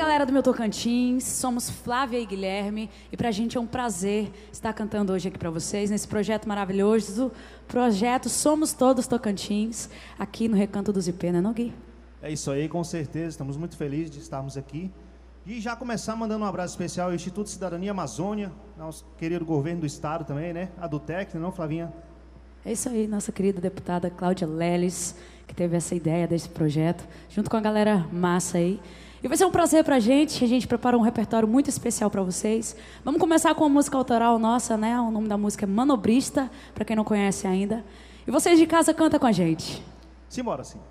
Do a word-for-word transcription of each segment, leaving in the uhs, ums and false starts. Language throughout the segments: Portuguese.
galera do meu Tocantins, somos Flávia e Guilherme e pra gente é um prazer estar cantando hoje aqui pra vocês nesse projeto maravilhoso, projeto Somos Todos Tocantins, aqui no Recanto do Zipê, né não, Gui? É isso aí, com certeza, estamos muito felizes de estarmos aqui. E já começar mandando um abraço especial ao Instituto Cidadania Amazônia, nosso querido governo do estado também, né? A Dutec, não, Flavinha? É isso aí, nossa querida deputada Cláudia Leles, que teve essa ideia desse projeto, junto com a galera massa aí. E vai ser um prazer pra gente, a gente preparou um repertório muito especial pra vocês. Vamos começar com uma música autoral nossa, né? O nome da música é Manobrista, pra quem não conhece ainda. E vocês de casa cantam com a gente. Simbora, sim.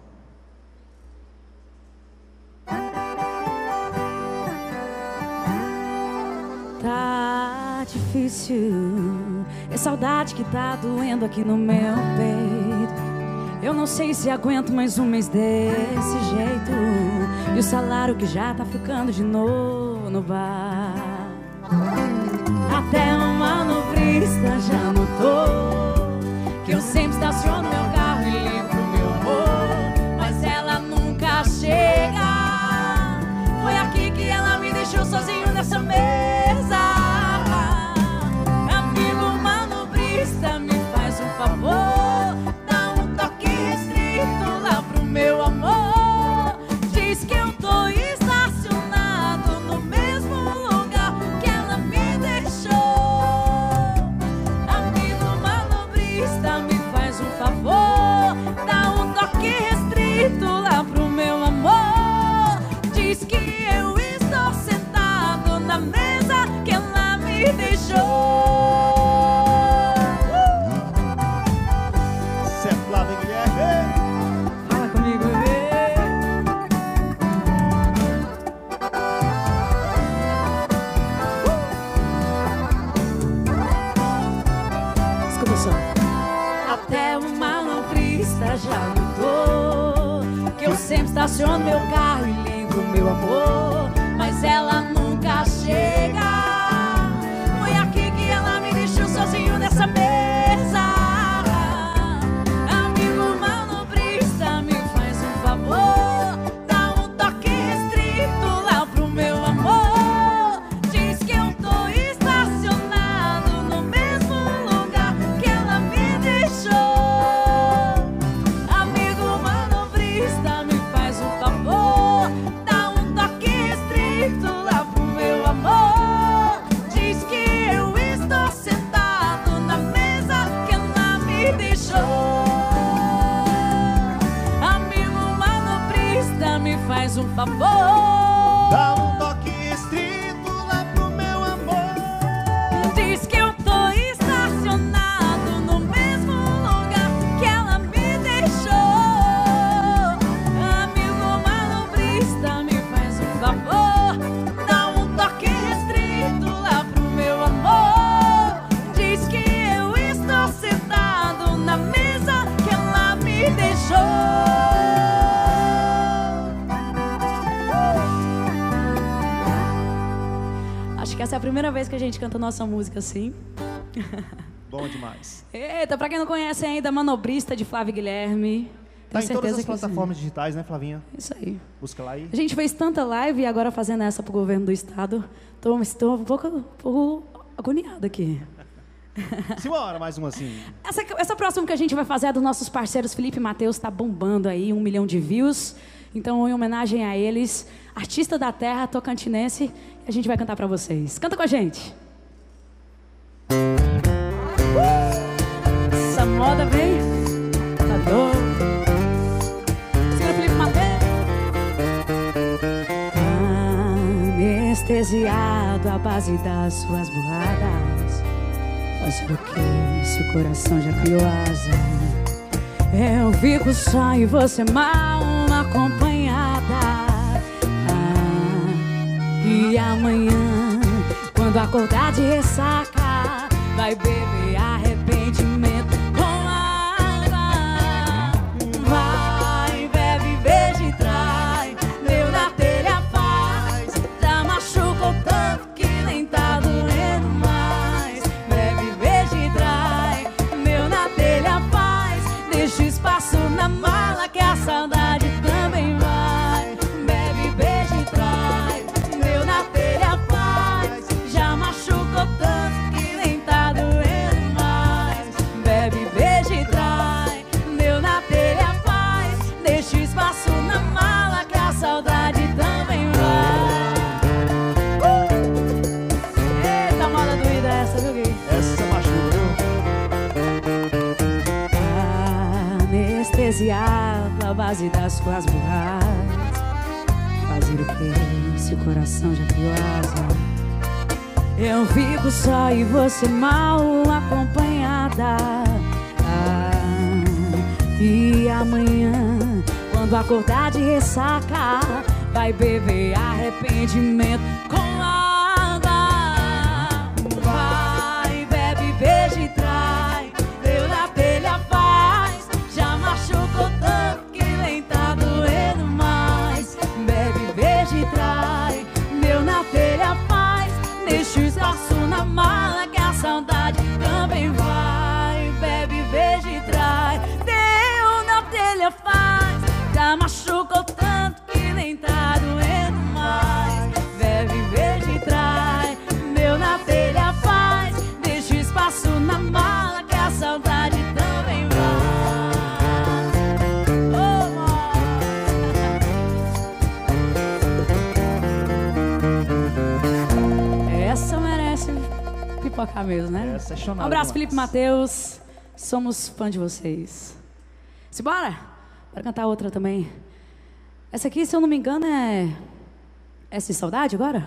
Tá difícil, é saudade que tá doendo aqui no meu peito. Eu não sei se aguento mais um mês desse jeito. E o salário que já tá ficando de novo no bar. Até uma manobrista já notou que eu sempre estaciono meu carro e ligo pro meu amor, mas ela nunca chega. Foi aqui que ela me deixou sozinho nessa mesa. Amigo manobrista, me faz um favor, meu amor, diz que eu tô estacionado no mesmo lugar que ela me deixou. Amigo manobrista, me faz um favor, dá um toque restrito lá pro meu amor. Diz que eu estou sentado na mesa que ela me deixou. Cê é Flávia e Guilherme. Até o manobrista já notou que eu sempre estaciono meu carro e ligo meu amor, mas ela nunca chega. Foi aqui que ela me deixou sozinho nessa mesa. Amigo manobrista, me faz um favor, dá um toque restrito lá pro meu amor. Diz que eu tô estacionado no mesmo lugar que ela me deixou. Amigo manobrista, me faz um favor, dá um toque restrito lá pro meu amor. Diz que eu estou sentado na mesa que ela me deixou. Amigo manobrista, me faz um favor, dá um toque restrito lá pro meu amor. diz que eu tô estacionado no mesmo lugar que ela me deixou. Amigo manobrista, me faz um favor, dá um toque restrito lá pro meu amor. Diz que eu estou sentado na mesa que ela me deixou. Acho que essa é a primeira vez que a gente canta nossa música assim. Bom demais. Eita, pra quem não conhece ainda, Manobrista de Flávia e Guilherme. Tá Tenho em todas as certeza que plataformas digitais, né, Flavinha? sim. Isso aí. Busca lá aí. A gente fez tanta live e agora fazendo essa pro governo do estado. Tô, estou um pouco, um pouco agoniada aqui. Simbora, mais uma assim. Essa, essa próxima que a gente vai fazer é dos nossos parceiros Felipe e Matheus, tá bombando aí, um milhão de views. Então, em homenagem a eles, artista da terra, tocantinense, a gente vai cantar pra vocês. Canta com a gente. Essa moda vem, tá doido. Segura Felipe e Matheus. Anestesiado à base das suas burradas, fazer o que se o coração já criou asa? Eu fico só e você mal acompanhada. Ah, e amanhã, quando acordar de ressaca, vai beber arrependimento com água. Vai, bebe, beija e trai, meu na telha faz. Já machucou tanto que nem tá doendo mais. Bebe, beija e trai, meu na telha faz. Deixa espaço na mala que a saudade também vai. Bebe, beija e trai, anestesiado à base das suas borradas. Fazer o que se o coração já criou asa? Eu fico só e você mal acompanhada. Ah, e amanhã, quando acordar de ressaca, vai beber arrependimento com água. Vai, bebe, beija e trai. Deu na telha faz. Já machucou tanto que nem tá doendo mais. Bebe, beija e trai. Deu na telha faz. Deixa o espaço na mala que a saudade também vai. Bebe, beija e trai. Deu na telha faz. Já machucou tanto que nem tá doendo mais. Bebe, beija e trai. Deu na telha faz. Deixa o espaço na mala que a saudade também vai. Oh, essa merece pipocar mesmo, né? Essa é Um chonada abraço, demais. Felipe Mateus. Somos fã de vocês. Simbora! Bora cantar outra também. Essa aqui, se eu não me engano, é... Essa de saudade agora?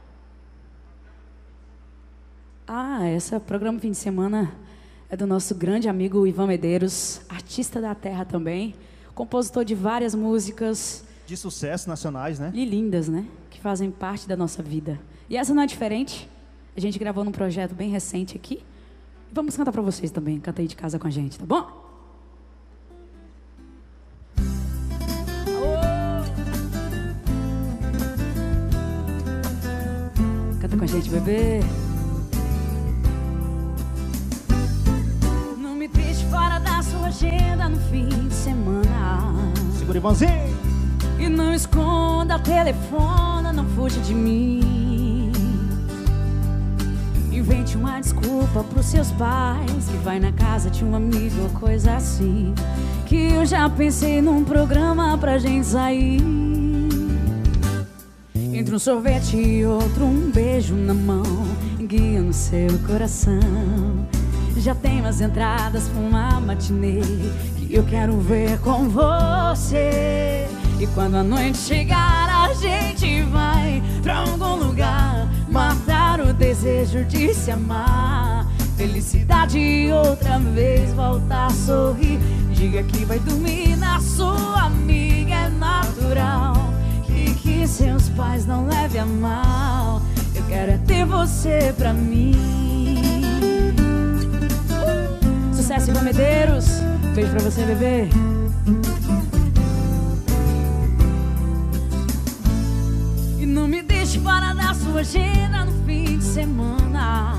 Ah, essa programa fim de semana é do nosso grande amigo Ivan Medeiros, artista da terra também, compositor de várias músicas. De sucesso nacionais, né? E lindas, né? Que fazem parte da nossa vida. E essa não é diferente. A gente gravou num projeto bem recente aqui. E vamos cantar pra vocês também. Canta aí de casa com a gente, tá bom? Canta com a gente, bebê. Não me deixe fora da sua agenda no fim de semana. Segura, Ivanzinho. E não esconda o telefone, não fuja de mim. Invente uma desculpa pros seus pais, que vai na casa de um amigo ou coisa assim. Que eu já pensei num programa pra gente sair. Entre um sorvete e outro, um beijo na mão, guia no seu coração. Já tenho as entradas pra uma matinê que eu quero ver com você. E quando a noite chegar, a gente vai pra algum lugar, matar o desejo de se amar. Felicidade outra vez, voltar a sorrir. Diga que vai dormir na sua amiga, é natural. E que seus pais não levem a mal. Eu quero é ter você pra mim. uh! Sucesso, Ivan Medeiros. Beijo pra você, bebê. E não me deixe fora da sua agenda no fim de semana.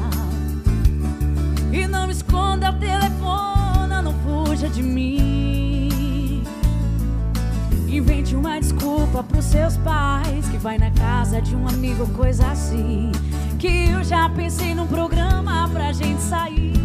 E não me esconda o telefone, não fuja de mim. Invente uma desculpa pros seus pais, que vai na casa de um amigo, coisa assim. Que eu já pensei num programa pra gente sair.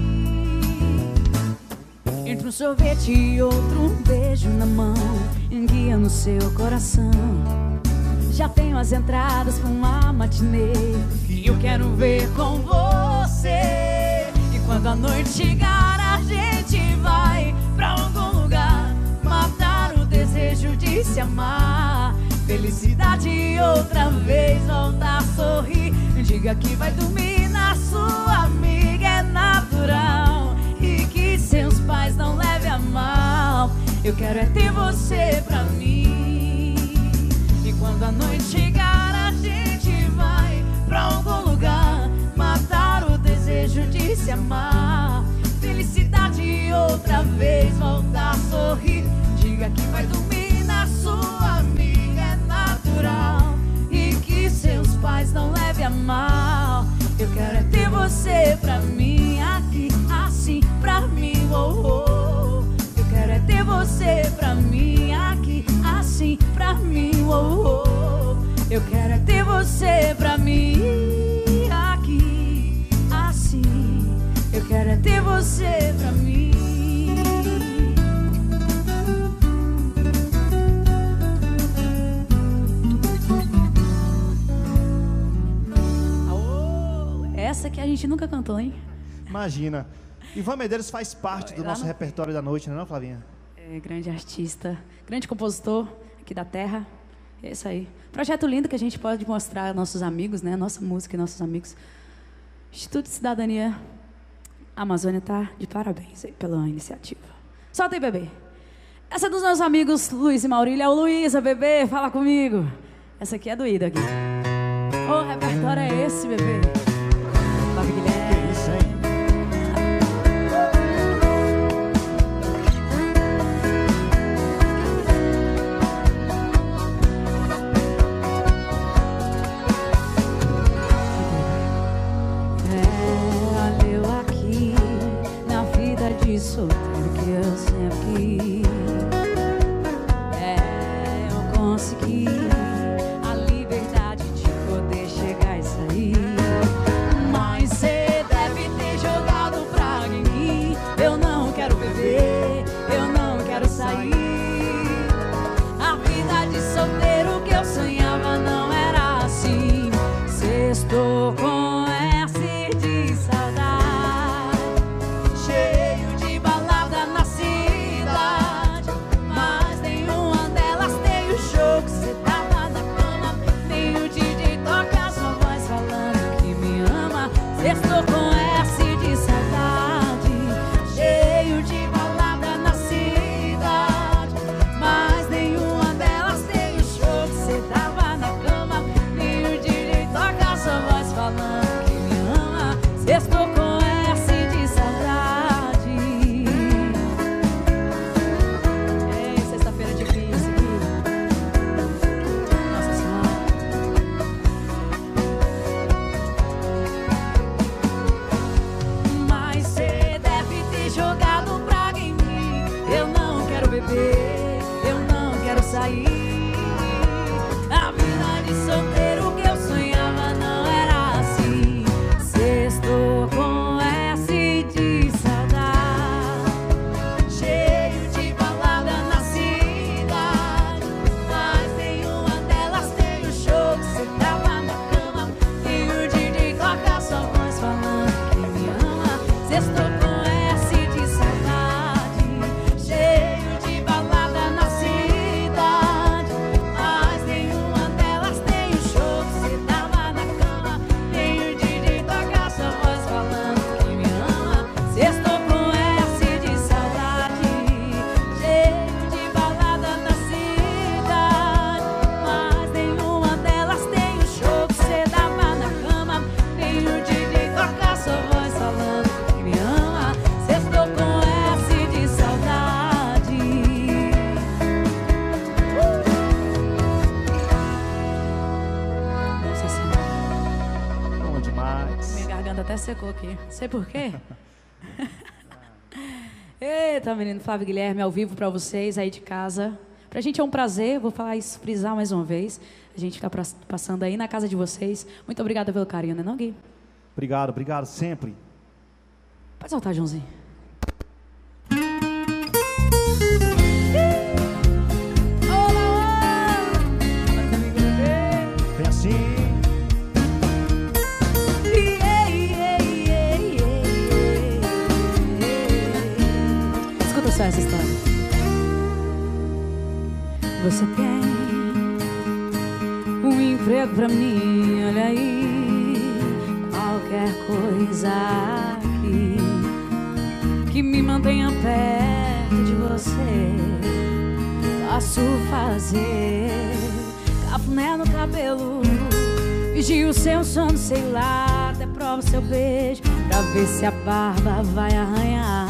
Entre um sorvete e outro, um beijo na mão, guia no seu coração. Já tenho as entradas pra uma matinê que eu quero ver com você. E quando a noite chegar, a gente vai pra algum lugar, matar o desejo de se amar. Felicidade outra vez, voltar a sorrir. Diga que vai dormir na sua amiga, é natural. E que seus pais não levem a mal. Eu quero é ter você pra mim. E quando a noite chegar, a gente vai pra algum lugar, matar o desejo de se amar. Felicidade outra vez, voltar a sorrir. Diga que vai dormir na sua amiga, é natural. E que seus pais não levem a mal. Eu quero é ter você pra mim, aqui, assim, pra mim, oh, oh. Eu quero é ter você pra mim, aqui, assim, pra mim, oh, oh. Eu quero é ter você pra mim, aqui, assim. Eu quero é ter você pra mim. Essa que a gente nunca cantou, hein? Imagina. Ivan Medeiros faz parte do nosso repertório da noite, não é, não, Flavinha? É, grande artista, grande compositor aqui da terra. É isso aí. Projeto lindo que a gente pode mostrar aos nossos amigos, né? Nossa música e nossos amigos. Instituto de Cidadania Amazônia tá de parabéns aí pela iniciativa. Solta aí, bebê. Essa é dos meus amigos Luiz e Maurília. Ô, Luísa, bebê, fala comigo. Essa aqui é doída aqui. Ô, repertório é esse, bebê? Flávio Guilherme. Que isso, hein? Solteiro que eu sempre quis. É, eu consegui a liberdade de poder chegar e sair. Mas cê deve ter jogado pra mim. Eu não quero beber, eu não quero sair. A vida de solteiro que eu sonhava não era assim. Sextou com S de saudade, cheio de balada na cidade, mas nenhuma delas tem o show que cê tava na cama, nem o D J toca sua voz falando que me ama. Sextou com S de saudade, cheio de balada na cidade, mas nenhuma delas tem o show que cê tava na cama, nem o D J toca sua voz falando que me ama. Sextou com S de saudade. Ei, sexta-feira difícil aqui. Nossa Senhora. Mas cê deve ter jogado praga em mim. Eu não quero beber, eu não quero sair. A vida de solteiro que eu sonhava não era assim. Sextou com S de saudade, cheio de balada na cidade, mas nenhuma delas tem o show que cê tava na cama, e o D J toca sua voz falando que me ama. Sextou com S de saudade, cheio de balada na cidade, mas nenhuma delas tem o show que cê tava na cama, nem o D J toca sua voz falando que me ama. Sextou com S de saudade, cheio de balada na cidade, mas nenhuma delas tem o show que cê dava na cama, nem o D J toca sua voz falando que me ama. Sextou com S de saudade. Nossa Senhora, Bom demais. minha garganta até secou aqui. Sei por quê? Eita, menino Flávio Guilherme, ao vivo pra vocês aí de casa. Pra gente é um prazer, vou falar isso, frisar mais uma vez. A gente tá pra- passando aí na casa de vocês. Muito obrigada pelo carinho, né não, Gui? Obrigado, obrigado sempre. Pode soltar, Joãozinho. Olá! Vai comigo, bebê. Vem assim. Escuta só essa história. Você tem um emprego pra mim, olha aí. Qualquer coisa aqui que me mantenha perto de você, posso fazer. Cafuné no cabelo, vigio o seu sono, sei lá, até prova seu beijo pra ver se a barba vai arranhar.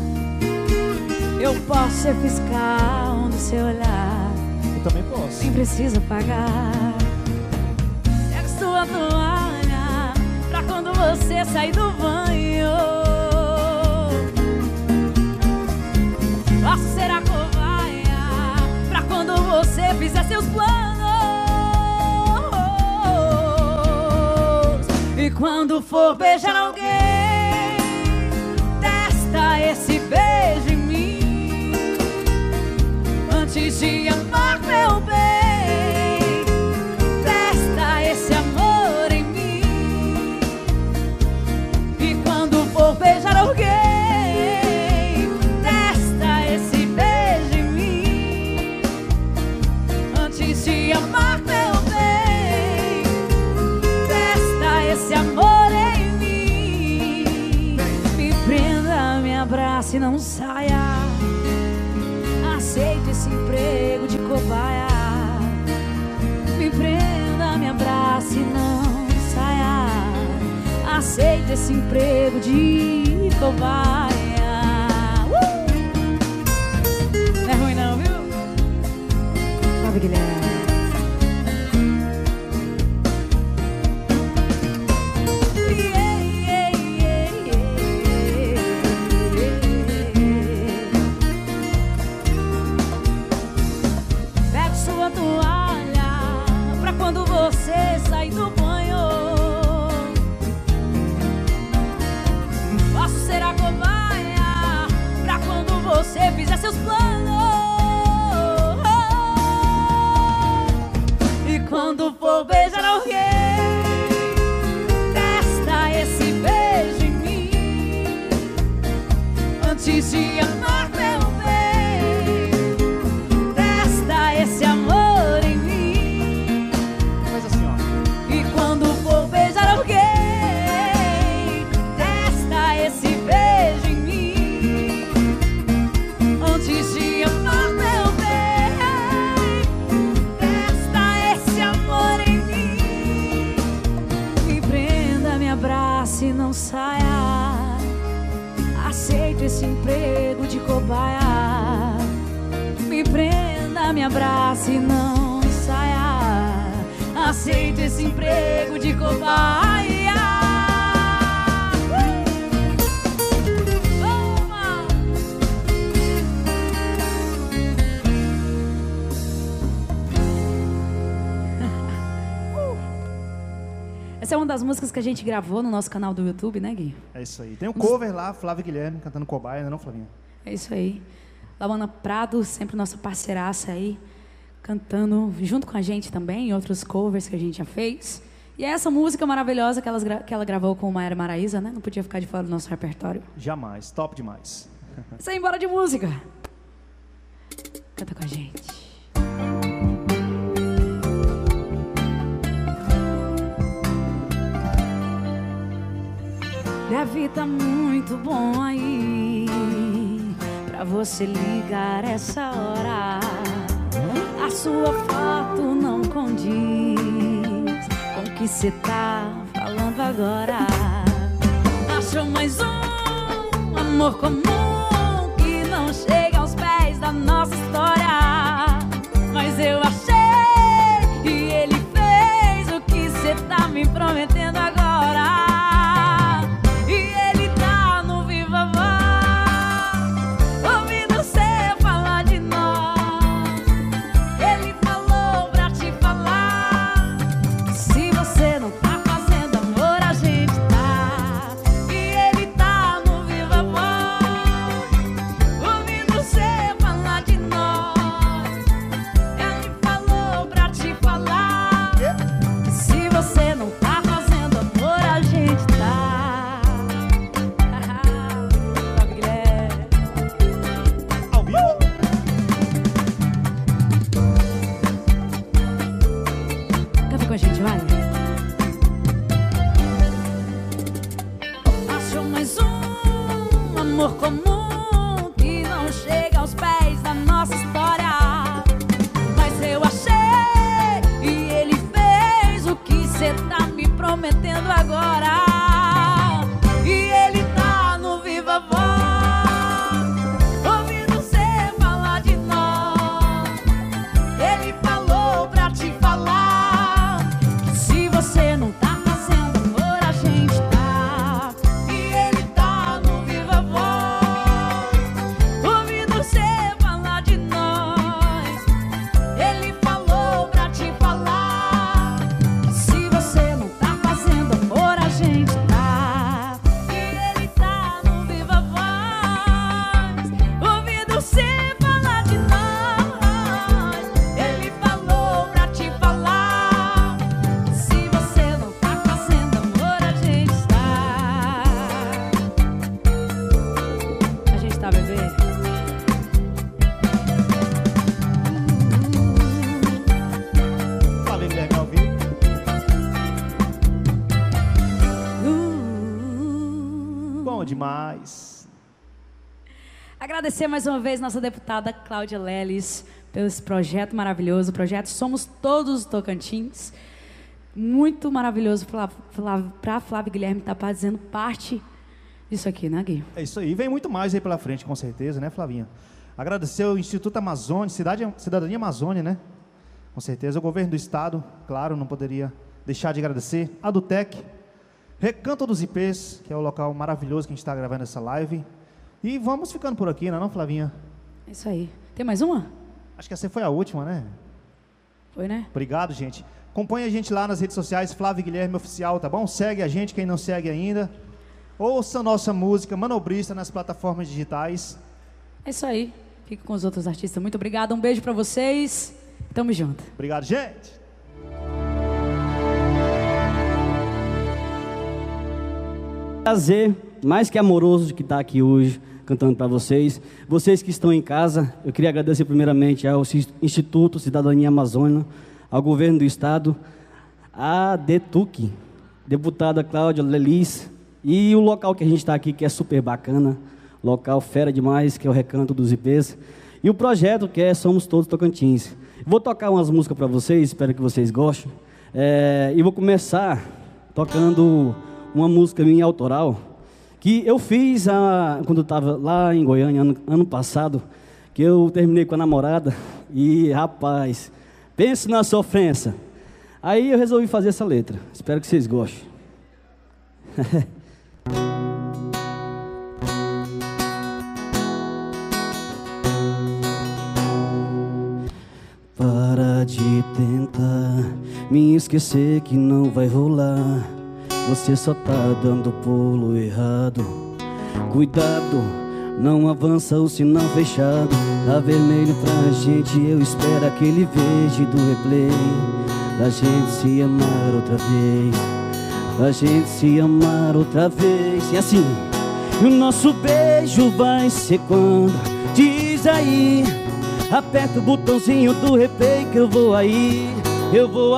Eu posso ser fiscal do seu olhar, Eu também posso. nem precisa pagar. Pega sua toalha pra quando você sair do banho. Posso ser a cobaia pra quando você fizer seus planos. E quando for beijar alguém, testa esse beijo em mim antes de amar, meu bem. Testa esse amor em mim. E quando for beijar alguém, testa esse beijo em saia. Aceite esse emprego de cobaia. Me prenda, me abrace e não saia. Aceite esse emprego de cobaia. uh! Não é ruim não, viu? Salve, Guilherme. Quando você sai do banho, posso ser a cobaia pra quando você fizer seus planos. E quando for beijar alguém, testa esse beijo em mim antes de amar meu bem. Testa esse amor em mim. Testa esse beijo em mim antes de amar meu bem. Testa esse amor em mim. Me prenda, me abrace e não saia. Aceite esse emprego de cobaia. Me prenda, me abrace e não saia. Aceite esse emprego de cobaia. Essa é uma das músicas que a gente gravou no nosso canal do YouTube, né, Gui? É isso aí. Tem um cover lá, Flávio Guilherme cantando cobaia, não, Flavinha? É isso aí. Lawana Prado, sempre nossa parceiraça aí, cantando junto com a gente também, em outros covers que a gente já fez. E é essa música maravilhosa que, elas, que ela gravou com Maiara Maraíza, né? Não podia ficar de fora do nosso repertório. Jamais, top demais. Isso aí, embora de música. Canta com a gente. Deve tá muito bom aí pra você ligar essa hora. A sua foto não condiz com o que cê tá falando agora. Achou mais um amor comum que não chega aos pés da nossa história. Mas eu achei e ele fez o que cê tá me prometendo agora. Amor comum que não chega aos pés da nossa história. Mas eu achei e ele fez o que cê tá me prometendo agora. E ele tá no Viva Voz, ouvindo cê falar de nós. Ele falou pra te falar que se você não tá fazendo amor, a gente tá. E ele tá no Viva Voz, ouvindo cê falar de nós. Ele falou pra te falar que se você não tá fazendo amor, a gente tá. E ele tá no Viva Voz, ouvindo cê falar de nós. Ele falou pra te falar que se você não tá fazendo amor, a gente tá. A gente tá, bebê? Flávio Guilherme ao vivo. Uh. Bom demais. Agradecer mais uma vez nossa deputada Cláudia Leles pelo esse projeto maravilhoso, o projeto Somos Todos Tocantins. Muito maravilhoso para a Flávia Guilherme estar fazendo parte disso aqui, né, Gui? É isso aí, vem muito mais aí pela frente, com certeza, né, Flavinha? Agradecer ao Instituto Amazônia, Cidade, Cidadania Amazônia, né? Com certeza, o governo do estado, claro, não poderia deixar de agradecer. A Dutec, Recanto dos I Pês, que é o local maravilhoso que a gente está gravando essa live. E vamos ficando por aqui, não é não, Flavinha? É isso aí. Tem mais uma? Acho que essa foi a última, né? Foi, né? Obrigado, gente. Acompanhe a gente lá nas redes sociais, Flávia Guilherme Oficial, tá bom? Segue a gente, quem não segue ainda. Ouça nossa música Manobrista nas plataformas digitais. É isso aí. Fico com os outros artistas. Muito obrigado. Um beijo pra vocês. Tamo junto. Obrigado, gente. Prazer mais que amoroso de que estar aqui hoje cantando para vocês. Vocês que estão em casa, eu queria agradecer primeiramente ao Instituto Cidadania Amazônia, ao governo do estado, a DETUC, deputada Cláudia Leles, e o local que a gente está aqui, que é super bacana, local fera demais, que é o Recanto dos I Pês, e o projeto que é Somos Todos Tocantins. Vou tocar umas músicas para vocês, espero que vocês gostem, é, e vou começar tocando uma música minha autoral, que eu fiz a, quando eu estava lá em Goiânia, ano, ano passado, que eu terminei com a namorada, e rapaz, pense na sofrência. Aí eu resolvi fazer essa letra, espero que vocês gostem. Para de tentar me esquecer que não vai rolar. Você só tá dando pulo errado. Cuidado, não avança o sinal fechado. Tá vermelho pra gente, eu espero aquele verde do replay. Da gente se amar outra vez, da gente se amar outra vez. E assim, e o nosso beijo vai ser quando? Diz aí, aperta o botãozinho do replay que eu vou aí, eu vou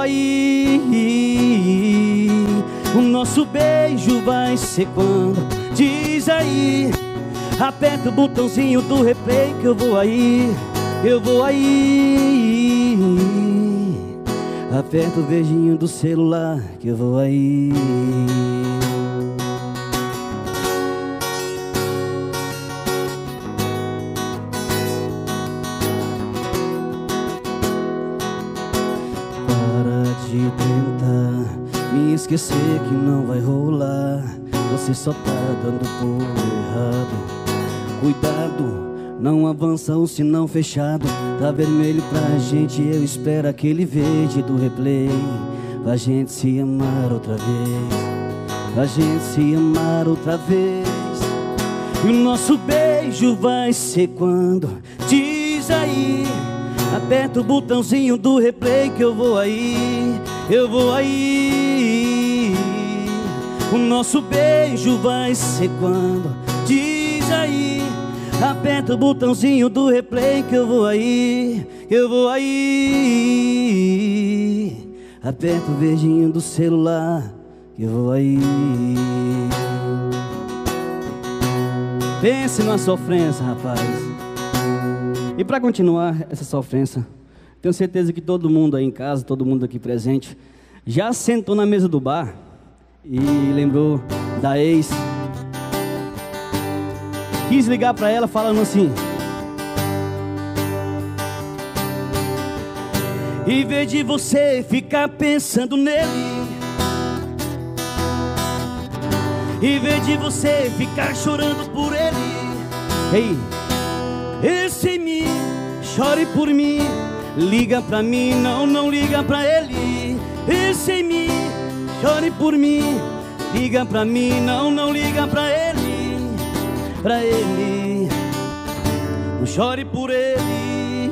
aí. O nosso beijo vai ser quando? Diz aí, aperta o botãozinho do replay que eu vou aí, eu vou aí. Aperta o verdinho do celular que eu vou aí. Para de tentar me esquecer que não vai rolar. Você só tá dando pulo errado. Cuidado, não avança o sinal fechado. Tá vermelho pra gente, eu espero aquele verde do replay. Pra gente se amar outra vez, pra gente se amar outra vez. E o nosso beijo vai ser quando? Diz aí, aperta o botãozinho do replay que eu vou aí, eu vou aí. O nosso beijo vai ser quando? Diz aí, aperta o botãozinho do replay que eu vou aí, eu vou aí. Aperta o verdinho do celular que eu vou aí. Pense numa sofrência, rapaz. E para continuar essa sofrência, tenho certeza que todo mundo aí em casa, todo mundo aqui presente, já sentou na mesa do bar e lembrou da ex. Quis ligar pra ela falando assim: em vez de você ficar pensando nele, em vez de você ficar chorando por ele, ei, esse em mim, chore por mim, liga pra mim, não, não liga pra ele. Esse em mim, chore por mim, liga pra mim, não, não liga pra ele. Pra ele, não chore por ele.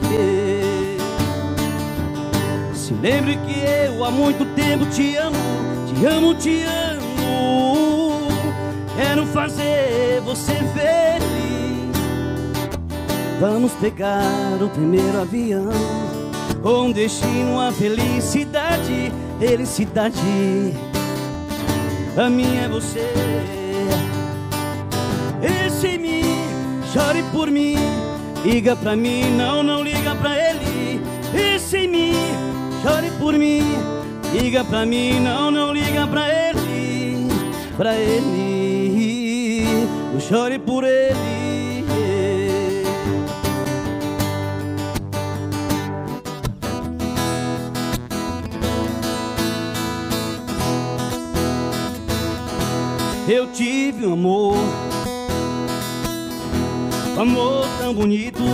Se lembre que eu há muito tempo te amo, te amo, te amo. Quero fazer você feliz. Vamos pegar o primeiro avião com destino à felicidade, felicidade. A minha é você. Esse em mim, chore por mim. Liga pra mim, não, não liga pra ele. E sem mim, chore por mim. Liga pra mim, não, não liga pra ele. Pra ele, não chore por ele. Eu tive um amor, um amor tão bonito,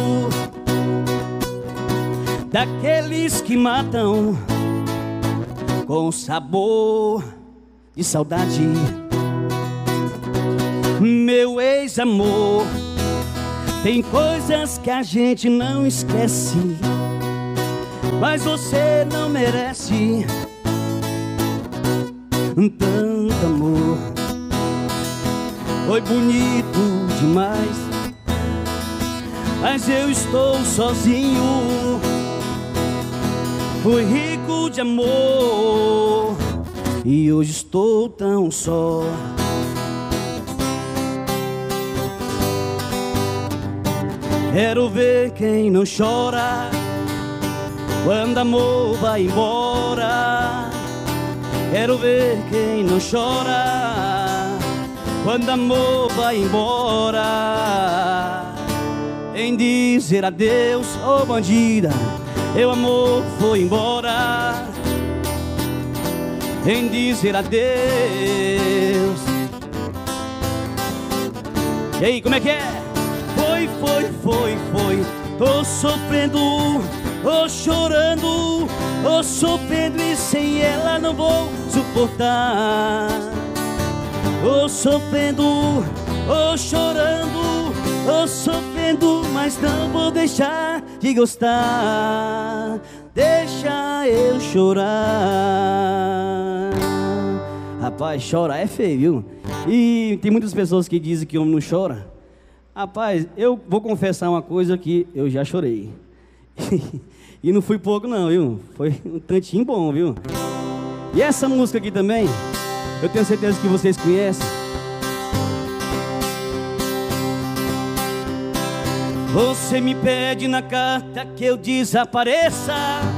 daqueles que matam com sabor de saudade. Meu ex-amor, tem coisas que a gente não esquece, mas você não merece tanto amor. Foi bonito demais, mas eu estou sozinho. Fui rico de amor e hoje estou tão só. Quero ver quem não chora quando amor vai embora. Quero ver quem não chora quando amor vai embora. Em dizer adeus, ô oh bandida, meu amor foi embora. Em dizer adeus. E aí, como é que é? Foi, foi, foi, foi. Tô sofrendo, tô chorando, tô sofrendo e sem ela não vou suportar. Tô sofrendo, tô chorando, tô sofrendo, mas não vou deixar de gostar. Deixa eu chorar. Rapaz, chorar é feio, viu? E tem muitas pessoas que dizem que homem não chora. Rapaz, eu vou confessar uma coisa que eu já chorei. E não fui pouco não, viu? Foi um tantinho bom, viu? E essa música aqui também, eu tenho certeza que vocês conhecem. Você me pede na carta que eu desapareça,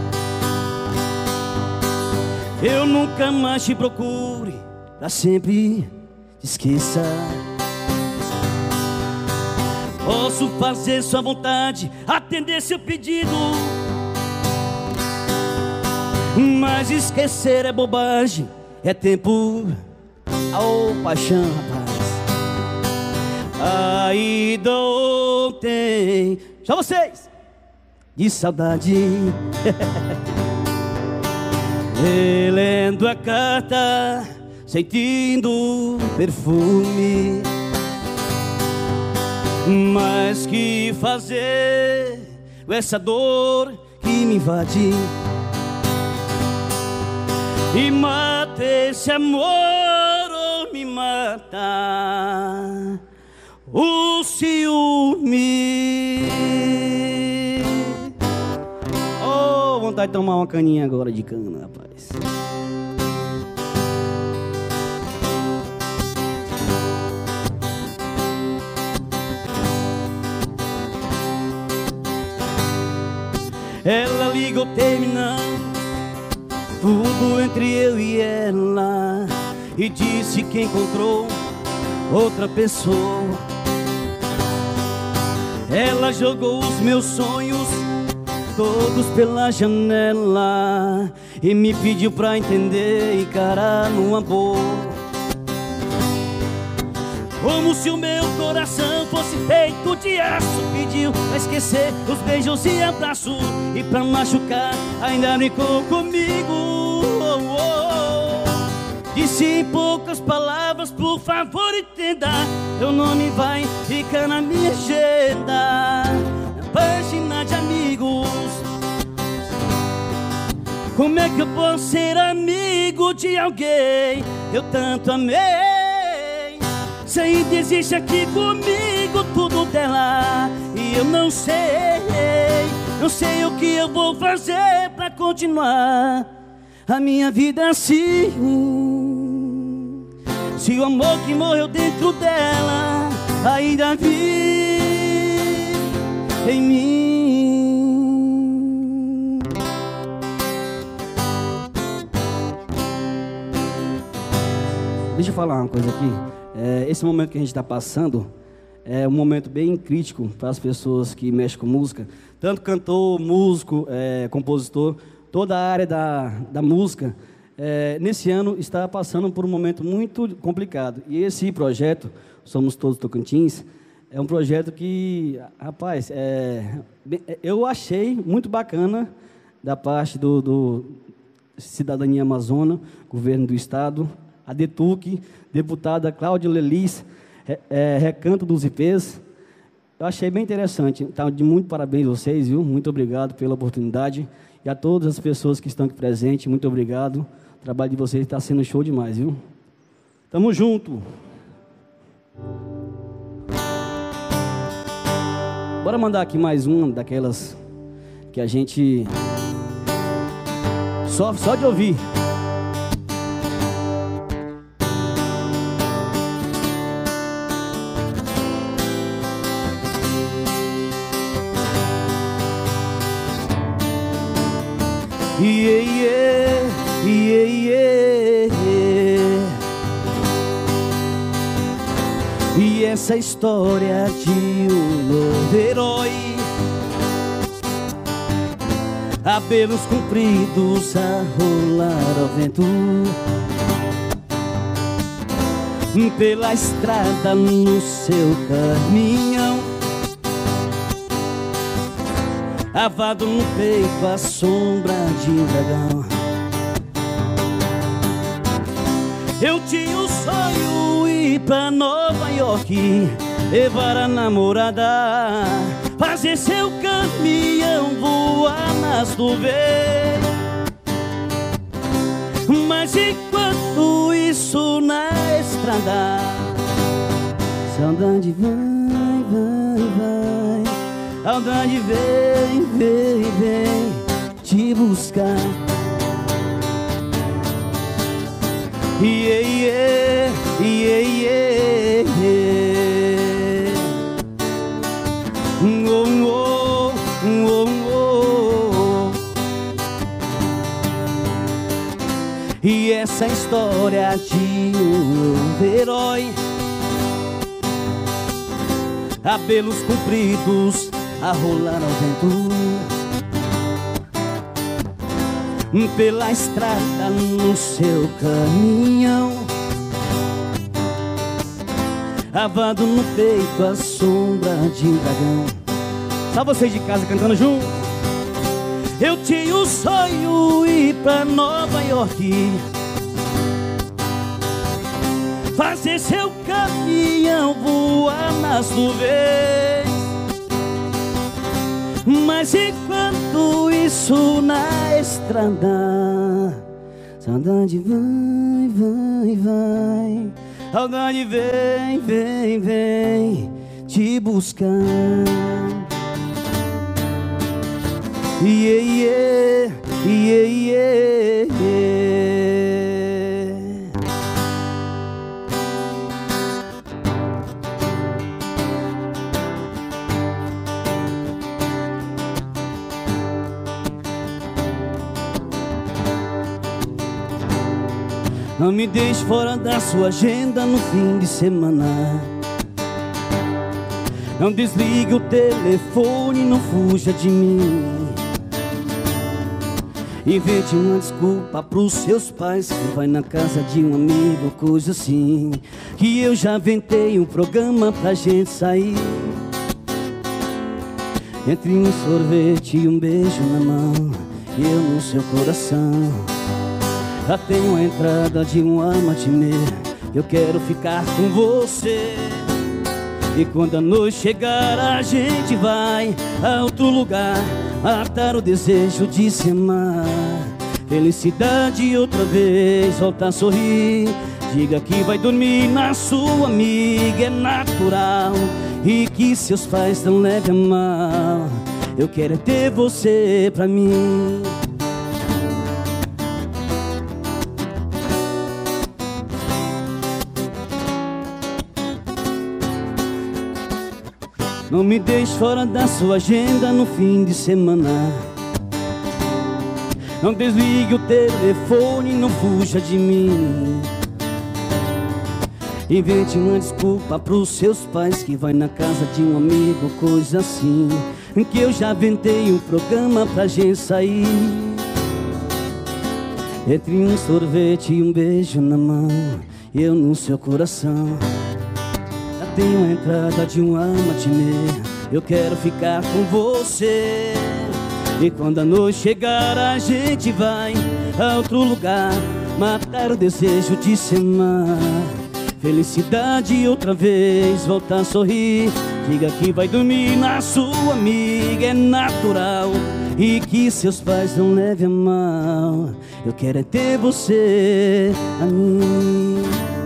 eu nunca mais te procure, pra sempre te esqueça. Posso fazer sua vontade, atender seu pedido, mas esquecer é bobagem, é tempo. Oh, paixão, rapaz. Ainda ontem, só vocês, de saudade. Relendo a carta, sentindo o perfume. Mas que fazer com essa dor que me invade e mata esse amor ou me mata o ciúme. Oh, vontade de tomar uma caninha agora de cana, rapaz. Ela ligou terminando tudo entre eu e ela e disse que encontrou outra pessoa. Ela jogou os meus sonhos todos pela janela e me pediu pra entender e encarar numa boa. Como se o meu coração fosse feito de aço, pediu pra esquecer os beijos e abraços, e pra machucar ainda brincou comigo. Oh, oh. Disse em poucas palavras, por favor entenda, teu nome vai ficar na minha agenda, na página de amigos. Como é que eu posso ser amigo de alguém eu tanto amei? Se ainda existe aqui comigo tudo dela e eu não sei, não sei o que eu vou fazer pra continuar a minha vida assim. Se o amor que morreu dentro dela ainda vive, em mim. Deixa eu falar uma coisa aqui. É, esse momento que a gente está passando é um momento bem crítico para as pessoas que mexem com música. Tanto cantor, músico, é, compositor, toda a área da, da música, é, nesse ano está passando por um momento muito complicado. E esse projeto, Somos Todos Tocantins, é um projeto que, rapaz, é, eu achei muito bacana da parte do, do Cidadania Amazônia, governo do Estado, a DETUC, deputada Cláudia Lelis, é, é, Recanto dos I Pês. Eu achei bem interessante. Então, de muito parabéns a vocês, viu? Muito obrigado pela oportunidade. E a todas as pessoas que estão aqui presentes, muito obrigado. O trabalho de vocês está sendo show demais, viu? Tamo junto. Bora mandar aqui mais uma daquelas que a gente só, só de ouvir. Yeah, yeah, yeah, yeah, yeah. E essa história de um novo herói, cabelos compridos a rolar ao vento, pela estrada no seu caminhão, avado no peito a sombra de um dragão. Eu tinha o sonho ir pra Nova York, levar a namorada, fazer seu caminhão voar nas nuvens. Mas enquanto isso na estrada, saudade vai, vai, vai, saudade vem, vem, vem te buscar. Yeah, yeah, yeah, yeah, yeah. Oh, oh, oh, oh. E essa história de um herói, cabelos compridos a rolar ao vento, pela estrada no seu caminhão, avado no peito a sombra de um dragão. Só vocês de casa cantando junto. Eu tinha o sonho ir pra Nova York, fazer seu caminhão voar nas nuvens. Mas enquanto isso na estrada, saudade vai, vai, vai, saudade vem, vem, vem te buscar. Yeah, yeah, yeah, yeah, yeah. Não me deixe fora da sua agenda no fim de semana. Não desligue o telefone, não fuja de mim. Invente uma desculpa pros seus pais, que vai na casa de um amigo, coisa assim. Que eu já inventei um programa pra gente sair. Entre um sorvete e um beijo na mão, eu no seu coração. Já tenho a entrada de uma matinê, eu quero ficar com você. E quando a noite chegar a gente vai a outro lugar, matar o desejo de se amar. Felicidade outra vez, voltar a sorrir. Diga que vai dormir na sua amiga, é natural. E que seus pais não levem a mal. Eu quero é ter você pra mim. Não me deixe fora da sua agenda no fim de semana. Não desligue o telefone, não fuja de mim. Invente uma desculpa pros seus pais, que vai na casa de um amigo, coisa assim. Que eu já inventei um programa pra gente sair. Entre um sorvete e um beijo na mão, eu no seu coração. Já tenho a entrada de uma matinê, eu quero ficar com você. E quando a noite chegar a gente vai a outro lugar, matar o desejo de se amar. Felicidade outra vez, voltar a sorrir. Diga que vai dormir na sua amiga, é natural. E que seus pais não levem a mal. Eu quero é ter você a mim.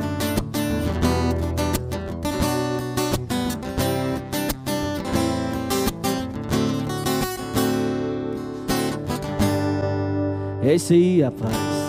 É isso aí, rapaz.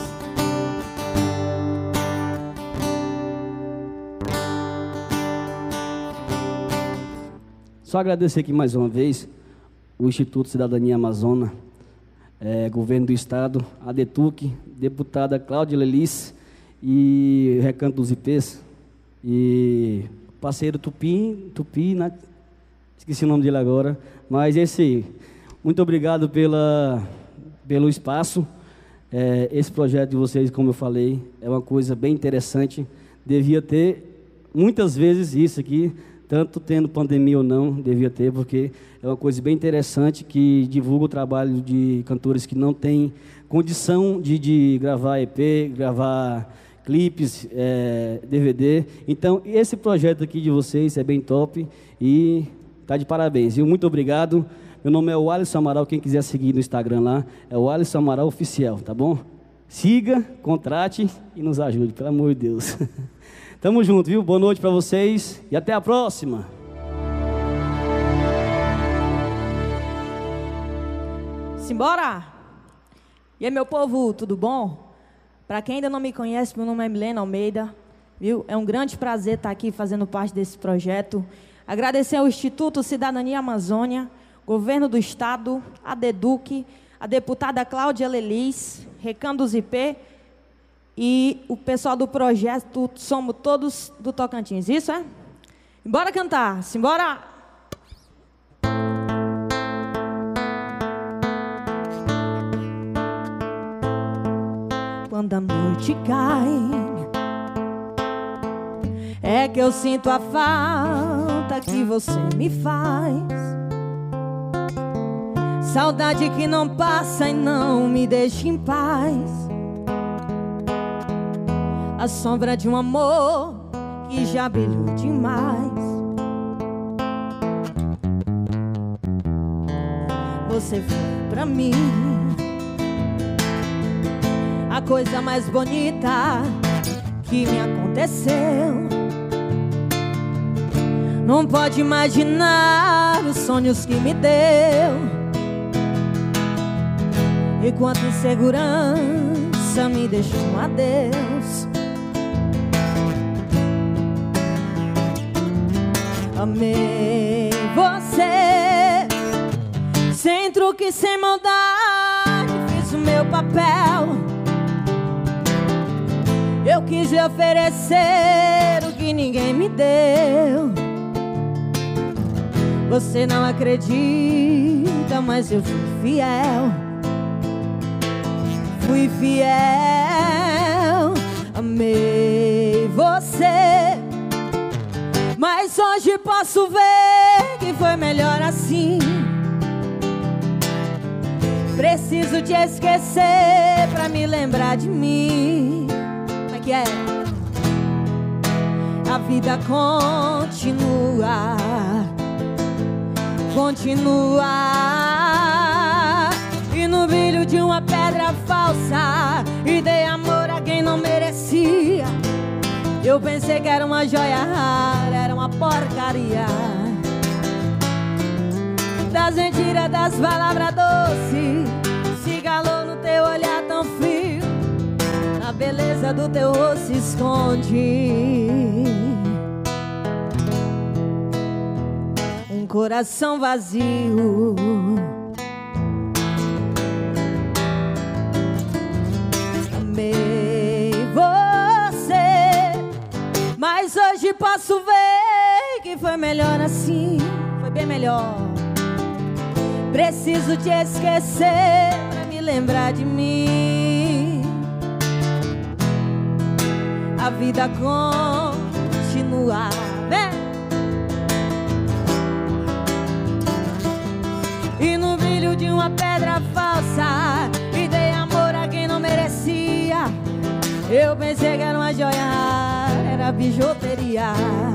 Só agradecer aqui mais uma vez o Instituto Cidadania Amazônia, é, Governo do Estado, a DETUC, deputada Cláudia Lelis e Recanto dos I Pês, e parceiro Tupi, Tupi, né? Esqueci o nome dele agora, mas esse aí. Muito obrigado pela, pelo espaço. É, esse projeto de vocês, como eu falei, é uma coisa bem interessante. Devia ter muitas vezes isso aqui, tanto tendo pandemia ou não, devia ter, porque é uma coisa bem interessante que divulga o trabalho de cantores que não têm condição de, de gravar E P, gravar clipes, é, D V D. Então, esse projeto aqui de vocês é bem top e tá de parabéns, viu? Muito obrigado. Meu nome é o Alisson Amaral, quem quiser seguir no Instagram lá, é o Alisson Amaral Oficial, tá bom? Siga, contrate e nos ajude, pelo amor de Deus. Tamo junto, viu? Boa noite pra vocês e até a próxima. Simbora! E aí, meu povo, tudo bom? Pra quem ainda não me conhece, meu nome é Milena Almeida, viu? É um grande prazer estar aqui fazendo parte desse projeto. Agradecer ao Instituto Cidadania Amazônia, Governo do Estado, a DEDUC, a deputada Cláudia Lelis, Recanto dos I P e o pessoal do projeto Somos Todos do Tocantins. Isso, é? Bora cantar, simbora! Quando a noite cai, é que eu sinto a falta que você me faz. Saudade que não passa e não me deixa em paz. A sombra de um amor que já brilhou demais. Você foi pra mim a coisa mais bonita que me aconteceu. Não pode imaginar os sonhos que me deu. E quanta insegurança me deixou um adeus. Amei você, sem truque, sem maldade, fiz o meu papel. Eu quis lhe oferecer o que ninguém me deu. Você não acredita, mas eu fui fiel. Fui fiel, amei você. Mas hoje posso ver que foi melhor assim. Preciso te esquecer pra me lembrar de mim. Como é que é? A vida continua, continua. E no brilho de uma pedra falsa, e dei amor a quem não merecia. Eu pensei que era uma joia rara, era uma porcaria. Das mentiras, das palavras doces, se calou no teu olhar tão frio. Na beleza do teu rosto se esconde um coração vazio. Amei você, mas hoje posso ver que foi melhor assim. Foi bem melhor. Preciso te esquecer pra me lembrar de mim. A vida continua, né? E no brilho de uma pedra falsa me dei amor a quem não merecia. Eu pensei que era uma joia, era bijuteria.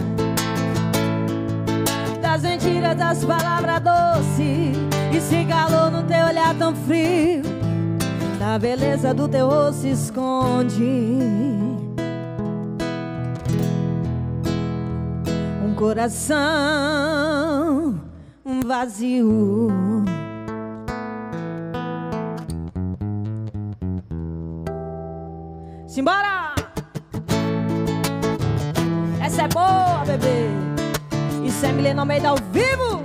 Das mentiras, das palavras doces, e se calou no teu olhar tão frio. Da beleza do teu rosto se esconde um coração vazio. Simbora! Essa é boa, bebê. Isso é Milena Almeida ao vivo.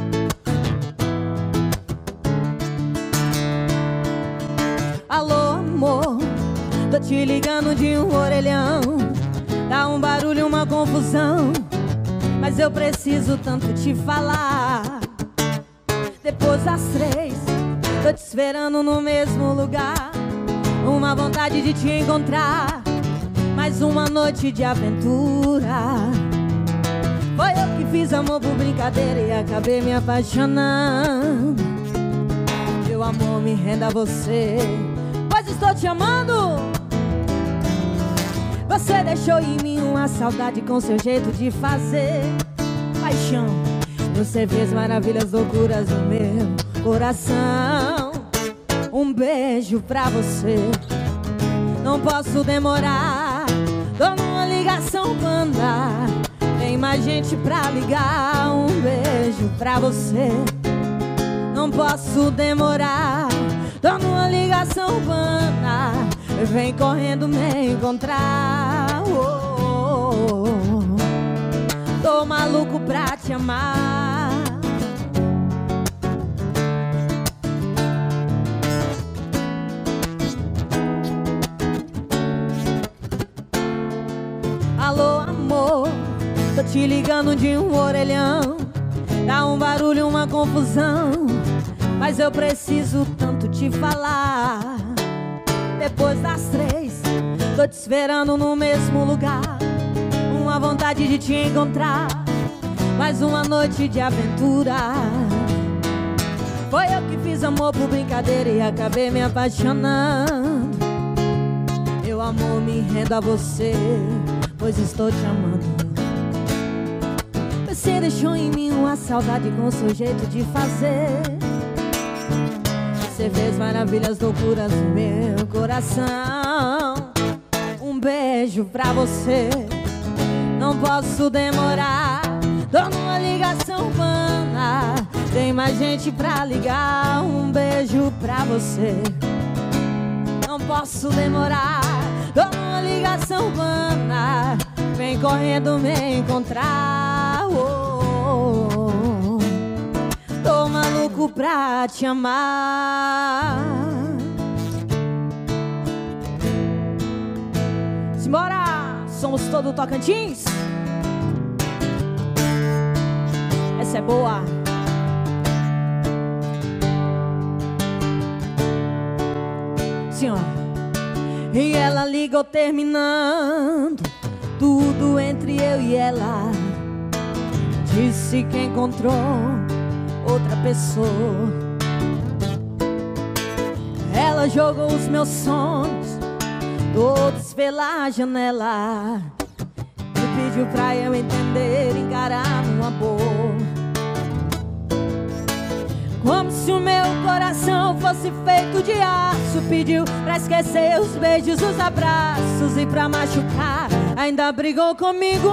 Alô, amor, tô te ligando de um orelhão. Dá um barulho, uma confusão, mas eu preciso tanto te falar. Depois das três, tô te esperando no mesmo lugar. Uma vontade de te encontrar, mais uma noite de aventura. Foi eu que fiz amor por brincadeira e acabei me apaixonando. Meu amor, me renda a você, pois estou te amando. Você deixou em mim uma saudade com seu jeito de fazer. Paixão, você fez maravilhas, loucuras no meu coração. Um beijo pra você, não posso demorar. Tô numa ligação banda, tem mais gente pra ligar. Um beijo pra você, não posso demorar. Tô numa ligação banda, vem correndo me encontrar. Oh, oh, oh. Tô maluco pra te amar. Alô, amor, tô te ligando de um orelhão. Dá um barulho, uma confusão, mas eu preciso tanto te falar. Depois das três, tô te esperando no mesmo lugar. Uma vontade de te encontrar, mais uma noite de aventura. Foi eu que fiz amor por brincadeira e acabei me apaixonando. Meu amor, me rendo a você, pois estou te amando. Você deixou em mim uma saudade com seu jeito de fazer. Você fez maravilhas, loucuras no meu coração. Um beijo pra você, não posso demorar. Tô numa ligação bana, tem mais gente pra ligar. Um beijo pra você, não posso demorar. Tô numa ligação bana, vem correndo me encontrar. Oh, oh, oh. Tô maluco pra te amar. Simbora! Somos todo Tocantins. Essa é boa. Senhor. E ela ligou terminando tudo entre eu e ela. Disse que encontrou outra pessoa. Ela jogou os meus sonhos todos pela janela. Me pediu pra eu entender, encarar numa boa. Como se o meu coração fosse feito de aço. Pediu pra esquecer os beijos, os abraços, e pra machucar ainda brigou comigo.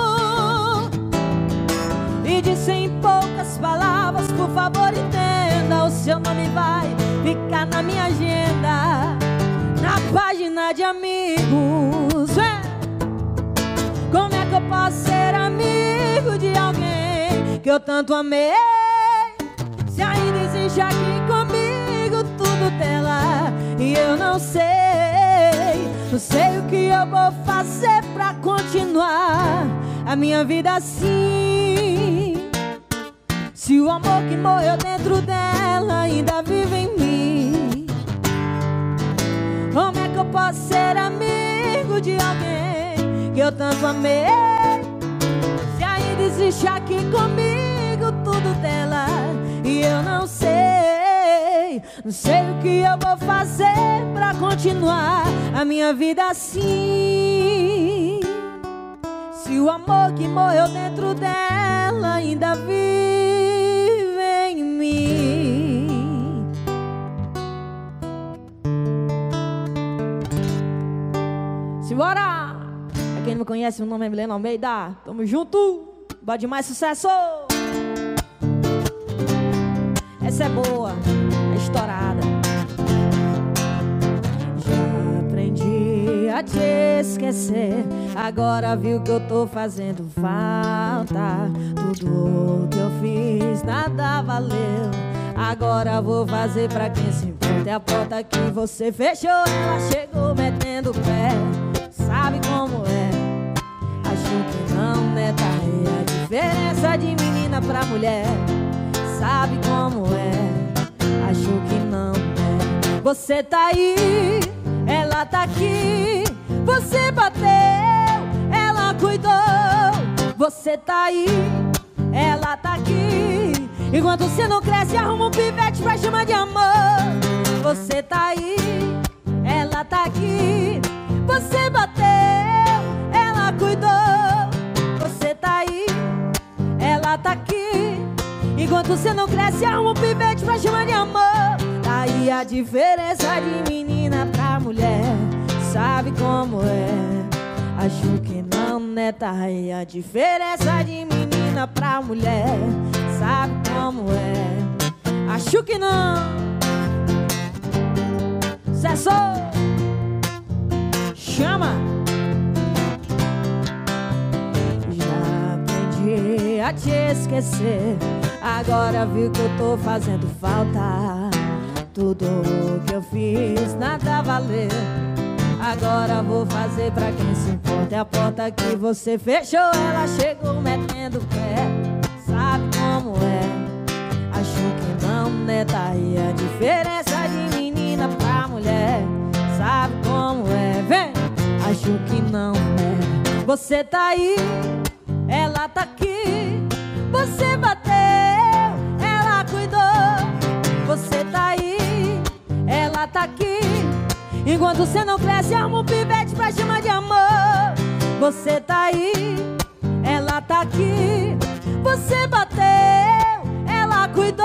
E disse em poucas palavras: por favor entenda, o seu nome vai ficar na minha agenda, na página de amigos. É. Como é que eu posso ser amigo de alguém que eu tanto amei. Se ainda existe aqui comigo tudo dela e eu não sei, não sei o que eu vou fazer pra continuar a minha vida assim. Se o amor que morreu dentro dela ainda vive em mim, como é que eu posso ser amigo de alguém que eu tanto amei? Se ainda existe aqui comigo tudo dela e eu não sei, não sei o que eu vou fazer pra continuar a minha vida assim. Se o amor que morreu dentro dela ainda vive em mim. Simbora! Pra quem não me conhece, meu nome é Milena Almeida. Tamo junto! Bora de mais sucesso! Essa é boa, é estourada. Já aprendi a te esquecer, agora viu que eu tô fazendo falta. Tudo que eu fiz nada valeu, agora vou fazer pra quem se importa. É a porta que você fechou, ela chegou metendo o pé. Sabe como é? Acho que não, né? Tá aí a diferença de menina pra mulher. Sabe como é? Acho que não é. Você tá aí, ela tá aqui. Você bateu, ela cuidou. Você tá aí, ela tá aqui. Enquanto você não cresce, arruma um pivete pra chamar de amor. Você tá aí, ela tá aqui. Você bateu, ela cuidou. Você tá aí, ela tá aqui. Enquanto você não cresce, arruma um pivete pra chamar de amor. Daí a diferença de menina pra mulher. Sabe como é? Acho que não, né? Tá aí a diferença de menina pra mulher. Sabe como é? Acho que não. Cessou. Chama. Já aprendi a te esquecer, agora viu que eu tô fazendo falta. Tudo que eu fiz nada valeu, agora vou fazer pra quem se importa. É a porta que você fechou, ela chegou metendo o pé. Sabe como é? Acho que não, né? Tá aí a diferença de menina pra mulher. Sabe como é? Vem! Acho que não é. Você tá aí, ela tá aqui. Você bateu, ela cuidou. Você tá aí, ela tá aqui. Enquanto você não cresce, arruma um pivete pra chamar de amor. Você tá aí, ela tá aqui. Você bateu, ela cuidou.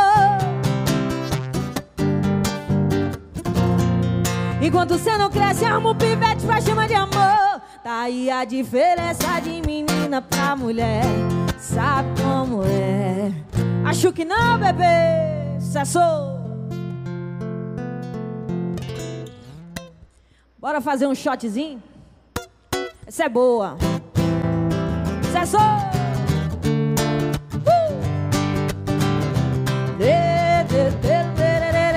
Enquanto você não cresce, arruma um pivete pra chamar de amor. Tá aí a diferença de menina pra mulher. Sabe como é? Acho que não, bebê. Cessou. Bora fazer um shotzinho? Essa é boa. Cessou. Uh! De, de, de, de,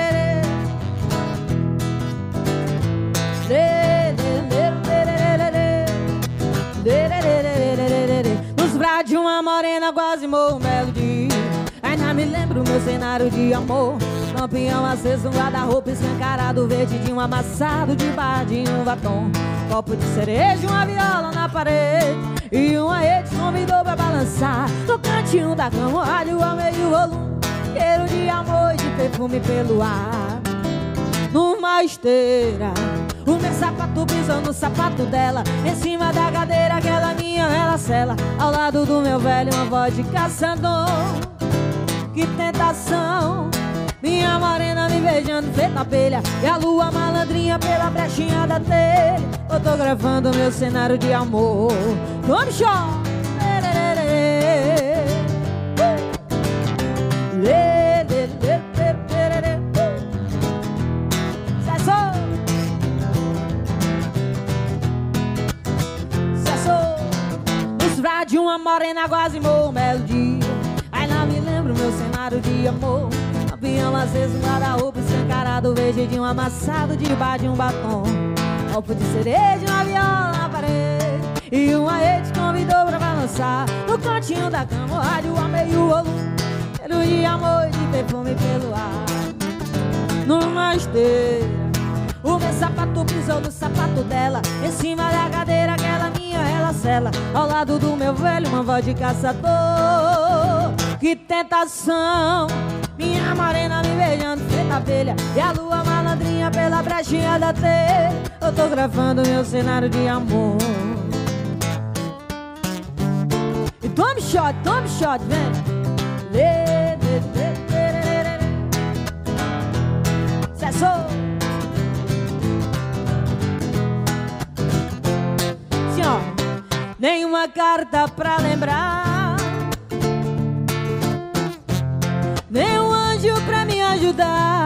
nos braços de uma morena quase morro melody. Ainda me lembro meu cenário de amor. Lampião aceso, um guarda-roupa escancarado, verde de um amassado de bar de um batom. Copo de cereja, uma viola na parede e uma rede convidou pra balançar. No cantinho da cama, o rádio ao meio volume, cheiro de amor e de perfume pelo ar. Numa esteira, o meu sapato pisou no sapato dela. Em cima da cadeira, aquela minha relacela. Ao lado do meu velho, uma voz de caçador. Que tentação, minha morena me beijando feita abelha, e a lua malandrinha pela brechinha da telha, fotografando meu cenário de amor. Vamos, show! De uma morena quase morro melodia. Aí cenário de amor. Avião aceso, um guarda-roupa escancarado, vestidinho amassado debaixo de um batom. Copo de cereja, uma viola na parede e uma rede convidou pra balançar. No cantinho da cama, o rádio a meio volume, cheiro de amor e de perfume pelo ar. Numa esteira, o meu sapato pisou no sapato dela. Em cima da cadeira, aquela minha ela cela. Ao lado do meu velho, uma voz de caçador. Que tentação, minha morena me beijando feita abelha, e a lua malandrinha pela brechinha da telha. Eu tô gravando meu cenário de amor. E tome shot, tome shot, vem. Lê, lê, lê, lê, lê, lê. Cessou. Sim, ó. Nenhuma carta pra lembrar, nenhum anjo pra me ajudar.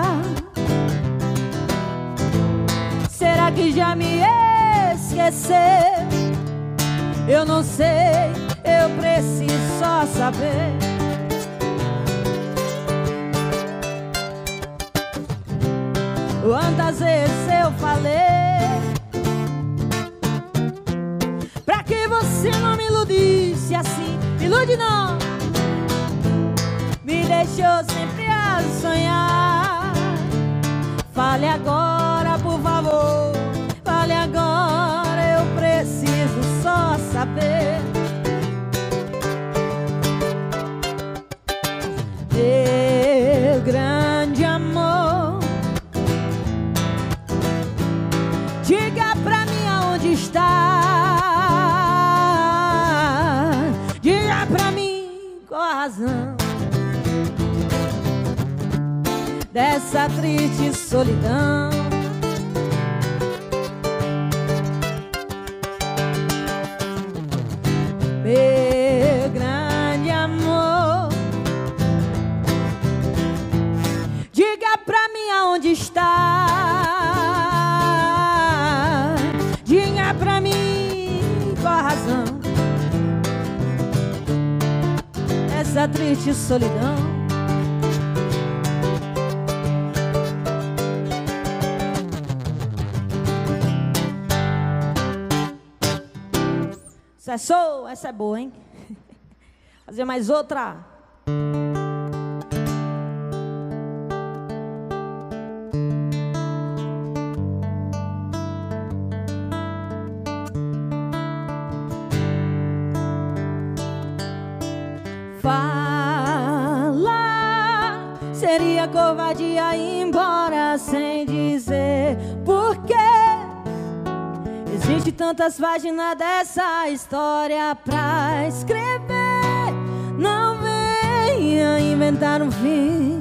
Será que já me esqueceu? Eu não sei, eu preciso só saber. Quantas vezes eu falei pra que você não me iludisse assim? Me ilude não, me deixou sempre a sonhar. Fale agora, por favor, fale agora, eu preciso só saber. Meu grande amor, diga pra mim aonde está. Diga pra mim qual a razão dessa triste solidão. Meu grande amor, diga pra mim aonde está. Diga pra mim qual a razão dessa triste solidão. Cessou, essa é boa, hein? Fazer mais outra. Falar seria covardia ir embora sem dizer por quê. Existe tantas páginas dessa história pra escrever. Não venha inventar um fim.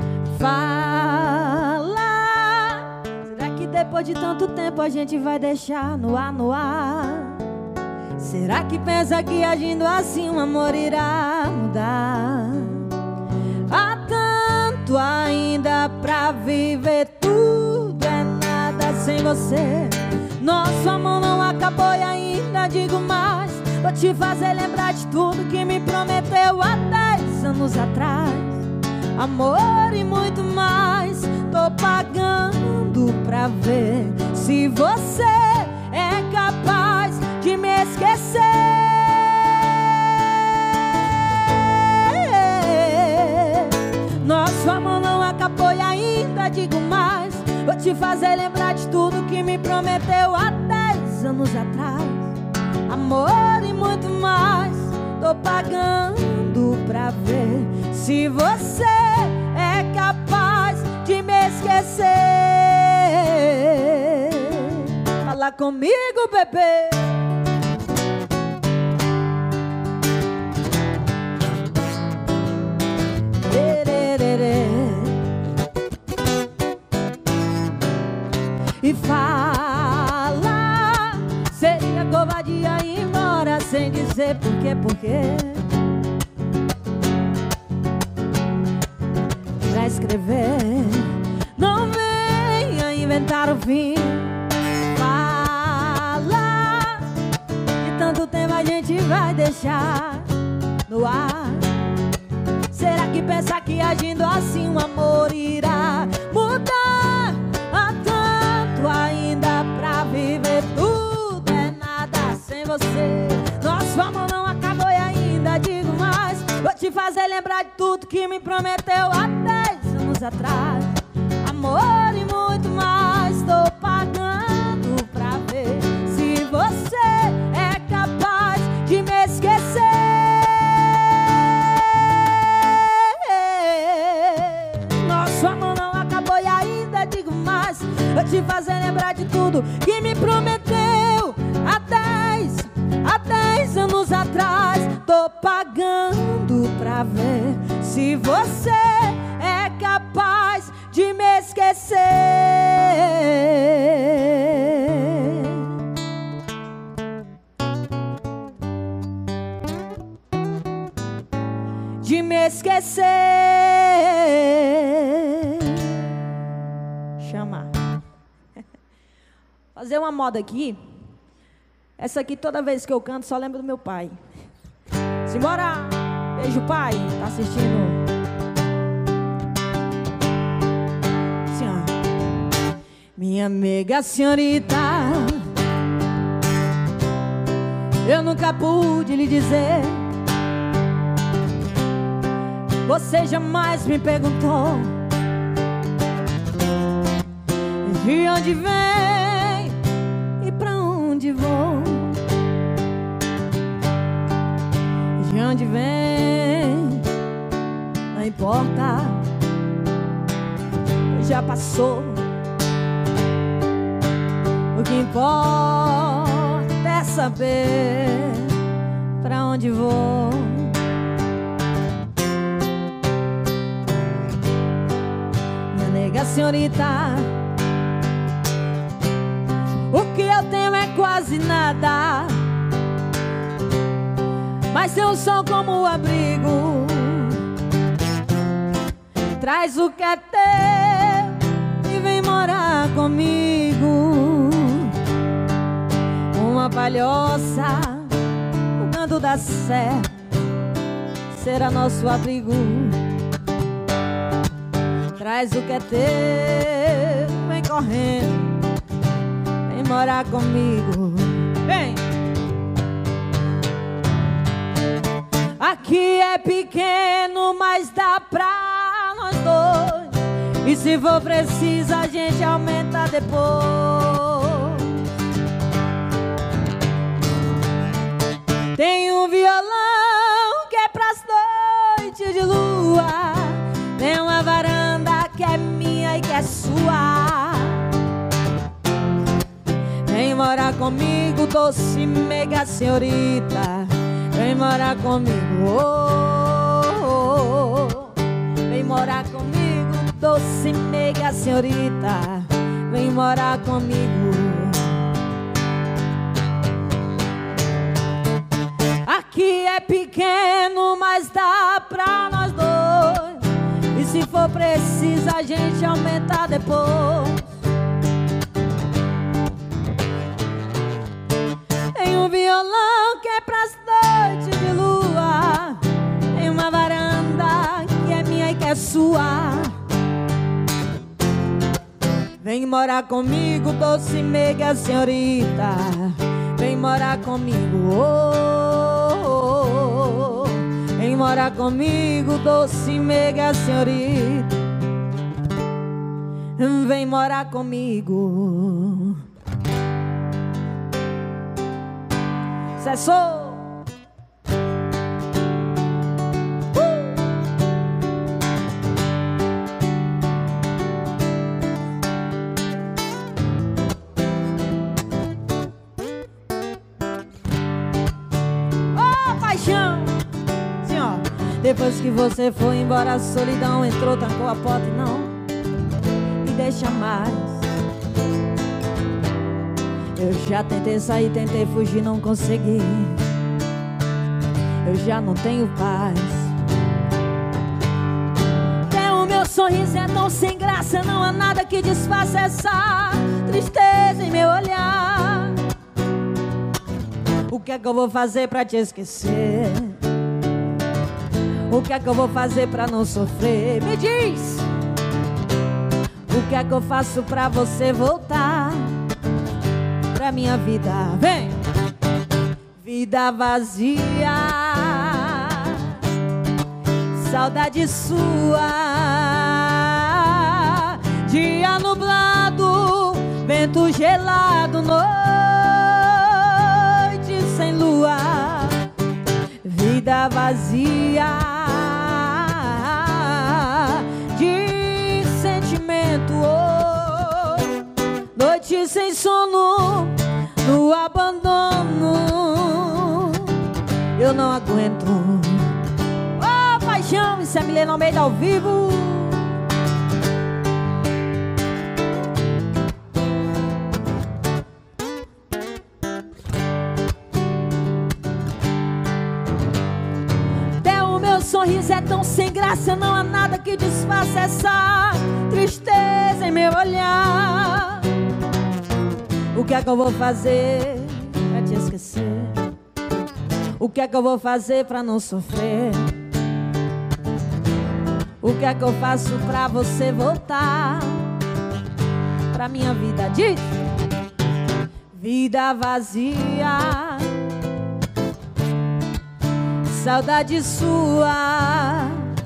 Fala. Será que depois de tanto tempo a gente vai deixar no ar, no ar? Será que pensa que agindo assim o amor irá mudar? Há tanto ainda pra viver, tudo é nada sem você. Nosso amor não acabou e ainda digo mais, vou te fazer lembrar de tudo que me prometeu há dez anos atrás. Amor e muito mais, tô pagando pra ver se você é capaz de me esquecer. Nosso amor não acabou e ainda digo mais, vou te fazer lembrar de tudo que me prometeu há dez anos atrás. Amor e muito mais, tô pagando pra ver se você é capaz de me esquecer. Fala comigo, bebê. E fala, seria covardia ir embora sem dizer por quê, por quê. Pra escrever, não venha inventar o fim. Fala, de tanto tempo a gente vai deixar no ar. Será que pensa que agindo assim o amor irá mudar. Há tanto ainda pra viver, tudo é nada sem você. Nosso amor não acabou e ainda digo mais, vou te fazer lembrar de tudo que me prometeu há dez anos atrás. Amor e muito mais, tô pagando pra ver se você é capaz de me esquecer. Nosso amor não acabou e ainda digo mais, vou te fazer lembrar de tudo que me prometeu há dez, há dez anos atrás. Tô pagando pra ver se você é capaz de me esquecer. De me esquecer. Chamar. Fazer uma moda aqui. Essa aqui toda vez que eu canto só lembro do meu pai. Simbora! Beijo, pai. Tá assistindo? Assim, ó. Minha amiga senhorita, eu nunca pude lhe dizer. Você jamais me perguntou de onde vem e pra onde vou. De onde vem, não importa, já passou. O que importa é saber pra onde vou. Minha nega senhorita, o que eu tenho é quase nada, mas tem um sol como abrigo. Traz o que é teu e vem morar comigo. Uma palhoça no canto da serra será nosso abrigo. Traz o que é teu, vem correndo, vem morar comigo. Vem! Aqui é pequeno, mas dá pra nós dois. E se for preciso a gente aumenta depois. Tem um violão que é pras noites de lua. Tem uma varanda que é minha e que é sua. Vem morar comigo, doce mega senhorita. Vem morar comigo, oh, oh, oh. Vem morar comigo, doce mega senhorita. Vem morar comigo. Aqui é pequeno, mas dá pra nós dois. E se for preciso a gente aumenta depois. Tem um violão que é pras noites de lua. Tem uma varanda que é minha e que é sua. Vem morar comigo, doce mega senhorita. Vem morar comigo, oh, oh, oh. Vem morar comigo, doce mega senhorita. Vem morar comigo. Cessou. Depois que você foi embora, a solidão entrou, trancou a porta e não me deixa mais. Eu já tentei sair, tentei fugir, não consegui. Eu já não tenho paz. Até o meu sorriso é tão sem graça, não há nada que disfarce essa tristeza em meu olhar. O que é que eu vou fazer pra te esquecer? O que é que eu vou fazer pra não sofrer? Me diz! O que é que eu faço pra você voltar pra minha vida? Vem! Vida vazia, saudade sua. Dia nublado, vento gelado, noite sem lua. Vida vazia de sentimento, oh. Noite sem sono, no abandono. Eu não aguento. Oh, paixão, isso é Milena Almeida ao vivo. Até o meu sorriso é tão sem graça, não há nada que disfarce essa tristeza em meu olhar. O que é que eu vou fazer pra te esquecer? O que é que eu vou fazer pra não sofrer? O que é que eu faço pra você voltar pra minha vida? Diz! Vida vazia, saudade sua.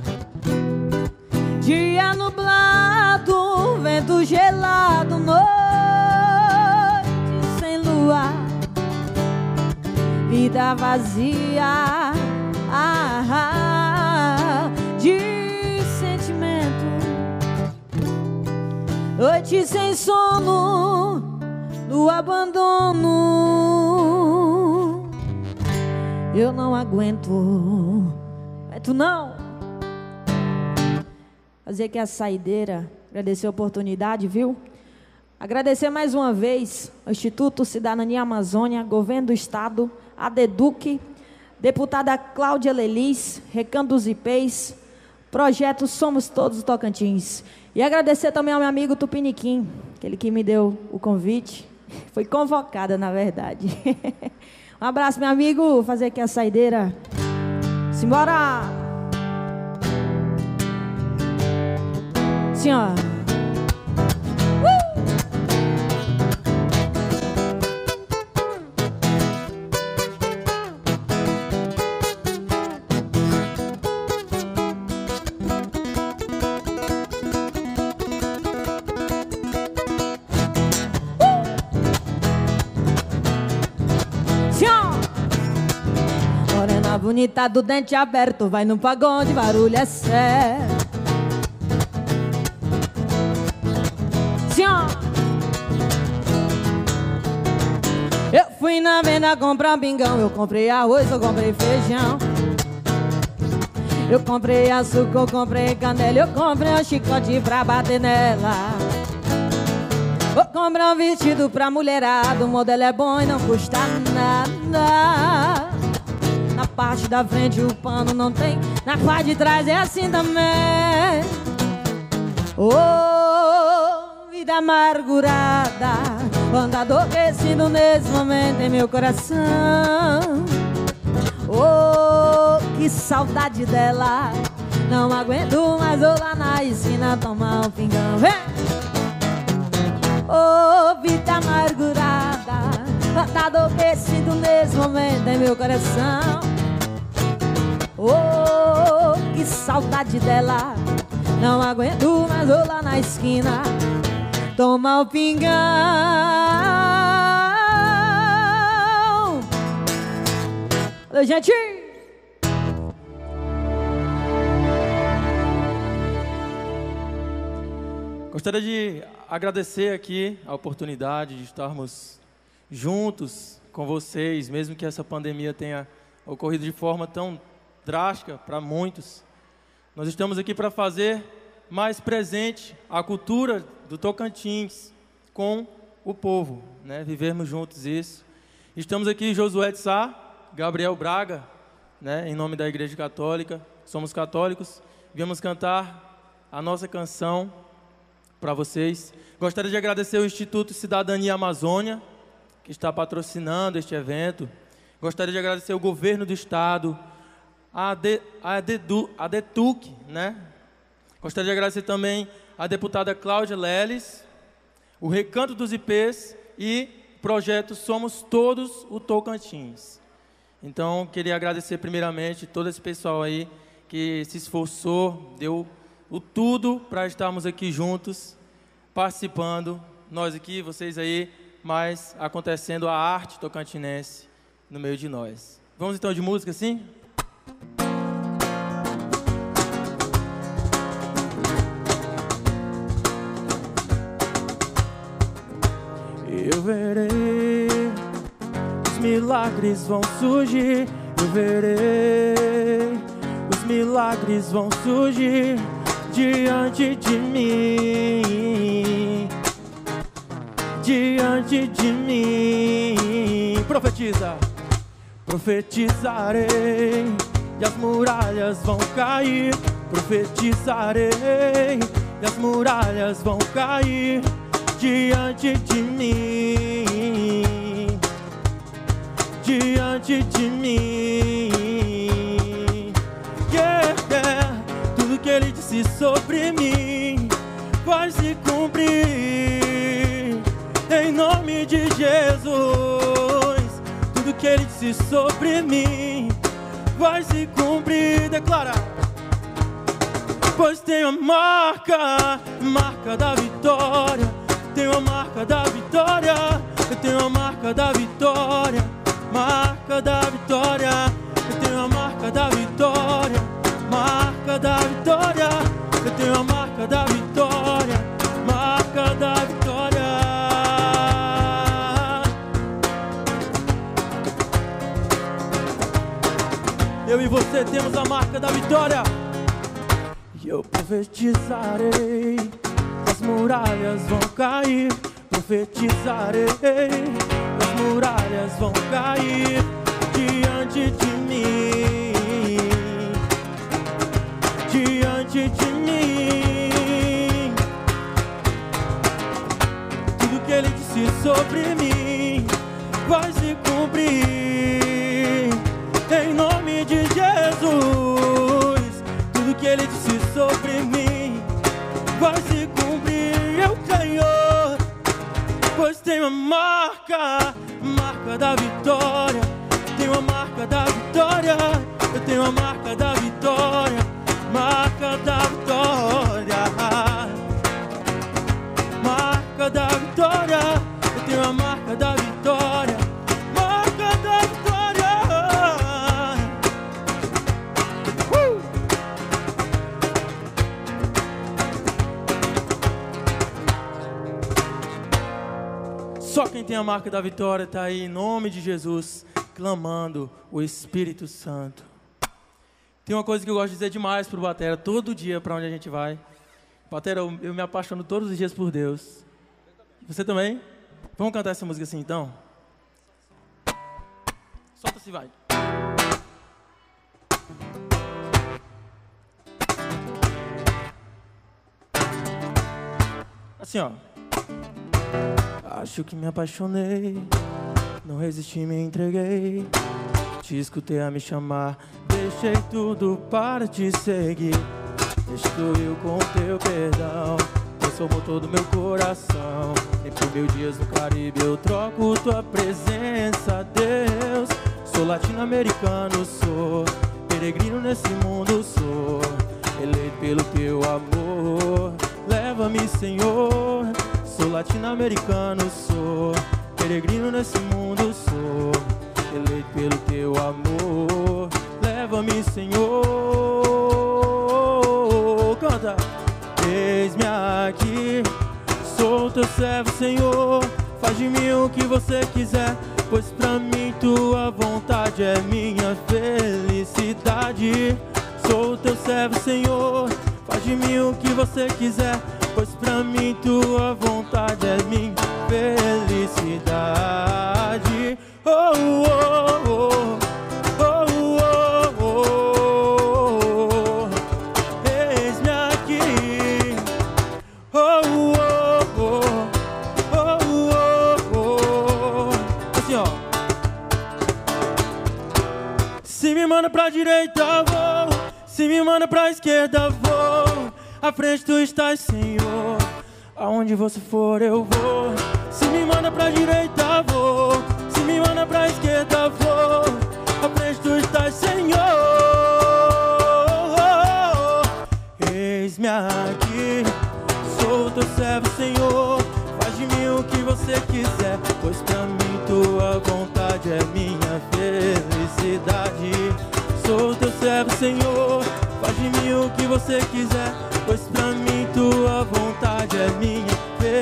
Dia nublado, vento gelado, noite sem lua. Vida vazia, ah, ah, de sentimento. Noite sem sono, no abandono. Eu não aguento. É tu não? Fazer aqui a saideira. Agradecer a oportunidade, viu? Agradecer mais uma vez ao Instituto Cidadania Amazônia, Governo do Estado, a DEDUC, deputada Cláudia Lelis, Recanto dos Ipês, projeto Somos Todos Tocantins. E agradecer também ao meu amigo Tupiniquim, aquele que me deu o convite. Foi convocada, na verdade. Um abraço, meu amigo. Vou fazer aqui a saideira. Simbora! Senhora. Morena bonita do dente aberto, vai no pagode, barulho é sério. Senhor, eu fui na venda comprar um pingão, eu comprei arroz, eu comprei feijão, eu comprei açúcar, eu comprei canela, eu comprei um chicote pra bater nela. Vou comprar um vestido pra mulherada, o modelo é bom e não custa nada. Na parte da frente o pano não tem, na parte de trás é assim também. Oh, vida amargurada, anda adormecido nesse momento em meu coração. Oh, que saudade dela, não aguento mais, vou lá na esquina tomar um pingão. Vem! Oh, vida amargurada, tá adormecido nesse momento em meu coração. Oh, que saudade dela, não aguento mais, vou lá na esquina tomar o pingão. Valeu, gente! Gostaria de agradecer aqui a oportunidade de estarmos juntos com vocês, mesmo que essa pandemia tenha ocorrido de forma tão drástica para muitos. Nós estamos aqui para fazer mais presente a cultura do Tocantins com o povo, né? Vivermos juntos isso. Estamos aqui Josué de Sá, Gabriel Braga, né? Em nome da Igreja Católica, somos católicos, viemos cantar a nossa canção para vocês. Gostaria de agradecer ao Instituto Cidadania Amazônia, que está patrocinando este evento. Gostaria de agradecer ao Governo do Estado, a, de, a, Dedu, a Detuc, né? Gostaria de agradecer também a deputada Cláudia Leles, o Recanto dos I Pês e o projeto Somos Todos o Tocantins. Então, queria agradecer primeiramente todo esse pessoal aí que se esforçou, deu o tudo para estarmos aqui juntos, participando, nós aqui, vocês aí, mas acontecendo a arte tocantinense no meio de nós. Vamos então de música, sim? Eu verei, os milagres vão surgir. Eu verei, os milagres vão surgir diante de mim, diante de mim. Profetiza. Profetizarei e as muralhas vão cair. Profetizarei e as muralhas vão cair diante de mim, diante de mim. Yeah, yeah. Tudo que ele disse sobre mim vai se cumprir em nome de Jesus. Tudo que ele disse sobre mim vai se cumprir. Declara. Pois tenho a marca, marca da vitória. Tenho a marca da vitória. Eu tenho a marca da vitória. Marca da vitória. Eu tenho a marca da vitória. Marca da vitória. Eu tenho a marca da vitória. Marca da vitória. Eu e você temos a marca da vitória. E eu profetizarei, as muralhas vão cair. Profetizarei, as muralhas vão cair diante de mim, diante de mim. Tudo que ele disse sobre mim vai se cumprir em nome de Jesus. Tudo que ele disse sobre mim vai se cumprir. Eu creio, pois tenho a marca, marca da vitória. Tenho a marca da vitória. Eu tenho a marca da vitória. Marca da vitória. Marca da vitória. Eu tenho a marca da vitória. Marca da vitória. Uh! Só quem tem a marca da vitória está aí em nome de Jesus, clamando o Espírito Santo. Tem uma coisa que eu gosto de dizer demais pro Batera, todo dia para onde a gente vai. Batera, eu, eu me apaixono todos os dias por Deus. Você também? Vamos cantar essa música assim então? Solta-se, vai. Assim, ó. Acho que me apaixonei, não resisti, me entreguei. Te escutei a me chamar, deixei tudo para te seguir. Restituiu com teu perdão, transformou todo meu coração. Entre mil dias no Caribe eu troco tua presença, Deus. Sou latino-americano, sou peregrino nesse mundo, sou eleito pelo teu amor. Leva-me, Senhor. Sou latino-americano, sou peregrino nesse mundo, sou eleito pelo teu amor. Leva-me, Senhor. Canta. Eis-me aqui, sou teu servo, Senhor. Faz de mim o que você quiser, pois pra mim tua vontade é minha felicidade. Sou teu servo, Senhor. Faz de mim o que você quiser, pois pra mim tua vontade é minha felicidade. Oh, oh, oh, oh, oh, oh, oh. Eis-me aqui. Oh, oh, oh, oh, oh, oh. Assim, ó. Se me manda pra direita, vou. Se me manda pra esquerda, vou. À frente tu estás, Senhor. Aonde você for, eu vou. Se me manda pra direita, vou. Se me manda pra esquerda, vou. À frente tu estás, Senhor. Eis-me aqui, sou teu servo, Senhor. Faz de mim o que você quiser, pois pra mim tua vontade é minha felicidade. Sou teu servo, Senhor. Faz de mim o que você quiser, pois pra mim tua vontade é minha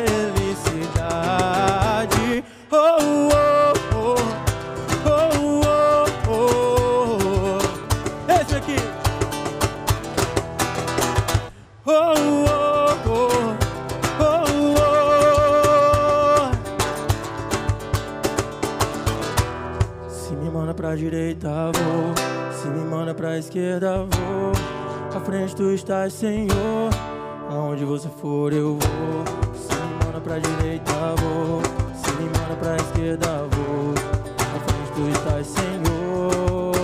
felicidade. Oh, oh, oh, oh, oh, oh. Esse aqui. Oh, oh, oh, oh, oh. Se me manda pra direita, vou. Se me manda pra esquerda, vou. À frente tu estás, Senhor. Aonde você for, eu vou. Se me manda pra direita, vou. Se me manda pra esquerda, vou. À frente tu estás, Senhor.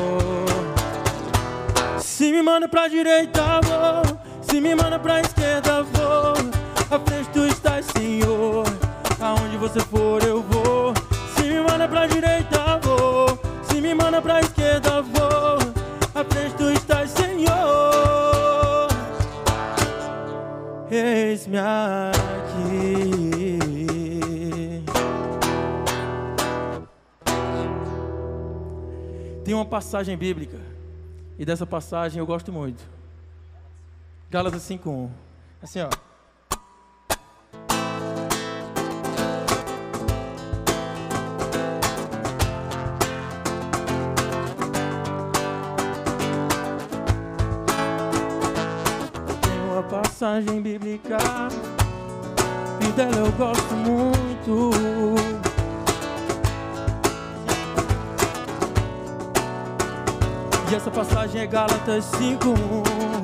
Se me manda pra direita, vou. Se me manda pra esquerda, vou. À frente tu estás, Senhor. Aonde você for, eu vou. Se me manda pra direita, vou. Se me manda pra esquerda, vou. À frente tu estás, Senhor. Eis-me aqui. Tem uma passagem bíblica, e dessa passagem eu gosto muito. Gálatas cinco um. Assim, ó. Passagem bíblica, e dela eu gosto muito. E essa passagem é Gálatas cinco um.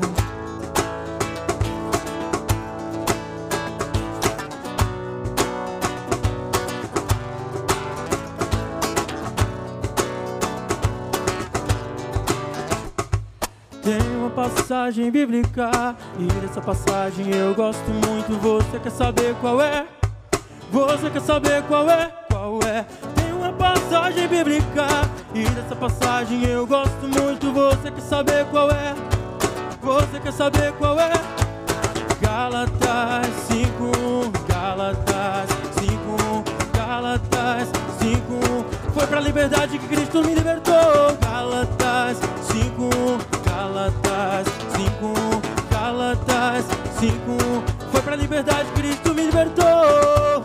Tem uma passagem bíblica, e dessa passagem eu gosto muito. Você quer saber qual é? Você quer saber qual é? Qual é? Tem uma passagem bíblica, e dessa passagem eu gosto muito. Você quer saber qual é? Você quer saber qual é? Gálatas cinco um, Gálatas cinco um, Gálatas cinco um. Foi pra liberdade que Cristo me libertou. Gálatas cinco um, Gálatas cinco um, Gálatas cinco um. Foi pra liberdade que Cristo me libertou.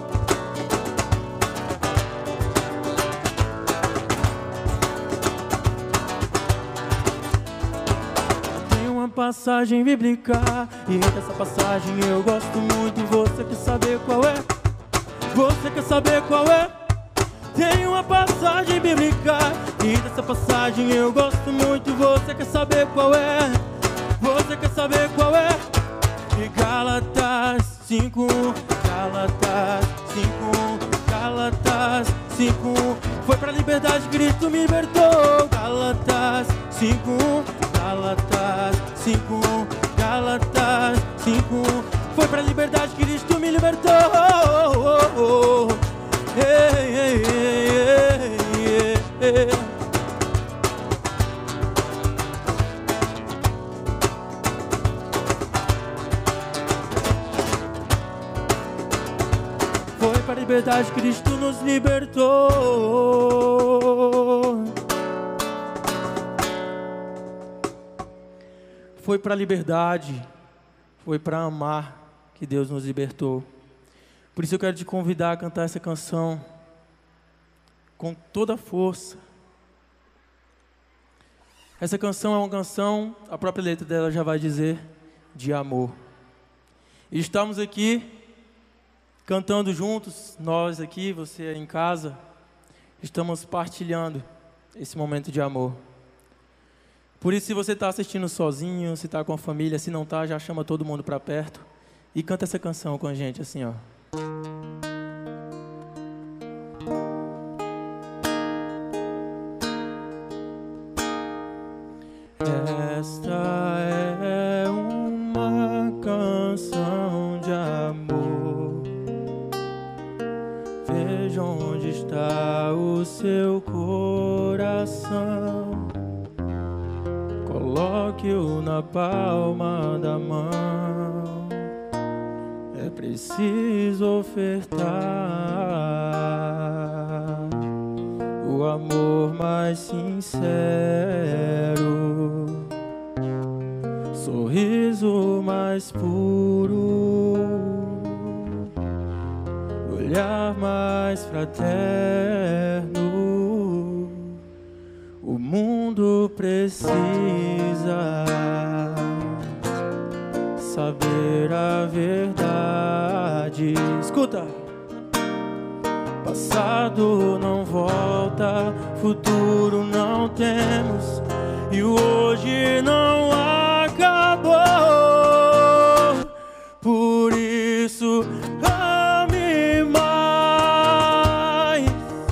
Tem uma passagem bíblica, e dessa passagem eu gosto muito. Você quer saber qual é? Você quer saber qual é? Tem uma passagem bíblica, e dessa passagem eu gosto muito. Você quer saber qual é? Você quer saber qual é? E Gálatas cinco um, Gálatas cinco um, Gálatas cinco um. Foi pra liberdade que Cristo me libertou. Gálatas cinco um, Gálatas cinco um, Gálatas cinco um. Foi pra liberdade que Cristo me libertou. Ei, ei, ei, ei, ei. Foi para a liberdade que Cristo nos libertou. Foi para a liberdade, foi para amar que Deus nos libertou. Por isso eu quero te convidar a cantar essa canção com toda a força. Essa canção é uma canção, a própria letra dela já vai dizer, de amor. E estamos aqui cantando juntos, nós aqui, você aí em casa, estamos partilhando esse momento de amor. Por isso, se você está assistindo sozinho, se está com a família, se não está, já chama todo mundo para perto e canta essa canção com a gente, assim, ó. Esta é uma canção de amor. Veja onde está o seu coração. Coloque-o na palma da mão. É preciso ofertar o amor mais sincero, sorriso mais puro, olhar mais fraterno. O mundo precisa saber a verdade. Escuta! Passado não volta, futuro não temos, e o hoje não acabou. Por isso ame mais,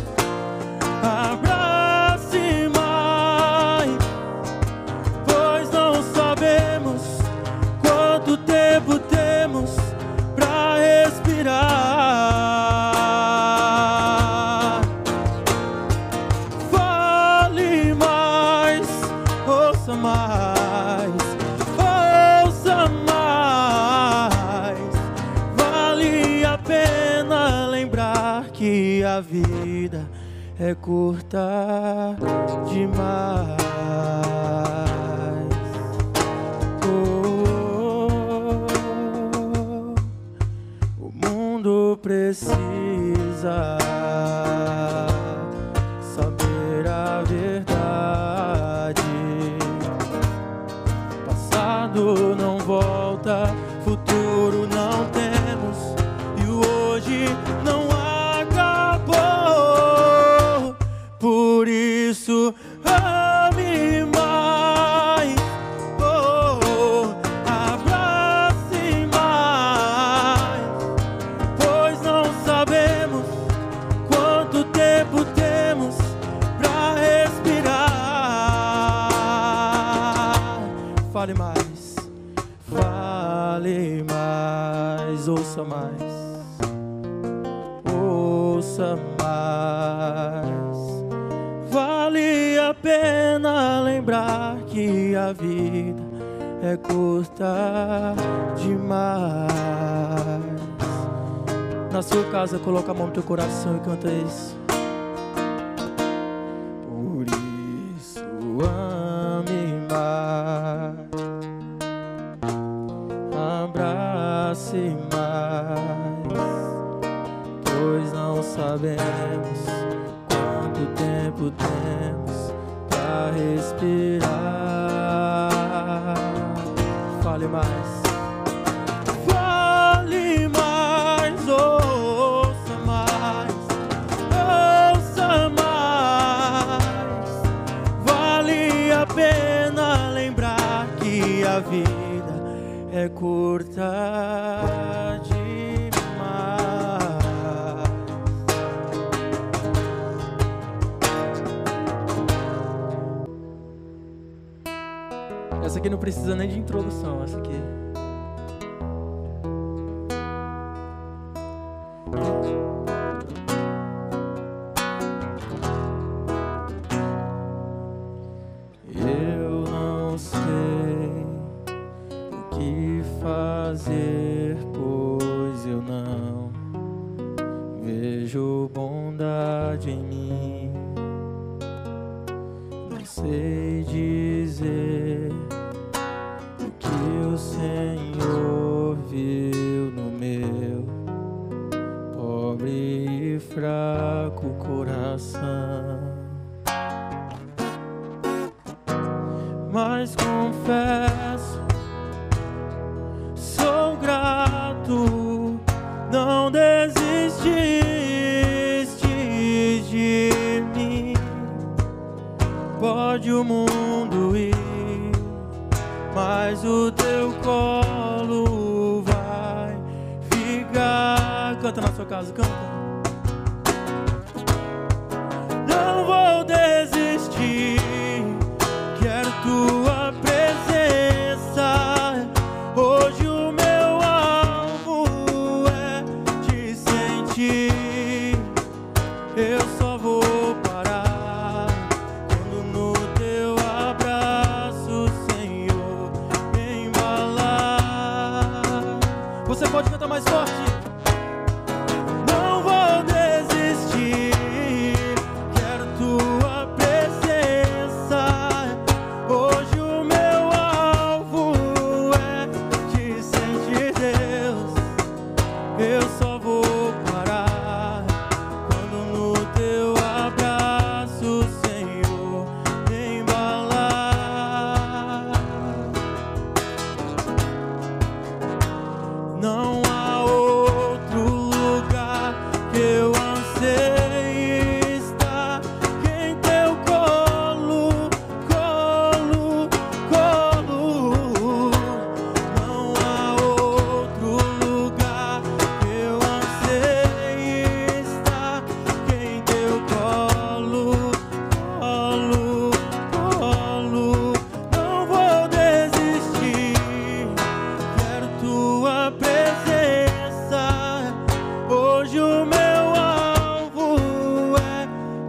abrace mais, pois não sabemos quanto tempo temos pra respirar. Fale mais, ouça mais, ouça mais. Vale a pena lembrar que a vida é curta demais. O mundo precisa saber a verdade. Passado não volta, futuro não temos, e o hoje não acabou. Por isso ame mais, oh, abrace mais, pois não sabemos quanto tempo temos pra respirar. Fale mais, fale mais, ouça mais, ouça mais. Vale a pena lembrar que a vida é curta demais. Na sua casa, coloca a mão no teu coração e canta isso. Por isso ame mais, abrace mais, pois não sabemos quanto tempo temos pra respirar. Fale mais, fale mais, ouça mais, ouça mais. Vale a pena lembrar que a vida é curta demais. Essa aqui não precisa nem de introdução, essa aqui. Eu não sei o que fazer, pois eu não vejo bondade em mim. Não sei dizer o que o Senhor viu no meu pobre e fraco coração. Mas confesso, sou grato, não desististe de mim. Pode o mundo ir, mas o teu colo vai ficar. Canta na sua casa, canta. Não vou desistir, quero tua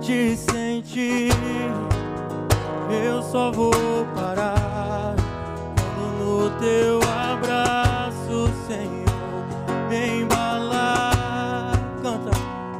de sentir. Eu só vou parar quando no teu abraço, Senhor, me embalar. Canta.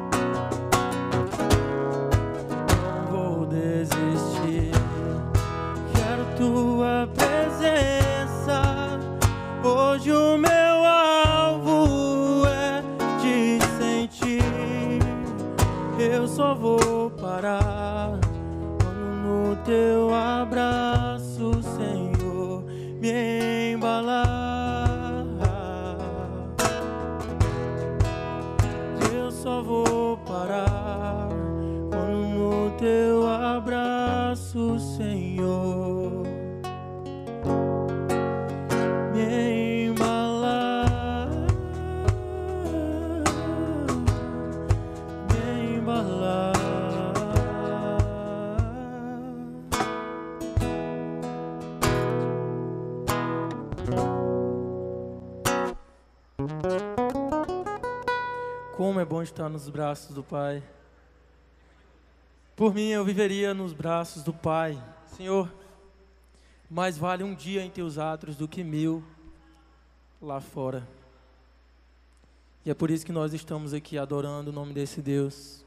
Não vou desistir, quero tua presença. Hoje o meu alvo é te sentir. Eu só vou parar no teu abraço, Senhor, me embalar. Eu só vou parar quando no teu abraço, Senhor, me embalar, me embalar. Como é bom estar nos braços do Pai. Por mim, eu viveria nos braços do Pai. Senhor, mais vale um dia em teus atos do que mil lá fora. E é por isso que nós estamos aqui adorando o nome desse Deus,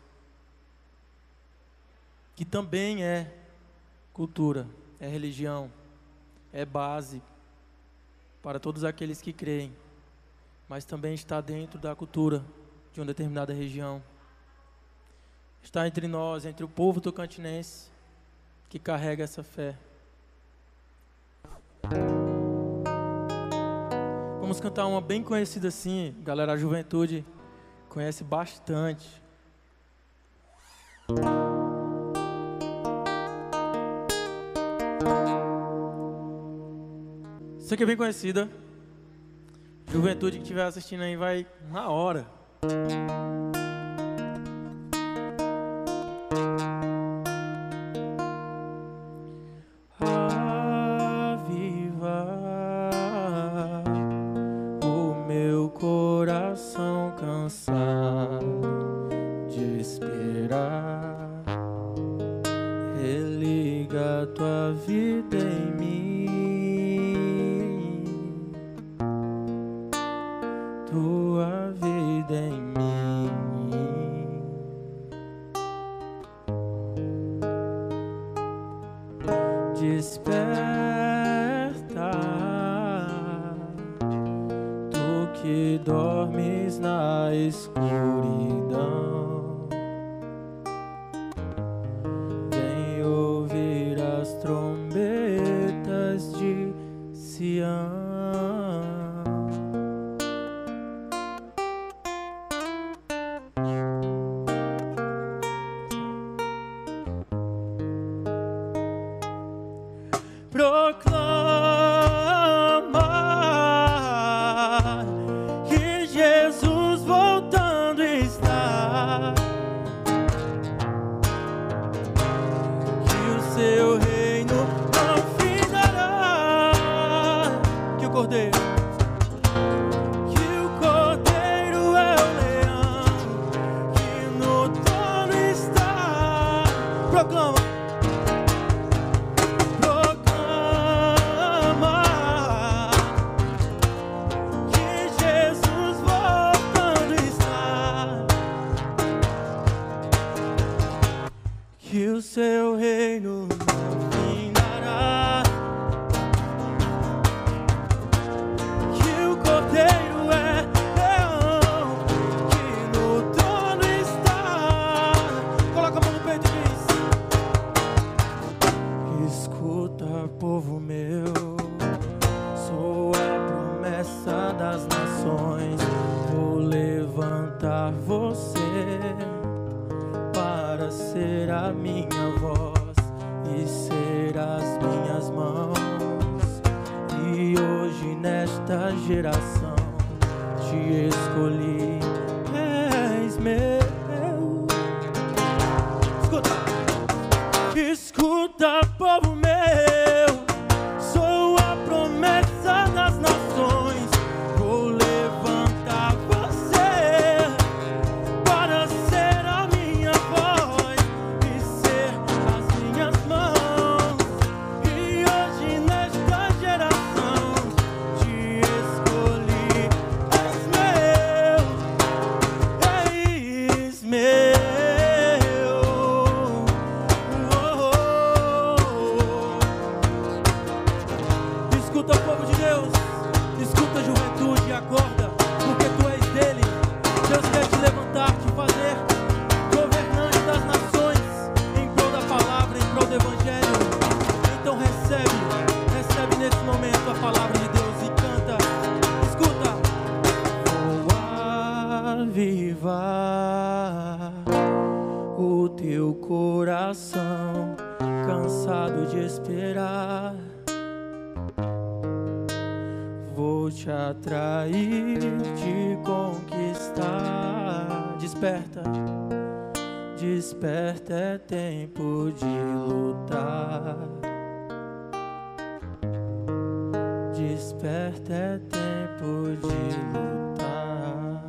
que também é cultura, é religião, é base para todos aqueles que creem, mas também está dentro da cultura de uma determinada região. Está entre nós, entre o povo tocantinense que carrega essa fé. Vamos cantar uma bem conhecida assim, galera, a juventude conhece bastante. Isso aqui é bem conhecida. Juventude que estiver assistindo aí vai na hora. Avivar o meu coração cansado de esperar. Religa tua vida em mim, tua vida em mim. Desperta, tu que dormes na escuridão. Vem ouvir as trombetas de Sião. Proclama que Jesus voltando está, que o seu reino não findará, que o Cordeiro, que o Cordeiro é o leão que no trono está. Proclama. Que o seu reino não findará, que o Cordeiro é leão que no trono está. Coloca a mão no peito e diz: escuta, povo meu, sou a promessa das nações. Vou levantar você para ser a minha voz e ser as minhas mãos. E hoje nesta geração te escolhi, és meu. Escuta, escuta, povo meu, sou a promessa das nações. Vou levantar você para ser a minha voz e o teu coração cansado de esperar. Vou te atrair, te conquistar. Desperta, desperta, é tempo de lutar. Desperta, é tempo de lutar.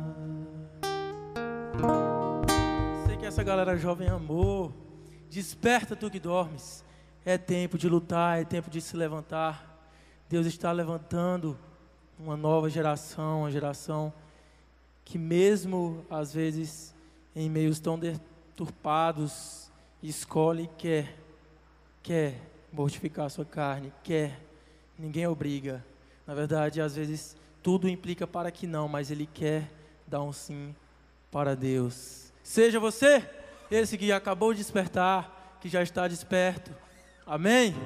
Sei que essa galera jovem amou. Desperta, tu que dormes. É tempo de lutar, é tempo de se levantar. Deus está levantando uma nova geração, uma geração que mesmo às vezes em meios tão deturpados, escolhe e quer, quer mortificar a sua carne, quer, ninguém obriga. Na verdade, às vezes tudo implica para que não, mas ele quer dar um sim para Deus. Seja você esse que acabou de despertar, que já está desperto. Amém?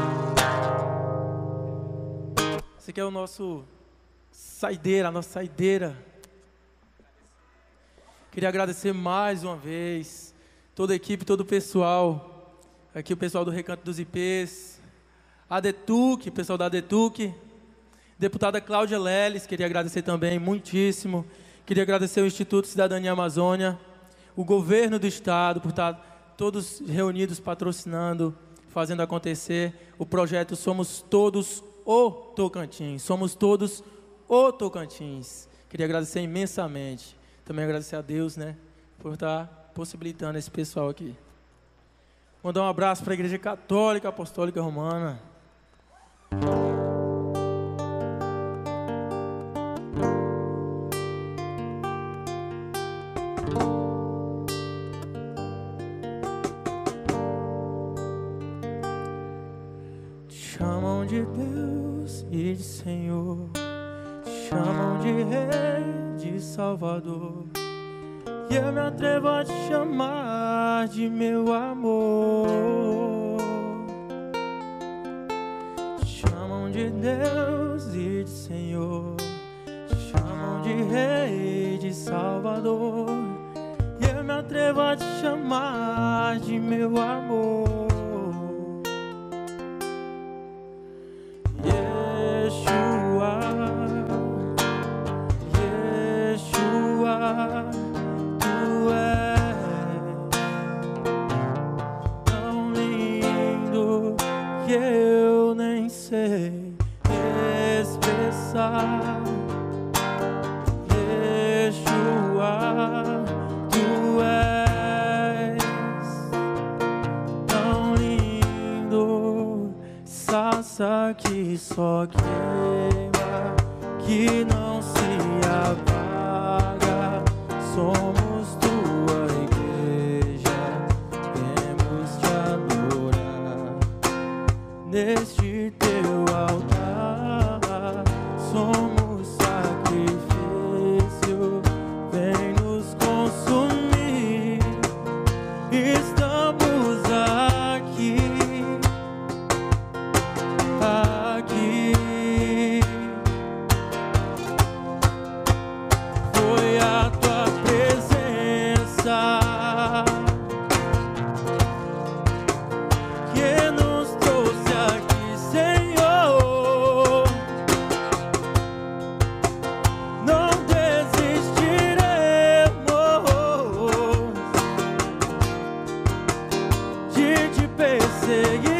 Esse aqui é o nosso saideira, a nossa saideira. Queria agradecer mais uma vez toda a equipe, todo o pessoal, aqui o pessoal do Recanto dos I Pês, a Detuc, o pessoal da Detuc, deputada Cláudia Leles, queria agradecer também muitíssimo. Queria agradecer o Instituto Cidadania Amazônia, o governo do estado, por estar todos reunidos, patrocinando, fazendo acontecer o projeto Somos Todos o Tocantins. Somos todos o Tocantins. Queria agradecer imensamente. Também agradecer a Deus, né, por estar possibilitando esse pessoal aqui. Mandar um abraço para a Igreja Católica Apostólica Romana. Chamam de Deus e de Senhor, chamam de Rei, de Salvador, e eu me atrevo a te chamar de meu amor. Chamam de Deus e de Senhor, chamam de Rei, de Salvador, e eu me atrevo a te chamar de meu amor. Que só queima, que não se apaga. Somos tua igreja, vemos te adorar neste teu altar. Somos sacrifício, vem nos consumir. Estamos aqui. Foi a tua presença que nos trouxe aqui, Senhor. Não desistiremos de te perseguir.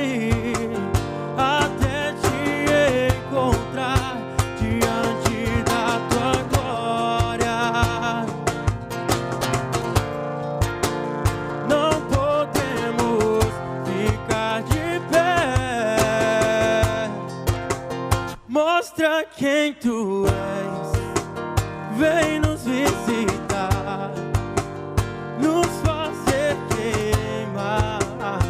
Mostra quem tu és, vem nos visitar, nos fazer queimar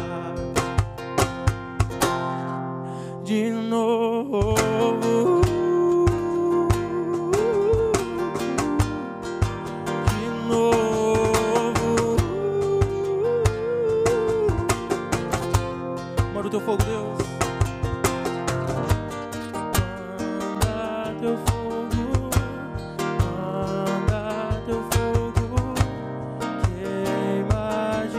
de novo, de novo. Manda o teu fogo, Deus. Teu fogo, manda teu fogo, queima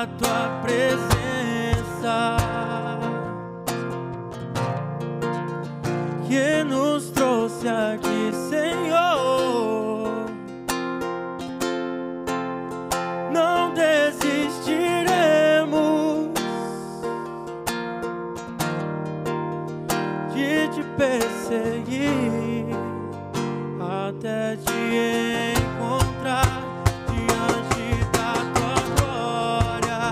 da tua presença que nos trouxe aqui, Senhor. Não desistiremos de te perseguir até te encontrar diante da tua glória.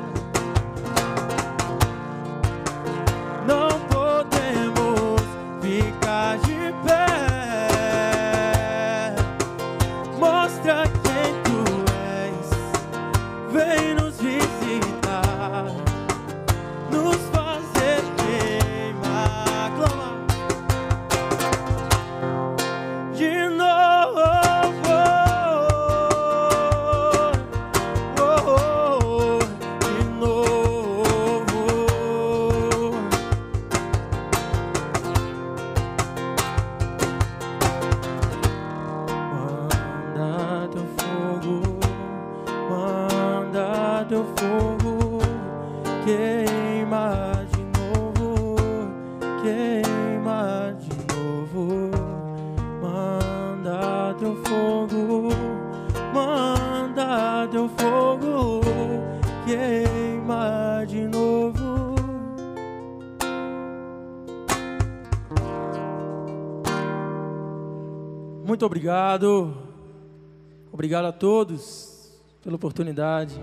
Não podemos ficar de pé. Mostra quem tu és, vem nos visitar, nos fazer queimar, clamar de novo, oh, oh, de novo. Manda teu fogo, manda teu fogo, queima de novo, queima de novo. Manda teu fogo, manda teu fogo, queima de novo. Muito obrigado, obrigado a todos pela oportunidade.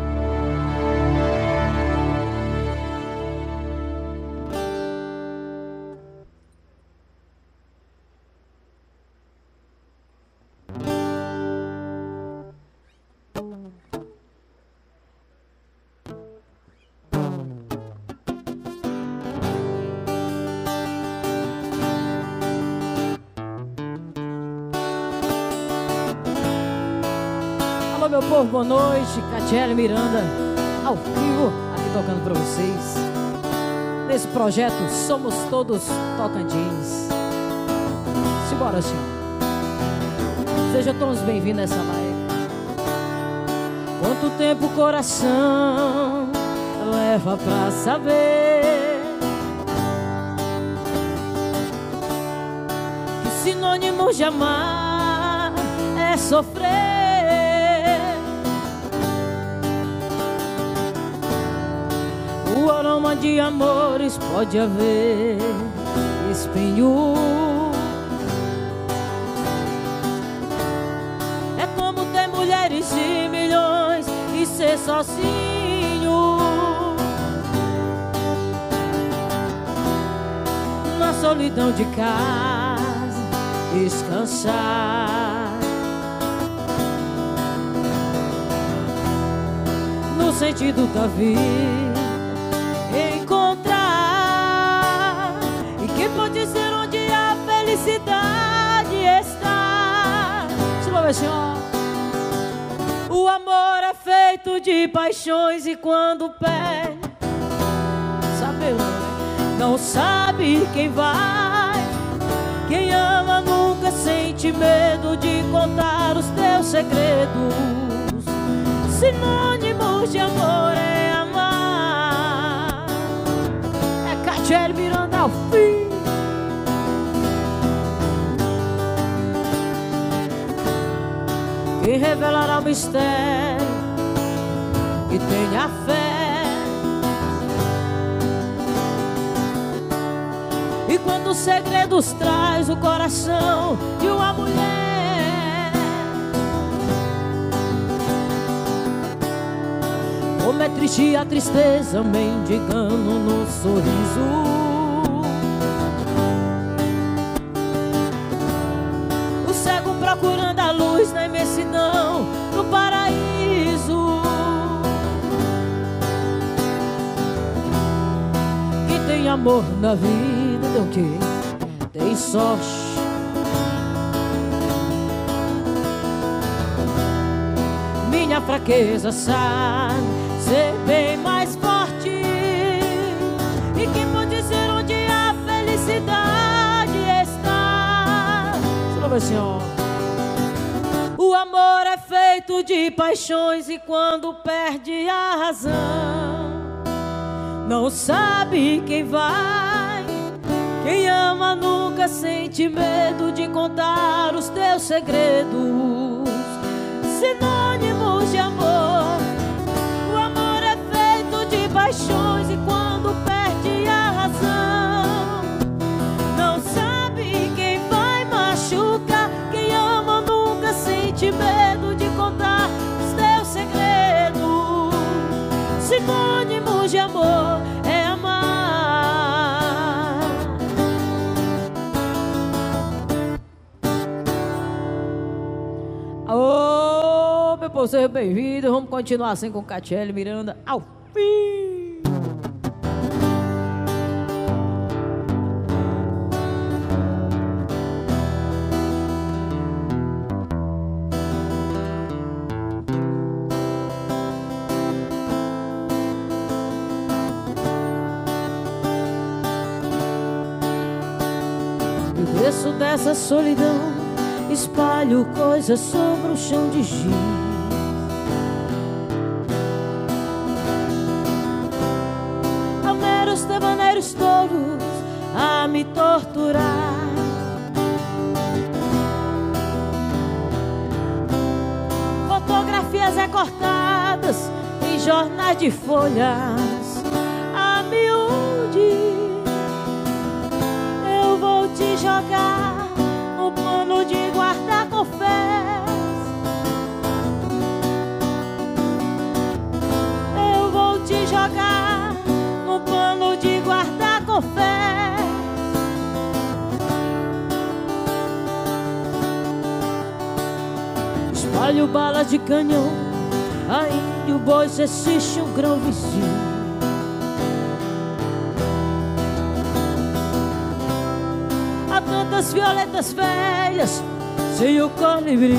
Alô, meu povo, boa noite. Catiele Miranda, ao vivo, aqui tocando pra vocês. Nesse projeto, Somos Todos Tocantins. Simbora, senhor. Sejam todos bem-vindos a essa live. Quanto tempo o coração leva pra saber que sinônimo de amar é sofrer. O aroma de amores pode haver espinho. É como ter mulheres e milhões e ser sozinho na solidão de casa, descansar no sentido da vida, encontrar. E quem pode dizer onde a felicidade está? Se louve, Senhor. O amor é feito de paixões e quando perde, sabe, não sabe quem vai. Quem ama nunca sente medo de contar os teus segredos. Sinônimos de amor é amar. É Catiele Miranda ao fim. Quem revelará o mistério e tenha fé. E quando os segredos traz o coração de uma mulher, como é triste a tristeza mendigando no sorriso. O cego procurando a luz na imensidão do paraíso. Quem tem amor na vida tem o quê? Tem sorte. Minha fraqueza sabe ser bem mais forte. E quem pode dizer onde a felicidade está? Senhor, o amor é feito feito de paixões e quando perde a razão, não sabe quem vai. Quem ama nunca sente medo de contar os teus segredos. Sinônimos de amor. O amor é feito de paixões e quando perde a razão, não sabe quem vai machucar. Quem ama nunca sente medo de contar os teus segredos. Sinônimos de amor é amar. Ô, meu povo, seja bem-vindo. Vamos continuar assim com Catiele Miranda ao fim. No berço dessa solidão espalho coisas sobre o chão de giz. Há meros devaneios todos a me torturar. Fotografias recortadas em jornais de folhas a miúde. Eu vou te jogar no pano de guardar confés. Eu vou te jogar no pano de guardar confés. Espalho balas de canhão, ainda o boi se assiste um grão vizinho. Há tantas violetas velhas sem o colibri.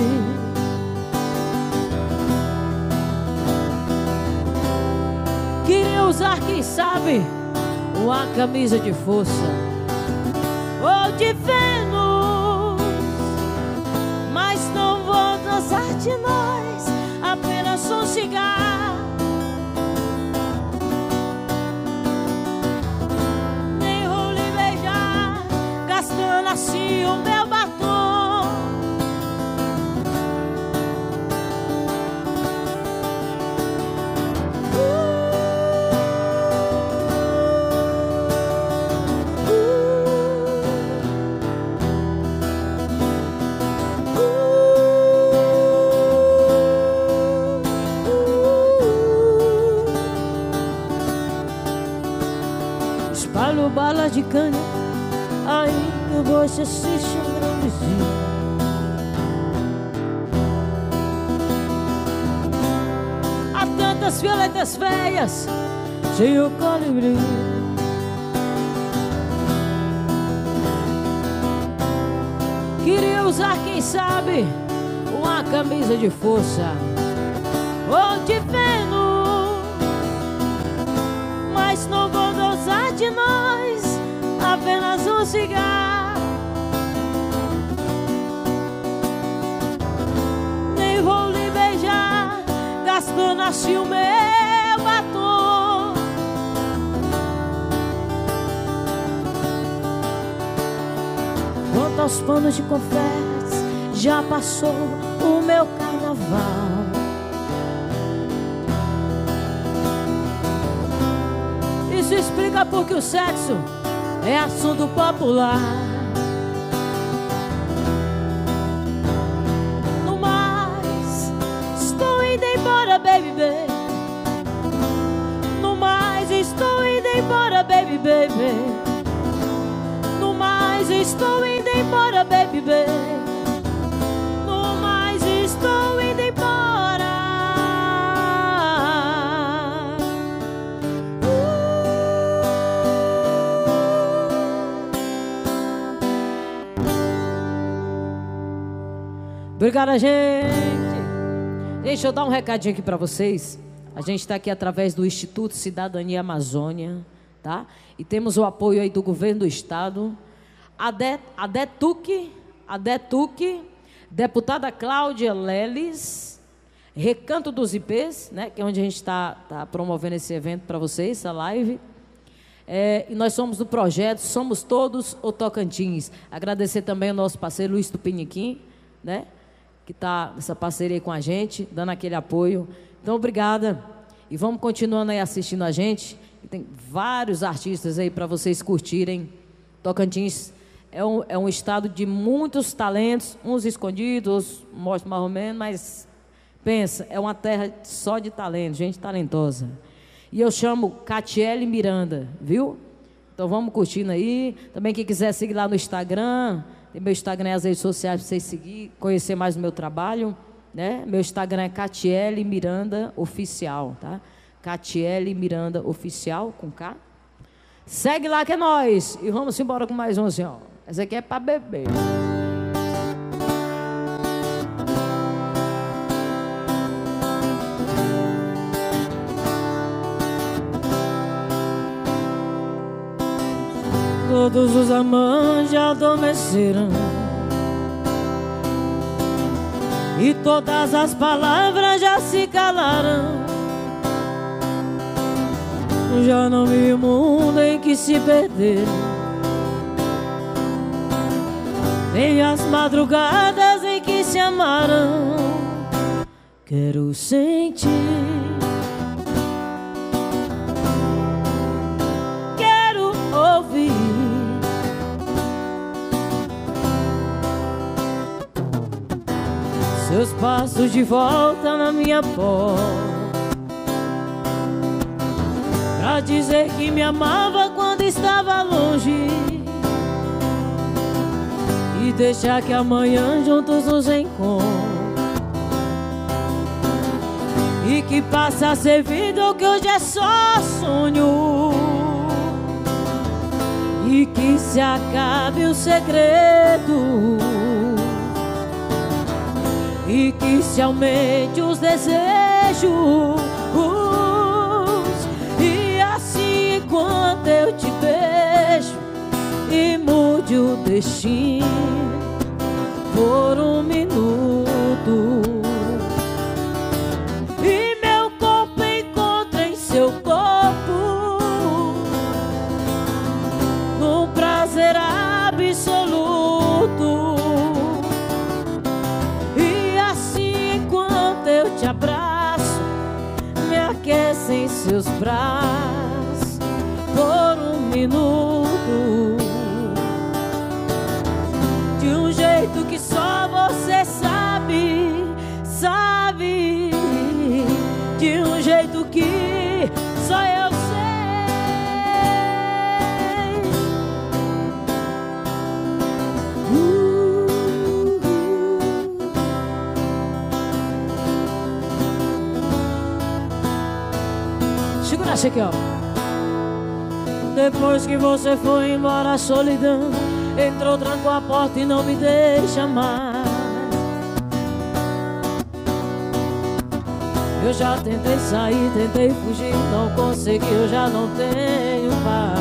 Queria usar, quem sabe, uma camisa de força ou de Vênus, mas não vou dançar de nós, apenas um cigarro. Nem vou lhe beijar, gastando assim o meu batom. Uh, uh, uh, uh. Espalho balas de cana, ainda você assiste um grandezinho. Há tantas violetas velhas sem o colibri. Queria usar, quem sabe, uma camisa de força ou de Vênus, mas não vou gozar de nós, apenas um cigarro. Nem vou lhe beijar, gastando assim o meu batom. Quanto aos panos de confete, já passou o meu carnaval. Isso explica porque o sexo é assunto popular. No mais, estou indo embora, baby, baby. No mais, estou indo embora, baby, baby. No mais, estou indo embora, baby, baby. No mais, estou indo embora. Obrigada, gente. Deixa eu dar um recadinho aqui para vocês. A gente está aqui através do Instituto Cidadania Amazônia, tá? E temos o apoio aí do governo do estado. A, De, a Detuc, a Detuc, deputada Cláudia Leles, Recanto dos I Pês, né, que é onde a gente está tá promovendo esse evento para vocês, essa live. É, e nós somos do projeto Somos Todos o Tocantins. Agradecer também ao nosso parceiro Luiz Tupiniquim, né, que está nessa parceria com a gente, dando aquele apoio. Então, obrigada. E vamos continuando aí assistindo a gente. Tem vários artistas aí para vocês curtirem. Tocantins é um, é um estado de muitos talentos, uns escondidos, outros mostram mais ou menos, mas pensa, é uma terra só de talento, gente talentosa. E eu chamo Catiele Miranda, viu? Então vamos curtindo aí. Também quem quiser seguir lá no Instagram, tem meu Instagram e as redes sociais para vocês seguir, conhecer mais o meu trabalho, né? Meu Instagram é Catiele Miranda Oficial, tá? Catiele Miranda Oficial, com K. Segue lá que é nóis. E vamos embora com mais um assim, ó. Essa aqui é pra beber. Todos os amantes já adormeceram e todas as palavras já se calaram. Já não vi o mundo em que se perderam, nem as madrugadas em que se amaram. Quero sentir, quero ouvir seus passos de volta na minha porta, pra dizer que me amava quando estava longe, e deixar que amanhã juntos nos encontremos, e que passa a ser vida o que hoje é só sonho, e que se acabe o segredo, e que se aumente os desejos, e assim enquanto eu te beijo e mude o destino por um minuto, e meu corpo encontra em seu corpo num prazer absoluto, e assim enquanto eu te abraço me aquece em seus braços por um minuto, de um jeito que só você sabe, sabe, de um jeito que só eu sei. Uh, uh. Segura essa aqui, ó. Depois que você foi embora, a solidão entrou, trancou a porta e não me deixa mais. Eu já tentei sair, tentei fugir, não consegui, eu já não tenho paz.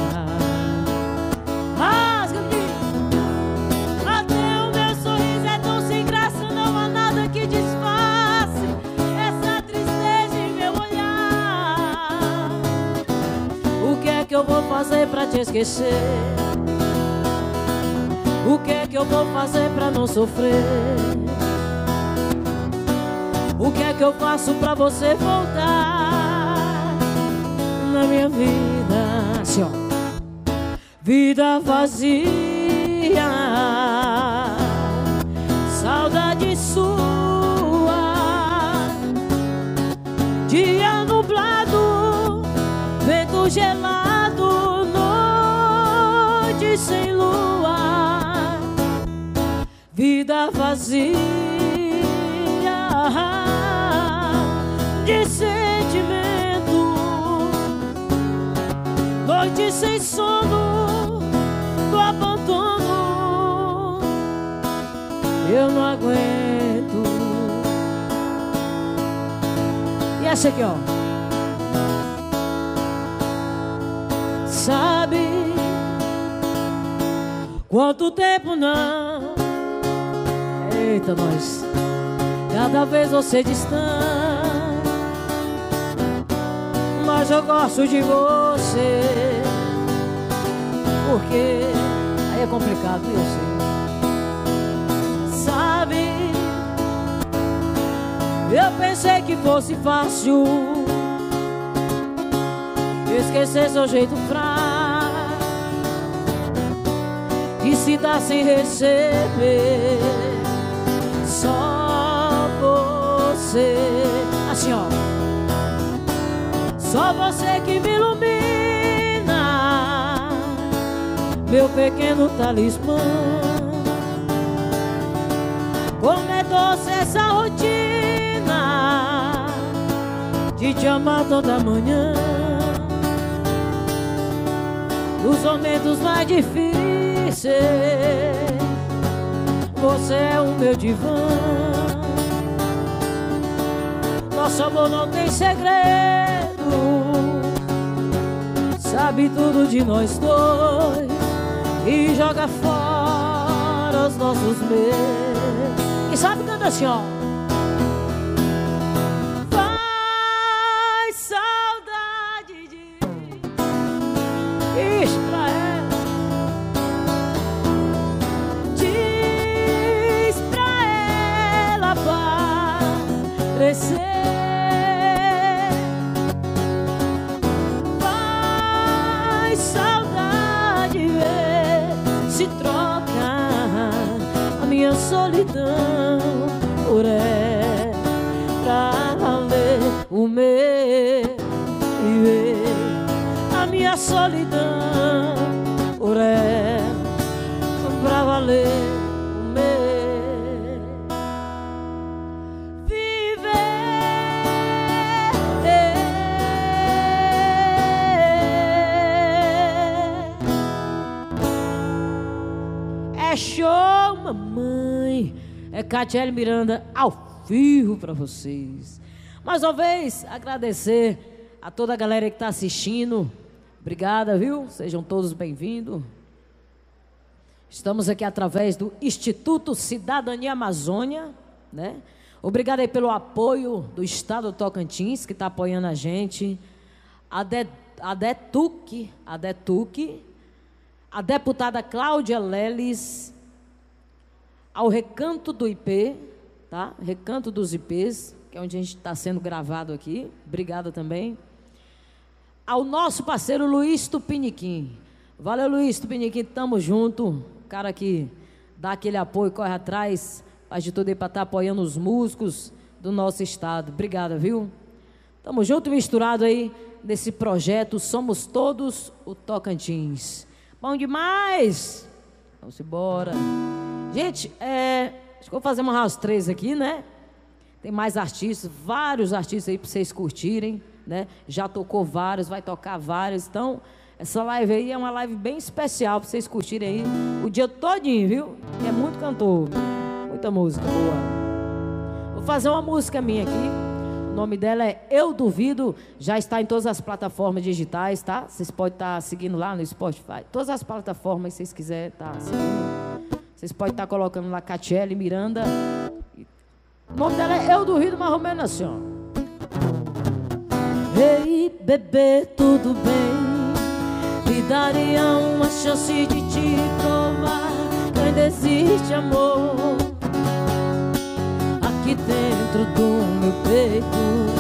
Rasga aqui. Até o meu sorriso é tão sem graça, não há nada que disfarce essa tristeza em meu olhar. O que é que eu vou fazer pra te esquecer? O que é que eu vou fazer pra não sofrer? O que é que eu faço pra você voltar na minha vida? Assim, ó. Vida vazia, saudade sua, dia nublado, vento gelado, noite sem lua. Vida vazia de sentimento, noite sem sono, do abandono, eu não aguento. E essa aqui, ó. Sabe quanto tempo não? Eita, nós. Cada vez você distante, mas eu gosto de você. Porque aí é complicado, eu sei. Sabe, eu pensei que fosse fácil esquecer seu jeito fraco de se dar sem receber. Só você, assim ó, só você que me ilumina, meu pequeno talismã. Como é doce essa rotina de te amar toda manhã, nos momentos mais difíceis, você é o meu divã. Nosso amor não tem segredo, sabe tudo de nós dois e joga fora os nossos medos. Quem sabe canta assim, ó. Faz saudade de diz pra ela, diz pra ela parecer. Faz saudade ver se troca a minha solidão por ela, pra valer o meu viver. A minha solidão por ela, pra valer o meu viver. É show, mamãe. É Catiele Miranda ao vivo pra vocês. Mais uma vez, agradecer a toda a galera que está assistindo. Obrigada, viu? Sejam todos bem-vindos. Estamos aqui através do Instituto Cidadania Amazônia, né? Obrigado aí pelo apoio do Estado do Tocantins, que está apoiando a gente. A, De, a Detuc, a Detuc, a deputada Cláudia Leles, ao Recanto do I P, tá? Recanto dos I Ps, que é onde a gente está sendo gravado aqui. Obrigada também. Ao nosso parceiro Luiz Tupiniquim. Valeu, Luiz Tupiniquim, tamo junto. O cara que dá aquele apoio, corre atrás, faz de tudo aí para estar apoiando os músicos do nosso estado. Obrigada, viu? Tamo junto, misturado aí nesse projeto Somos Todos o Tocantins. Bom demais! Vamos embora. Gente, é, acho que vou fazer uma house três aqui, né? Tem mais artistas, vários artistas aí para vocês curtirem, né? Já tocou vários, vai tocar vários. Então, essa live aí é uma live bem especial para vocês curtirem aí o dia todinho, viu? É muito cantor, muita música boa. Vou fazer uma música minha aqui. O nome dela é Eu Duvido. Já está em todas as plataformas digitais, tá? Vocês podem estar seguindo lá no Spotify. Todas as plataformas, se vocês quiserem estar seguindo. Vocês podem estar colocando lá Catiele Miranda. O nome dela é Eu Duvido, mais ou menos assim, ó. Ei, bebê, tudo bem? Me daria uma chance de te provar que ainda existe amor aqui dentro do meu peito.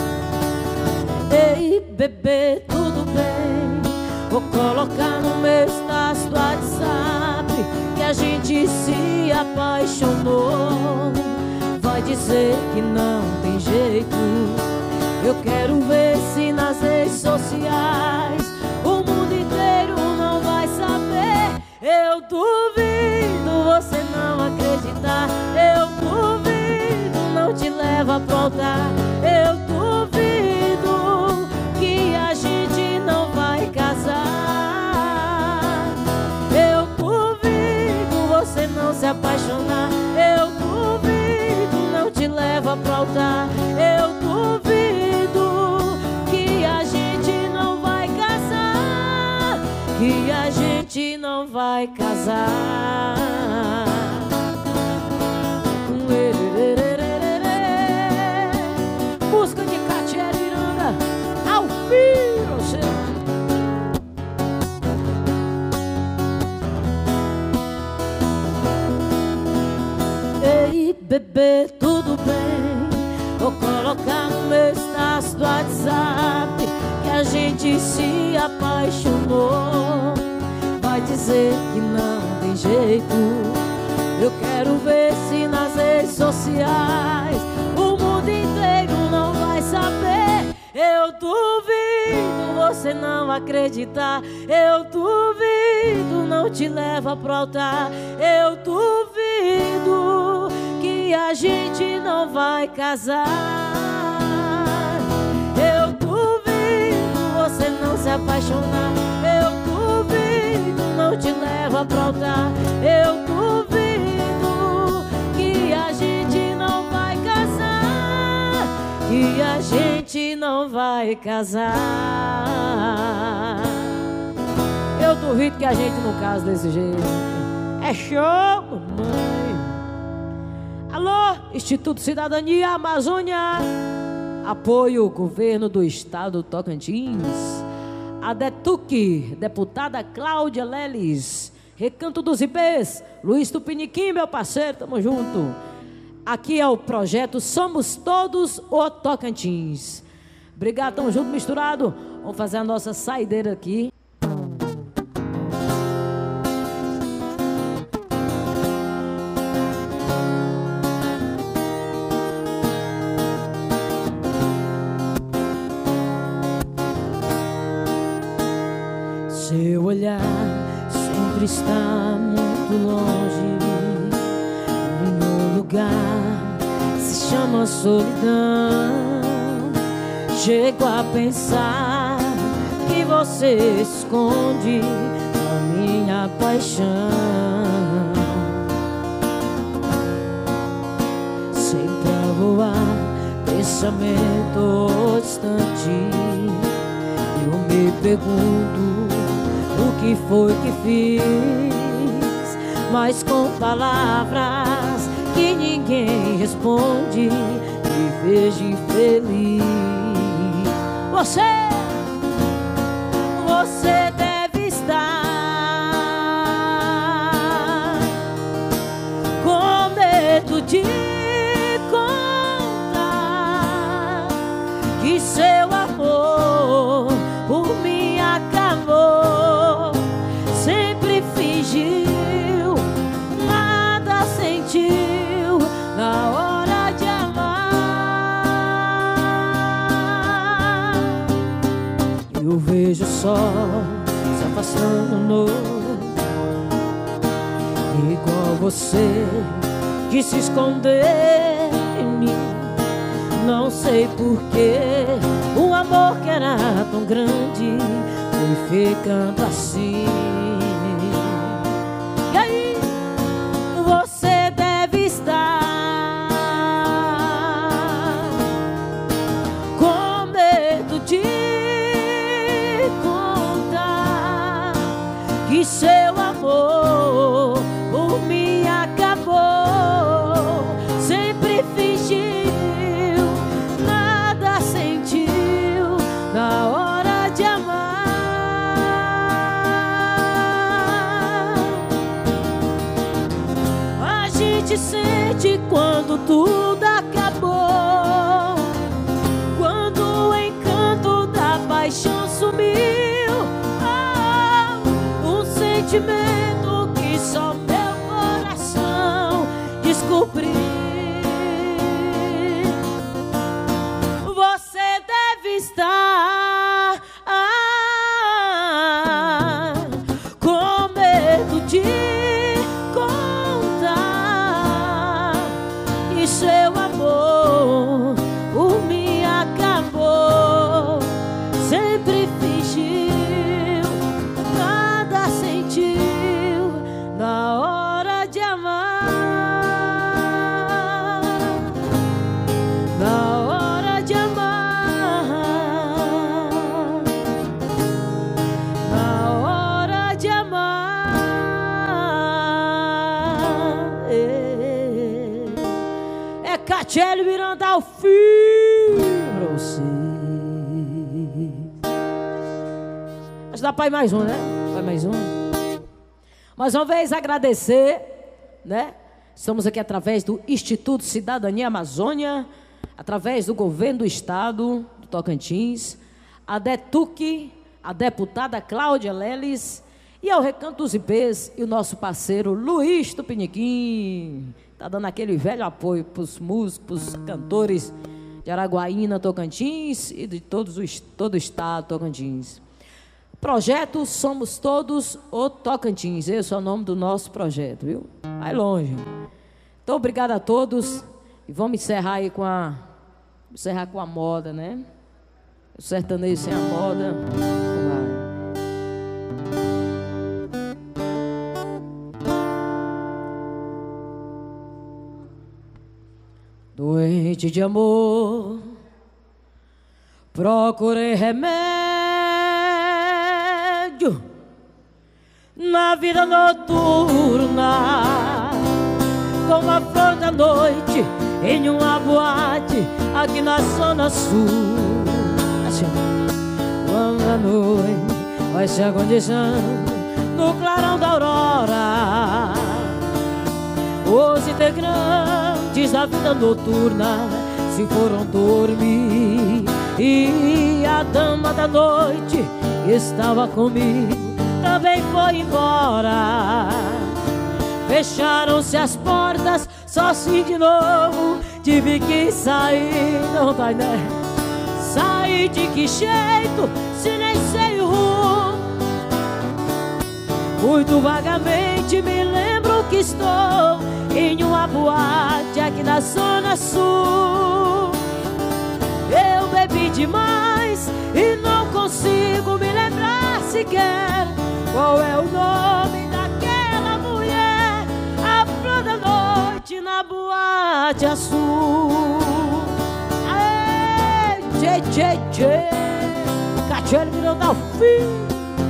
Ei, bebê, tudo bem? Vou colocar no meu status do WhatsApp que a gente se apaixonou. Vai dizer que não tem jeito. Eu quero ver se nas redes sociais o mundo inteiro não vai saber. Eu duvido você não acreditar. Eu duvido não te leva pra altar. Eu duvido que a gente não vai casar. Eu duvido você não se apaixonar. Eu duvido não te leva pra altar. Eu duvido que a gente não vai casar. Que a gente não vai casar. Música de Catiele Miranda ao vivo. a gente se apaixonou. Vai dizer que não tem jeito. Eu quero ver se nas redes sociais o mundo inteiro não vai saber. Eu duvido você não acreditar. Eu duvido não te leva pro altar. Eu duvido que a gente não vai casar. Eu duvido você não se apaixonar. Eu duvido não te leva pro altar. Eu duvido que a gente não vai casar. Que a gente não vai casar. Eu duvido que a gente não case desse jeito. É show, mamãe. Alô, Instituto Cidadania Amazônia. Apoio Governo do Estado do Tocantins. A DETUC, deputada Cláudia Leles. Recanto dos Ipês, Luiz Tupiniquim, meu parceiro, tamo junto. Aqui é o projeto Somos Todos o Tocantins. Obrigado, tamo junto, misturado. Vamos fazer a nossa saideira aqui. Seu olhar sempre está muito longe. Em um lugar se chama solidão. Chego a pensar que você esconde a minha paixão. Sempre a voar, pensamento distante. Eu me pergunto o que foi que fiz, mas com palavras que ninguém responde, me vejo infeliz. Você, você deve estar com medo de contar que seu amor por mim acabou. Sempre fingiu, nada sentiu na hora de amar. Eu vejo o sol se afastando, igual você que se esconder em mim. Não sei porquê, o amor que era tão grande foi ficando assim. E aí, você deve estar com medo de contar que seu amor por mim acabou. Sempre fingiu, nada sentiu na hora de amar. A gente sente quando tudo acabou, quando o encanto da paixão sumiu. Oh, um sentimento que só meu coração descobriu. Você deve estar ah, com medo de contar que seu amor por mim acabou. Sempre fingiu, nada sentiu na hora de amar. Na hora de amar. Na hora de amar. É, é Catiele Miranda ao fim pra você. Acho que dá pra ir mais um, né? Vai mais um. Mais uma vez agradecer, né? Estamos aqui através do Instituto Cidadania Amazônia, através do Governo do Estado do Tocantins, a Detuque, a deputada Cláudia Leles e ao Recanto dos Ipês e o nosso parceiro Luiz Tupiniquim. Tá dando aquele velho apoio para os músicos, pros cantores de Araguaína, Tocantins e de todos os, todo o estado Tocantins. Projeto Somos Todos o Tocantins. Esse é o nome do nosso projeto, viu? Vai longe. Então, obrigado a todos. E vamos encerrar aí com a... Encerrar com a moda, né? O sertanejo sem a moda. Vai. Doente de amor, procurei remédio na vida noturna, como a flor da noite em uma boate aqui na zona sul. Assim, quando a noite vai se agonizando no clarão da aurora, os integrantes da vida noturna se foram dormir, e a dama da noite que estava comigo também foi embora. Fecharam-se as portas, só assim de novo tive que sair. Não vai, né? Sair de que jeito, se nem sei o rumo? Muito vagamente me lembro que estou em uma boate aqui na zona sul. Eu bebi demais e não consigo me lembrar sequer qual é o nome daquela mulher, a flor da noite na boate azul. Aê, tchê, tchê, tchê, Catiele Miranda ao fim.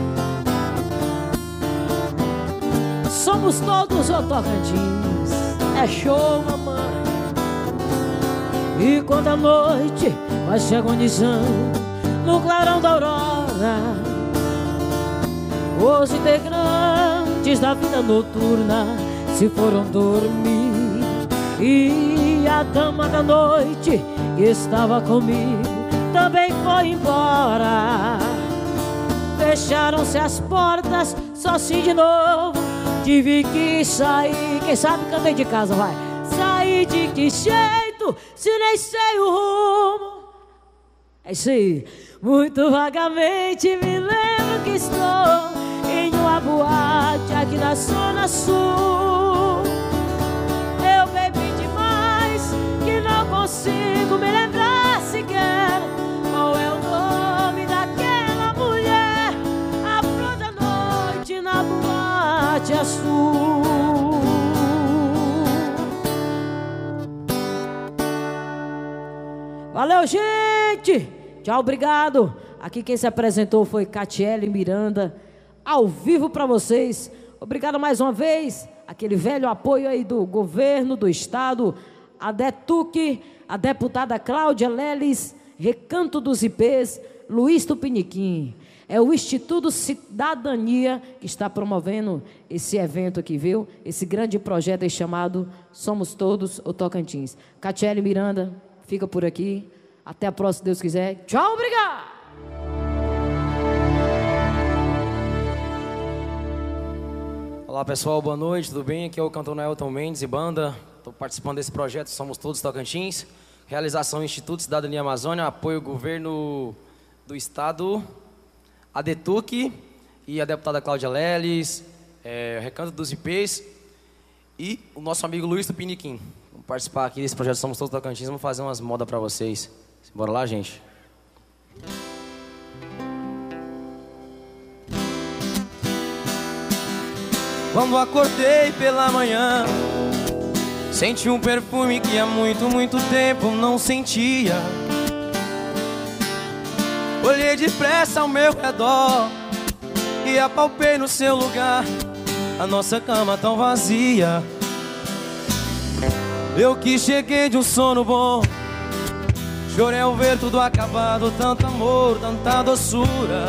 Somos todos o Tocantins, é show, mamãe. E quando a noite vai se agonizando no clarão da aurora, os integrantes da vida noturna se foram dormir, e a dama da noite que estava comigo também foi embora. Fecharam-se as portas, só assim de novo tive que sair. Quem sabe cantei de casa, vai. Sair de que jeito, se nem sei o rumo? É isso aí. Muito vagamente me lembro que estou em uma boate aqui na zona sul. Eu bebi demais que não consigo me lembrar sequer qual é o nome daquela mulher, a flor da noite na boate azul. Valeu, gente! Tchau, obrigado! Aqui quem se apresentou foi Catiele Miranda, ao vivo para vocês. Obrigado mais uma vez, aquele velho apoio aí do governo do estado, a Detuque, a deputada Cláudia Leles, Recanto dos Ipês, Luiz Tupiniquim. É o Instituto Cidadania que está promovendo esse evento aqui, viu? Esse grande projeto aí chamado Somos Todos o Tocantins. Catiele Miranda, fica por aqui. Até a próxima, se Deus quiser. Tchau, obrigado! Olá pessoal, boa noite, tudo bem? Aqui é o cantor Nelton Mendes e banda. Estou participando desse projeto Somos Todos Tocantins. Realização Instituto Cidadania Amazônia, apoio governo do estado, a Detuque e a deputada Cláudia Leles, é, Recanto dos Ipês e o nosso amigo Luiz Tupiniquim. Vamos participar aqui desse projeto Somos Todos Tocantins, vamos fazer umas modas para vocês. Bora lá, gente. Quando acordei pela manhã, senti um perfume que há muito, muito tempo não sentia. Olhei depressa ao meu redor e apalpei no seu lugar a nossa cama tão vazia. Eu que cheguei de um sono bom, chorei ao ver tudo acabado, tanto amor, tanta doçura.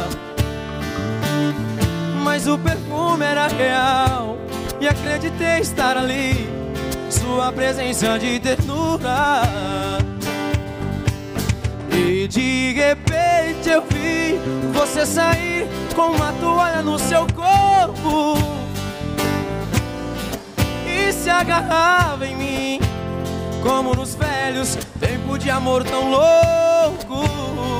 Mas o perfume era real e acreditei estar ali, sua presença de ternura. E de repente noite eu vi você sair com uma toalha no seu corpo e se agarrava em mim, como nos velhos tempos de amor tão louco.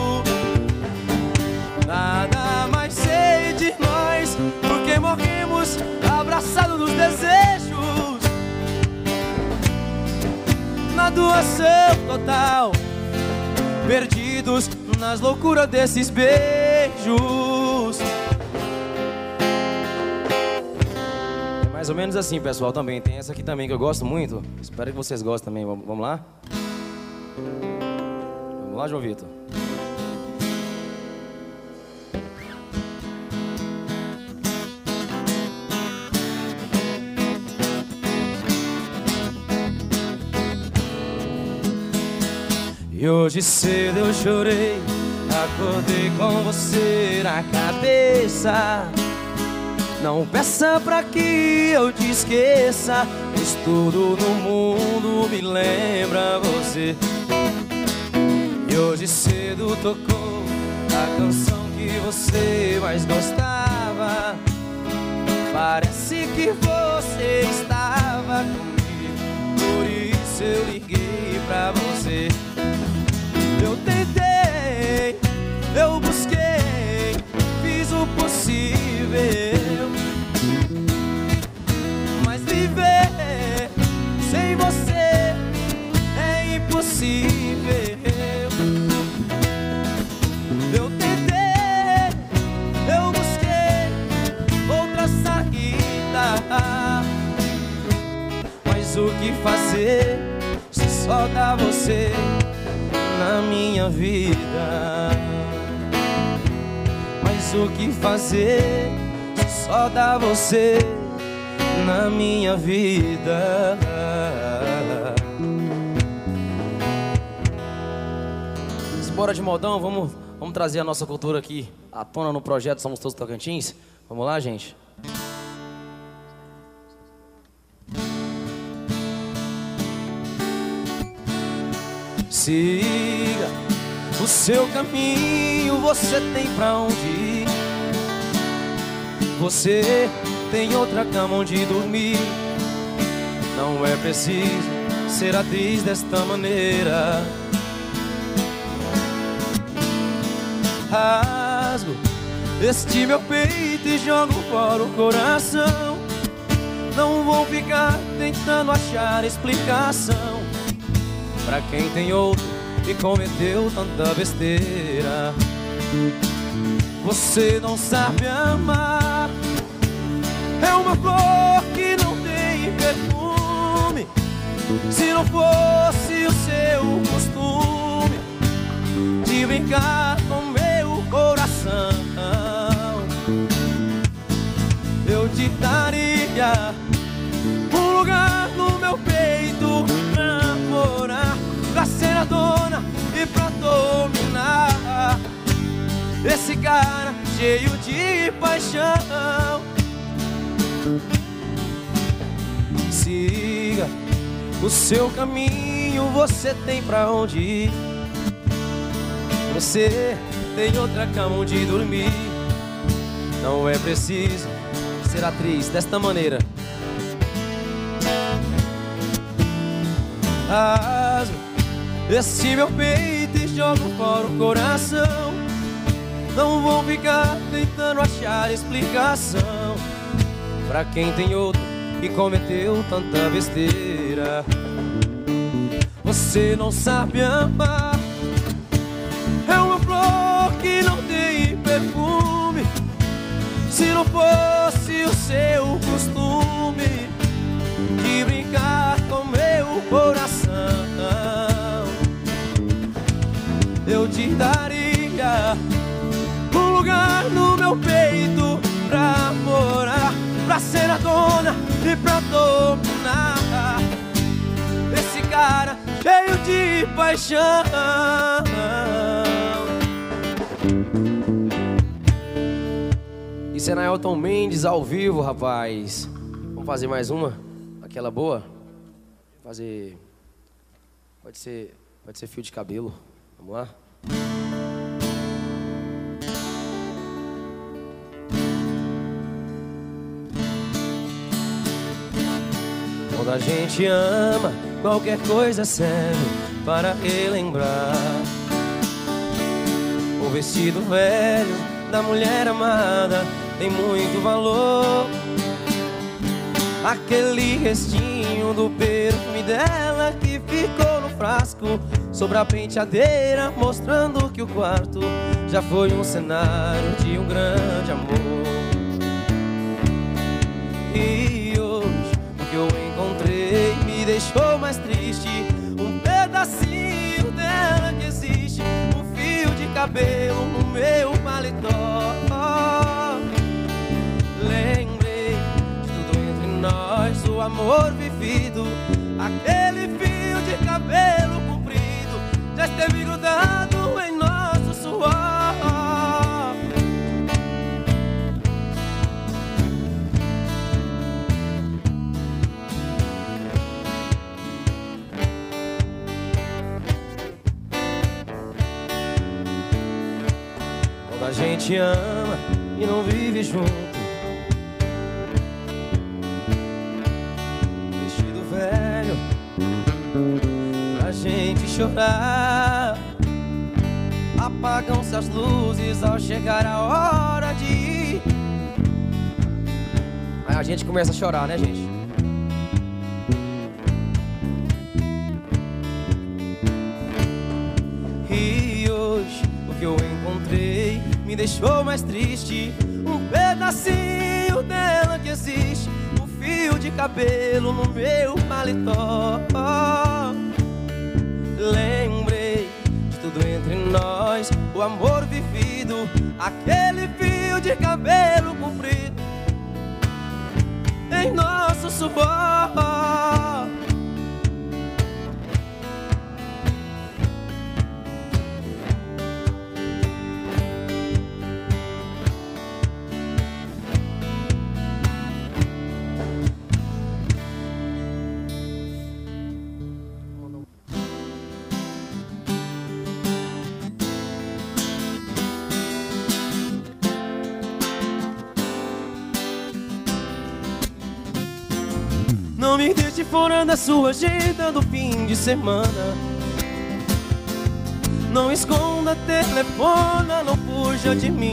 Nada mais sei de nós, porque morremos abraçados nos desejos, na doação total, perdidos nas loucuras desses beijos. É mais ou menos assim, pessoal, também. Tem essa aqui também que eu gosto muito. Espero que vocês gostem também. Vamos, vamos lá? Vamos lá, João Vitor. E hoje cedo eu chorei, acordei com você na cabeça. Não peça pra que eu te esqueça, pois tudo no mundo me lembra você. E hoje cedo tocou a canção que você mais gostava. Parece que você estava comigo, por isso eu liguei pra você. Eu tentei, eu busquei, fiz o possível, mas viver sem você é impossível. Eu tentei, eu busquei outra saída, mas o que fazer se só dá você na minha vida? Mas o que fazer se só dá você na minha vida? Bora de modão, vamos, vamos trazer a nossa cultura aqui à tona no projeto Somos Todos Tocantins. Vamos lá, gente? Siga o seu caminho, você tem pra onde ir. Você tem outra cama onde dormir. Não é preciso ser atriz desta maneira. Rasgo este meu peito e jogo fora o coração. Não vou ficar tentando achar explicação pra quem tem outro e cometeu tanta besteira. Você não sabe amar, é uma flor que não tem perfume. Se não fosse o seu costume de brincar com meu coração, eu te daria um lugar no meu peito pra morar, pra ser a dona e pra dominar esse cara cheio de paixão. Siga o seu caminho, você tem pra onde ir. Você tem outra cama onde dormir. Não é preciso ser atriz desta maneira. Rasgo este meu peito e jogo fora o coração. Não vou ficar tentando achar explicação pra quem tem outro e cometeu tanta besteira. Você não sabe amar, é uma flor que não tem perfume. Se não fosse o seu costume de brincar com meu coração, eu te daria um lugar no meu peito pra morar, pra ser a dona e pra dominar esse cara cheio de paixão. Isso é Naelton Mendes ao vivo, rapaz. Vamos fazer mais uma? Aquela boa? Fazer... Pode ser... Pode ser fio de cabelo. Vamos lá? Quando a gente ama, qualquer coisa serve para relembrar. O vestido velho da mulher amada tem muito valor. Aquele restinho do perfume dela que ficou no frasco sobre a penteadeira, mostrando que o quarto já foi um cenário de um grande amor. E hoje o que eu encontrei me deixou mais triste. Um pedacinho dela que existe, um fio de cabelo no meu paletó. Lembrei de tudo entre nós, o amor vivido. Aquele fio de cabelo comprido já esteve grudado em nosso suor. Quando a gente ama e não vive junto, vestido velho pra gente chorar. Apagam-se as luzes ao chegar a hora de ir. Aí a gente começa a chorar, né, gente? E hoje o que eu encontrei me deixou mais triste. Um pedacinho dela que existe, um fio de cabelo no meu paletó. Lembrei de tudo entre nós, o amor vivido. Aquele fio de cabelo comprido em nosso suor. Não me deixe fora da sua agenda do fim de semana. Não esconda, telefona, não fuja de mim.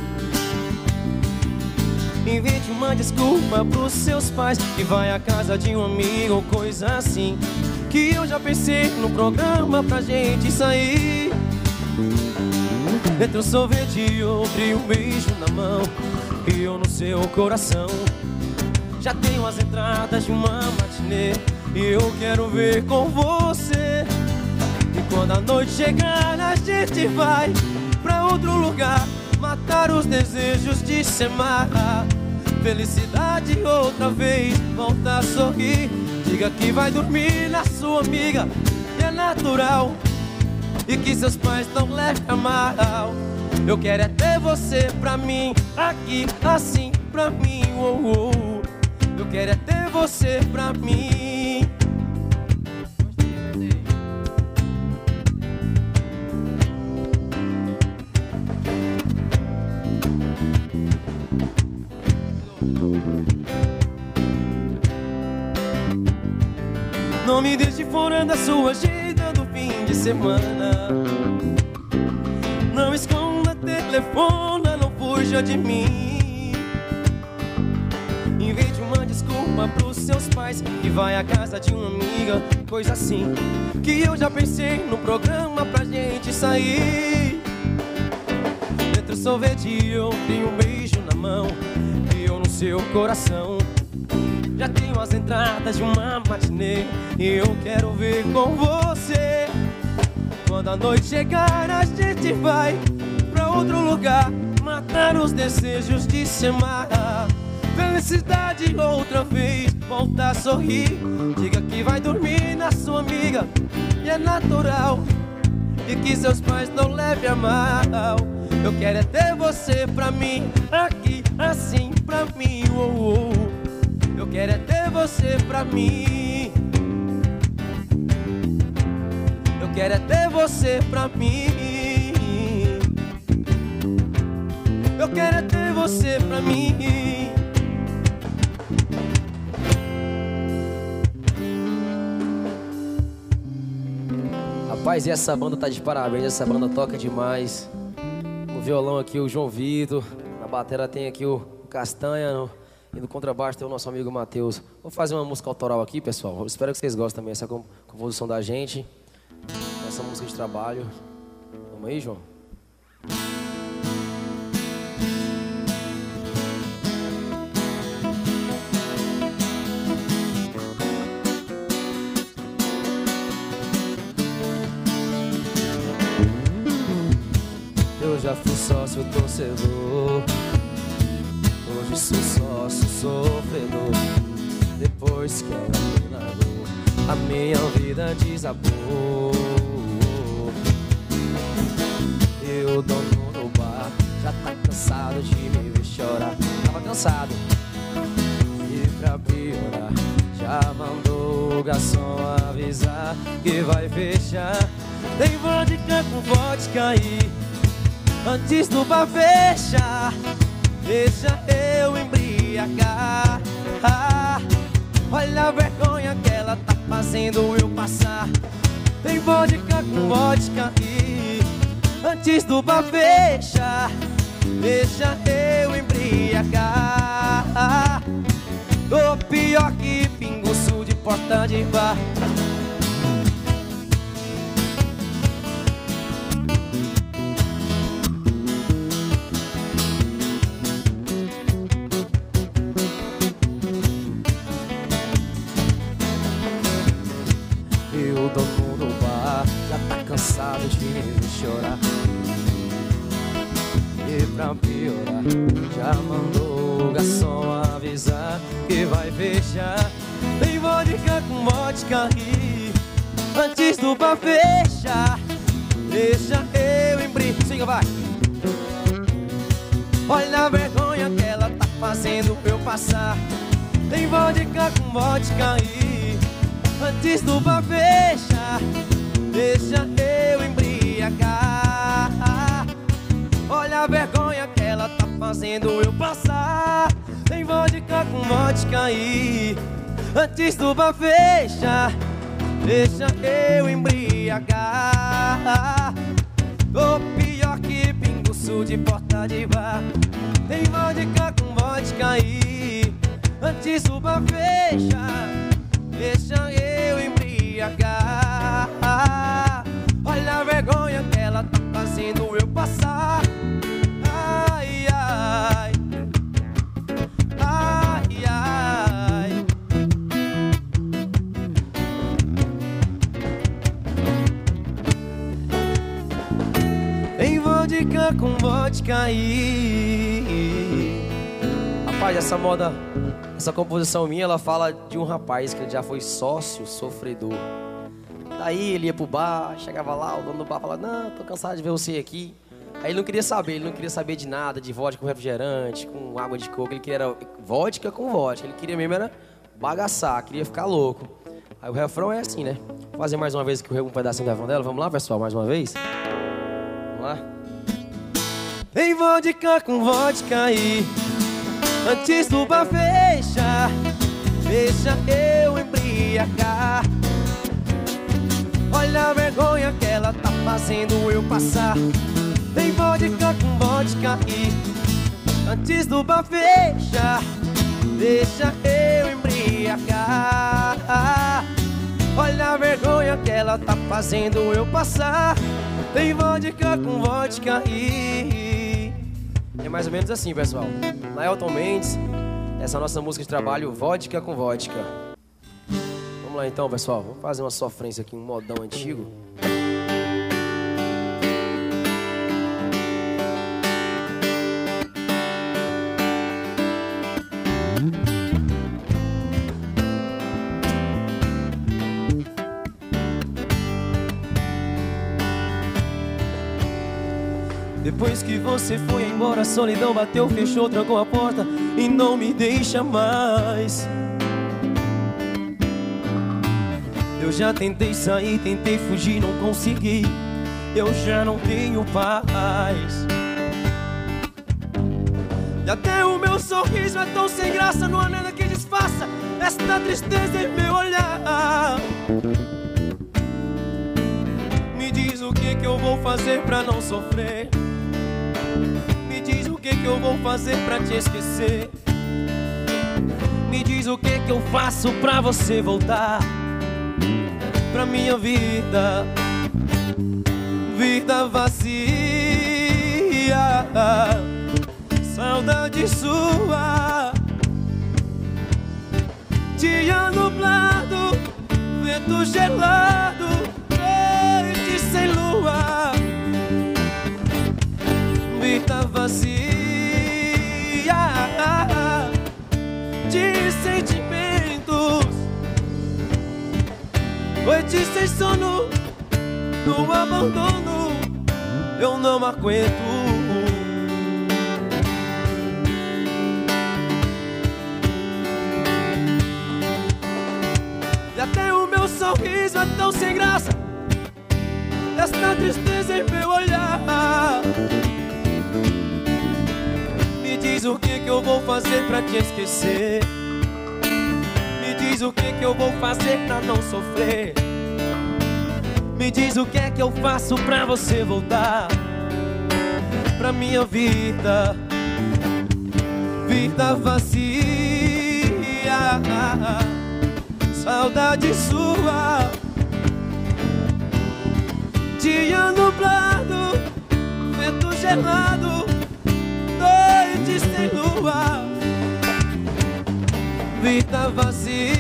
Invente uma desculpa pros seus pais, que vai à casa de um amigo ou coisa assim. Que eu já pensei no programa pra gente sair. Entre um sorvete e outro e um beijo na mão, e eu no seu coração. Já tenho as entradas de uma matinê e eu quero ver com você. E quando a noite chegar a gente vai pra outro lugar, matar os desejos de se amar. Felicidade outra vez, volta a sorrir. Diga que vai dormir na sua amiga, que é natural, e que seus pais não levem a mal. Eu quero é ter você pra mim, aqui, assim, pra mim, oh, oh. Eu quero é ter você pra mim. Não me deixe fora da sua agenda do fim de semana. Não esconda, telefona, não fuja de mim. Invente uma desculpa pros seus pais, que vai à casa de uma amiga, coisa assim. Que eu já pensei no programa pra gente sair. Entre o sorvete e eu tenho um beijo na mão, e eu no seu coração. Já tenho as entradas de uma matinê e eu quero ver com você. Quando a noite chegar a gente vai pra outro lugar, matar os desejos de se amar. Felicidade outra vez, volta a sorrir. Diga que vai dormir na sua amiga, e é natural, e que seus pais não levem a mal. Eu quero é ter você pra mim, aqui, assim, pra mim, oh, oh. Eu quero é ter você pra mim. Eu quero é ter você pra mim. Eu quero é ter você pra mim. Rapaz, e essa banda tá de parabéns, essa banda toca demais. No violão aqui o João Vitor, na bateria tem aqui o Castanha, no, e no contrabaixo tem o nosso amigo Matheus. Vou fazer uma música autoral aqui, pessoal. Eu espero que vocês gostem também dessa composição da gente, essa música de trabalho. Vamos aí, João? Eu já fui sócio torcedor, hoje sou sócio sofredor. Depois que ela me largou, a minha vida desabou. E o dono do bar já tá cansado de me ver chorar. Tava cansado, e pra piorar, já mandou o garçom avisar que vai fechar. Tem vodka com vodka aí, antes do bar fechar, deixa eu embriagar. Ah, olha a vergonha que ela tá fazendo eu passar. Tem vodka com vodka aí, antes do bar fechar, deixa eu embriagar. Tô pior que pinguço de porta de bar. O dono do bar já tá cansado de me ver chorar. E pra piorar, já mandou o garçom avisar que vai fechar. Tem vodka com vodka aí, antes do bar fechar, deixa eu embriagar. Siga, vai. Olha a vergonha que ela tá fazendo eu passar. Tem vodka com vodka aí, antes do bar fechar, deixa eu embriagar. Olha a vergonha que ela tá fazendo eu passar. Tem vodka com vodka aí, antes do bar fechar, deixa eu embriagar. Tô pior que pinguço de porta de bar. Tem vodka com vodka aí, antes do bar fechar, deixa eu embriagar. Olha a vergonha que ela tá fazendo eu passar. Ai, ai, ai, ai. Tem vodka com vodka aí. Rapaz, essa moda, essa composição minha, ela fala de um rapaz que já foi sócio sofredor. Daí ele ia pro bar, chegava lá, o dono do bar falava: não, tô cansado de ver você aqui. Aí ele não queria saber, ele não queria saber de nada, de vodka com refrigerante, com água de coco. Ele queria era vodka com vodka, ele queria mesmo era bagaçar, queria ficar louco. Aí o refrão é assim, né? Vou fazer mais uma vez aqui um pedacinho do refrão dela. Vamos lá, pessoal, mais uma vez? Vamos lá? Tem vodka com vodka aí, antes do bar fechar, deixa eu embriagar. Olha a vergonha que ela tá fazendo eu passar. Tem vodka com vodka aí, antes do bar fechar, deixa eu embriagar. Olha a vergonha que ela tá fazendo eu passar. Tem vodka com vodka aí. É mais ou menos assim, pessoal. Naelton Mendes, essa nossa música de trabalho, vodka com vodka. Vamos lá então, pessoal. Vamos fazer uma sofrência aqui, um modão antigo. Depois que você foi embora, a solidão bateu, fechou, trancou a porta e não me deixa mais. Eu já tentei sair, tentei fugir, não consegui. Eu já não tenho paz. E até o meu sorriso é tão sem graça, não há nada que disfarça esta tristeza em meu olhar. Me Me diz o que que eu vou fazer pra não sofrer. Me diz o que que eu vou fazer pra te esquecer. Me diz o que que eu faço pra você voltar pra minha vida. Vida vazia, saudade sua. Dia nublado, vento gelado, noite sem lua. Vida vazia de sentimentos, noite sem sono, no abandono eu não aguento. E até o meu sorriso é tão sem graça, esta tristeza em meu olhar. Me diz o que que eu vou fazer pra te esquecer. Me diz o que que eu vou fazer pra não sofrer. Me diz o que é que eu faço pra você voltar pra minha vida. Vida vazia, saudade sua. Dia nublado, vento gelado, noite sem lua. Vida vazia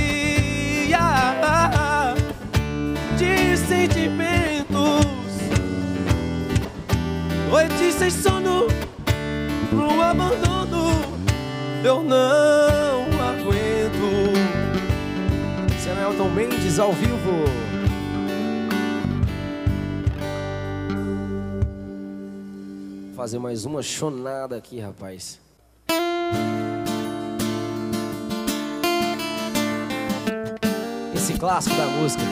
de sentimentos, noite sem sono, no abandono eu não aguento. Elton Mendes ao vivo. Vou fazer mais uma chonada aqui, rapaz. Esse clássico da música.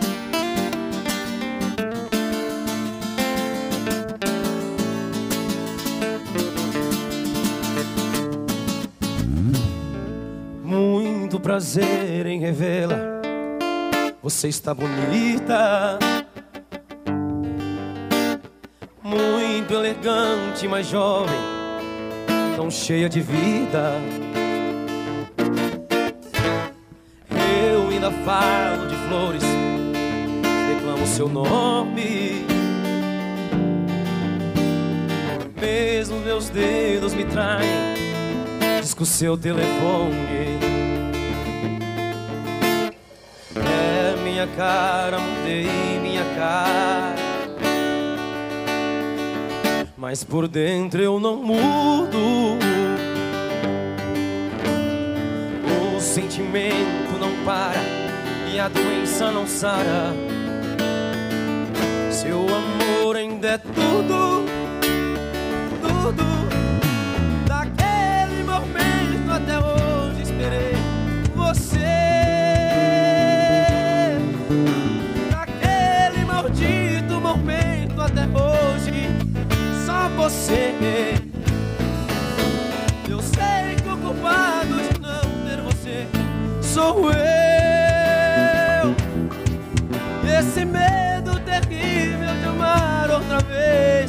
Muito prazer em revê-la. Você está bonita, muito elegante, mas jovem, tão cheia de vida. Eu ainda falo de flores, reclamo seu nome. Mesmo meus dedos me traem, disco seu telefone. É minha cara, mudei minha cara, mas por dentro eu não mudo. O sentimento não para e a doença não sara. Seu amor ainda é tudo, tudo. Daquele momento até hoje esperei você. Daquele maldito momento até hoje só você. Eu sei que o culpado de não ter você sou eu. Esse medo terrível de amar outra vez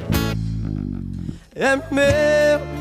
é meu.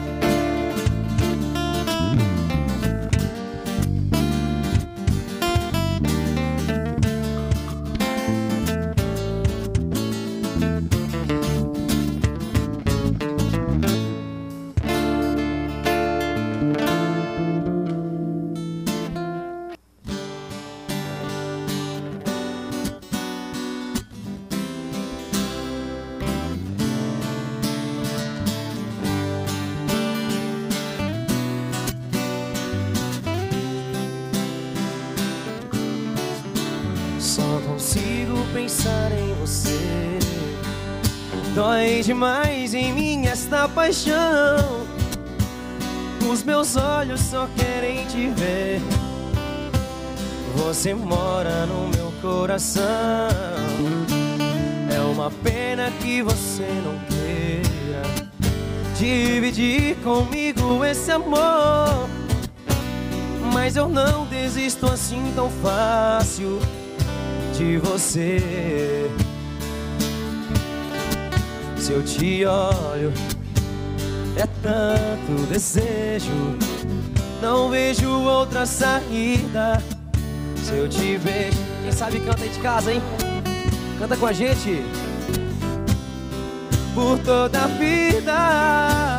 Pensar em você dói demais em mim esta paixão. Os meus olhos só querem te ver. Você mora no meu coração. É uma pena que você não queira dividir comigo esse amor, mas eu não desisto assim tão fácil de você. Se eu te olho, é tanto desejo, não vejo outra saída. Se eu te vejo, quem sabe canta aí de casa, hein? Canta com a gente. Por toda a vida,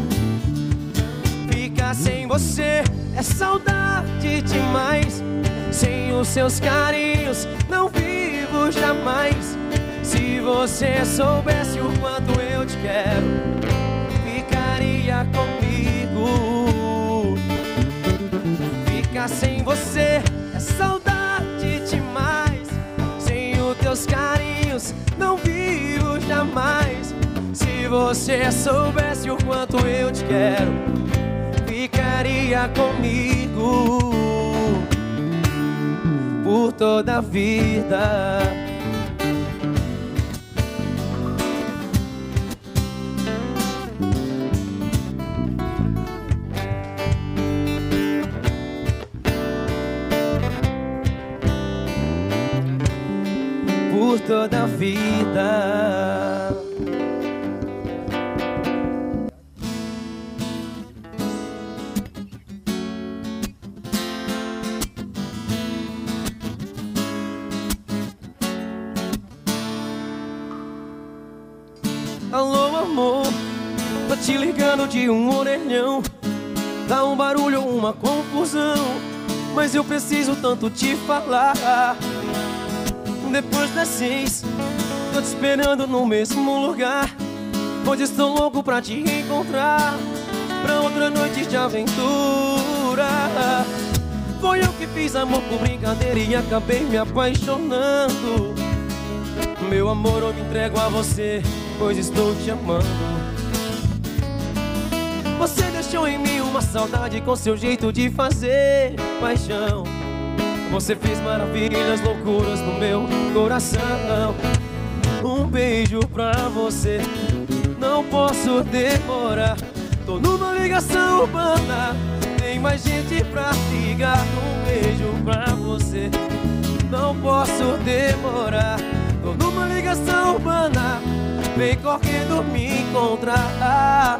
ficar sem você é saudade demais. Sem os seus carinhos não vivo jamais. Se você soubesse o quanto eu te quero, ficaria comigo. Ficar sem você é saudade demais. Sem os teus carinhos não vivo jamais. Se você soubesse o quanto eu te quero, ficaria comigo por toda a vida. Por toda a vida. Alô, amor, tô te ligando de um orelhão. Dá um barulho, uma confusão, mas eu preciso tanto te falar. Depois das seis, tô te esperando no mesmo lugar, onde estou louco pra te encontrar, pra outra noite de aventura. Foi eu que fiz amor por brincadeira e acabei me apaixonando. Meu amor, eu me entrego a você, pois estou te amando. Você deixou em mim uma saudade com seu jeito de fazer paixão. Você fez maravilhas, loucuras no meu coração. Um beijo pra você, não posso demorar. Tô numa ligação urbana, tem mais gente pra ligar. Um beijo pra você, não posso demorar. Tô numa ligação urbana, vem correndo me encontrar.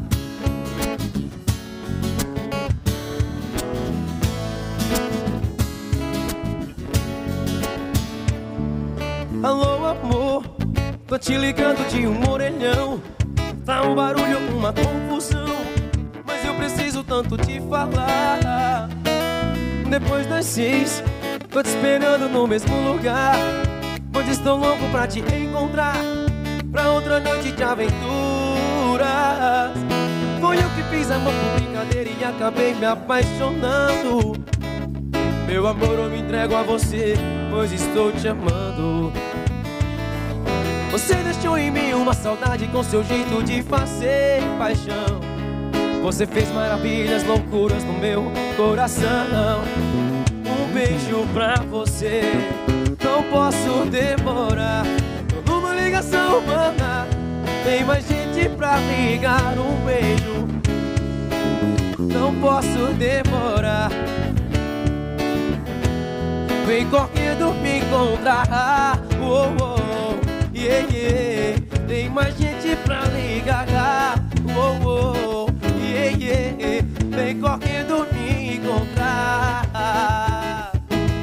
Alô, amor, tô te ligando de um orelhão. Tá um barulho, uma confusão, mas eu preciso tanto te falar. Depois das seis, tô te esperando no mesmo lugar, pois estou louco pra te encontrar, pra outra noite de aventuras. Foi eu que fiz amor por brincadeira e acabei me apaixonando. Meu amor, eu me entrego a você, pois estou te amando. Você deixou em mim uma saudade com seu jeito de fazer paixão. Você fez maravilhas, loucuras no meu coração. Um beijo pra você, não posso demorar. Tô numa ligação humana, tem mais gente pra ligar. Um beijo, não posso demorar. Vem correndo me encontrar. Oh, oh, yeah, yeah. Tem mais gente pra ligar. Oh, oh, yeah, yeah. Vem correndo me encontrar.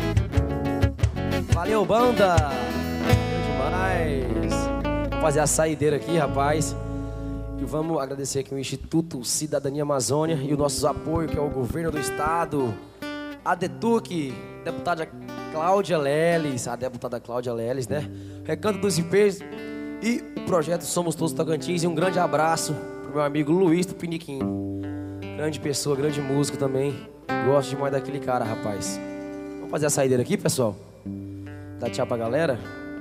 Valeu, banda! Demais! Vamos fazer a saideira aqui, rapaz. E vamos agradecer aqui o Instituto Cidadania Amazônia e os nossos apoios, que é o Governo do Estado, a DETUC, deputada Cláudia Leles, a deputada Cláudia Leles, né? Recanto dos Ipês e o projeto Somos Todos Tocantins. E um grande abraço pro meu amigo Luiz do Piniquim. Grande pessoa, grande músico também. Gosto demais daquele cara, rapaz. Vamos fazer a saideira aqui, pessoal? Dá tchau pra galera.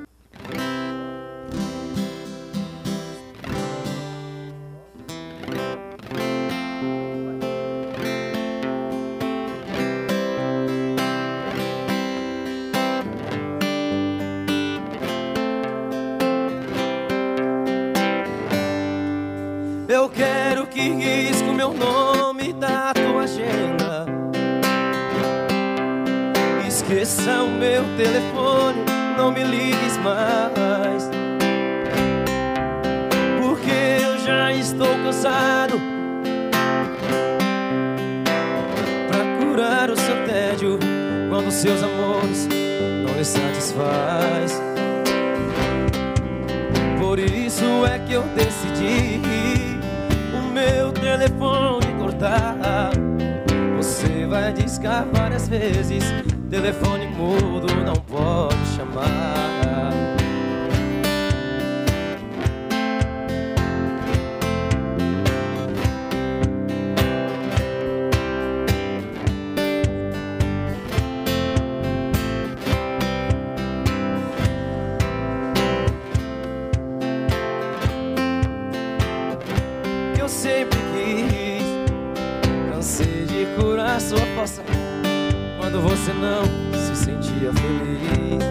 Eu quero que risque o meu nome da tua agenda. Esqueça o meu telefone, não me ligues mais. já estou cansado. Pra curar o seu tédio quando seus amores não lhe satisfaz. Por isso é que eu decidi o meu telefone cortar. Você vai discar várias vezes, telefone mudo não pode chamar. Eu sempre quis, cansei de curar sua força quando você não se sentia feliz.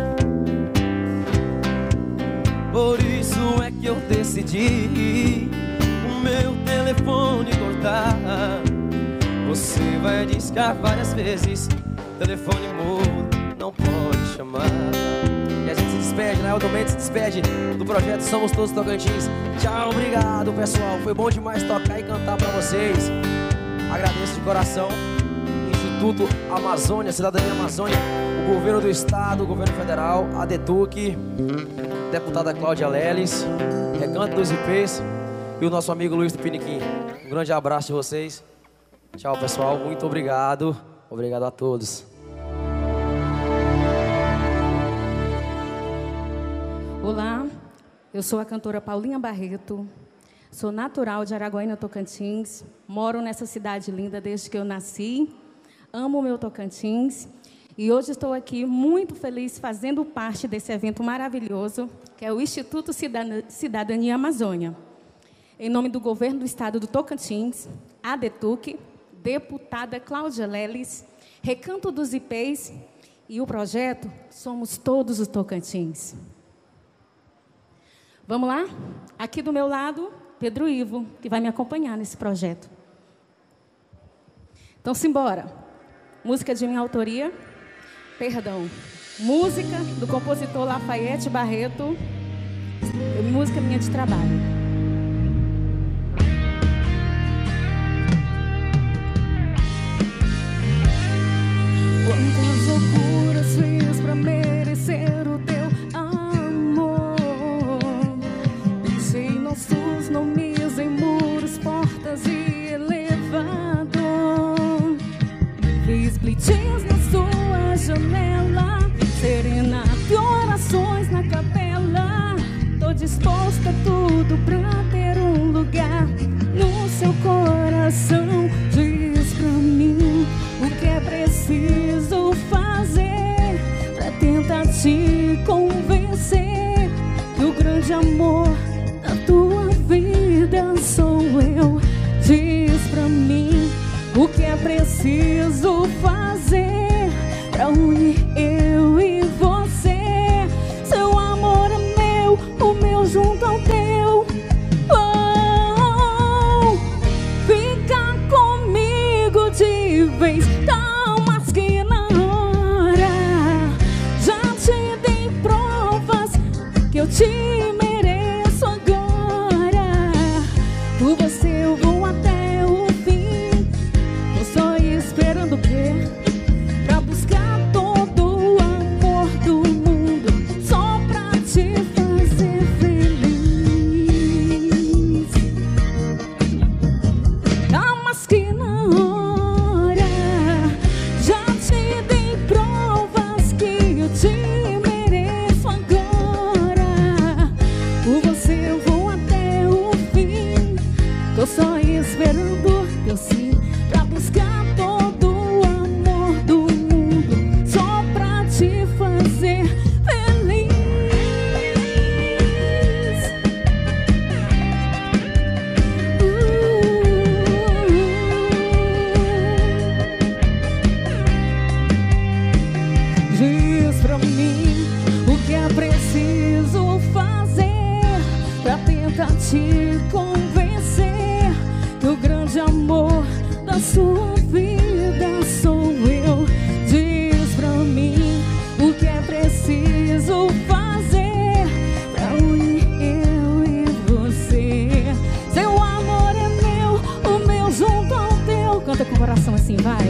Por isso é que eu decidi o meu telefone cortar. Você vai discar várias vezes, telefone mudo não pode chamar. E a gente se despede, né? O Mendes se despede do projeto Somos Todos Tocantins. Tchau, obrigado pessoal, foi bom demais tocar e cantar pra vocês. Agradeço de coração Instituto Amazônia, Cidadania Amazônia, o governo do estado, o governo federal, a DETUC, deputada Cláudia Leles, Recanto dos I Pês e o nosso amigo Luiz do Piniquim. Um grande abraço de vocês. Tchau pessoal, muito obrigado. Obrigado a todos. Olá, eu sou a cantora Paulinha Barreto, sou natural de Araguaína, Tocantins, moro nessa cidade linda desde que eu nasci, amo o meu Tocantins e hoje estou aqui muito feliz fazendo parte desse evento maravilhoso que é o Instituto Cidadania Amazônia. Em nome do governo do estado do Tocantins, a DETUC, deputada Cláudia Leles, Recanto dos I Pês e o projeto Somos Todos os Tocantins. Vamos lá? Aqui do meu lado, Pedro Ivo, que vai me acompanhar nesse projeto. Então, simbora. Música de minha autoria, perdão, música do compositor Lafayette Barreto, música minha de trabalho. Quantas loucuras fiz pra merecer o teu amor? Deixei nossos nomes em muros, portas e elevador. Fiz blitzes na sua janela, serenata e orações na capela. Tô disposta a tudo pra ter um lugar no seu coração. Diz pra mim o que é preciso fazer pra tentar te convencer que o grande amor da tua vida sou eu. Diz pra mim o que é preciso fazer pra unir eu e você. Seu amor é meu, o meu junto ao teu. Oh, fica comigo de vez. Calma que na hora já te dei provas que eu te mereço agora. Por você eu vou até o fim. Tô só esperando o quê? Pra buscar todo o amor do mundo, só pra te fazer feliz. Calma que na hora já te dei provas que eu te mereço agora. Por você eu vou até o fim. Tô só esperando teu sim, pra buscar todo o amor do mundo, só pra te fazer feliz. Uh, diz pra mim o que é preciso fazer pra tentar te convencer que o grande amor da sua vida sou eu. Diz pra mim o que é preciso fazer pra unir eu e você. Seu Canta com o coração assim, vai.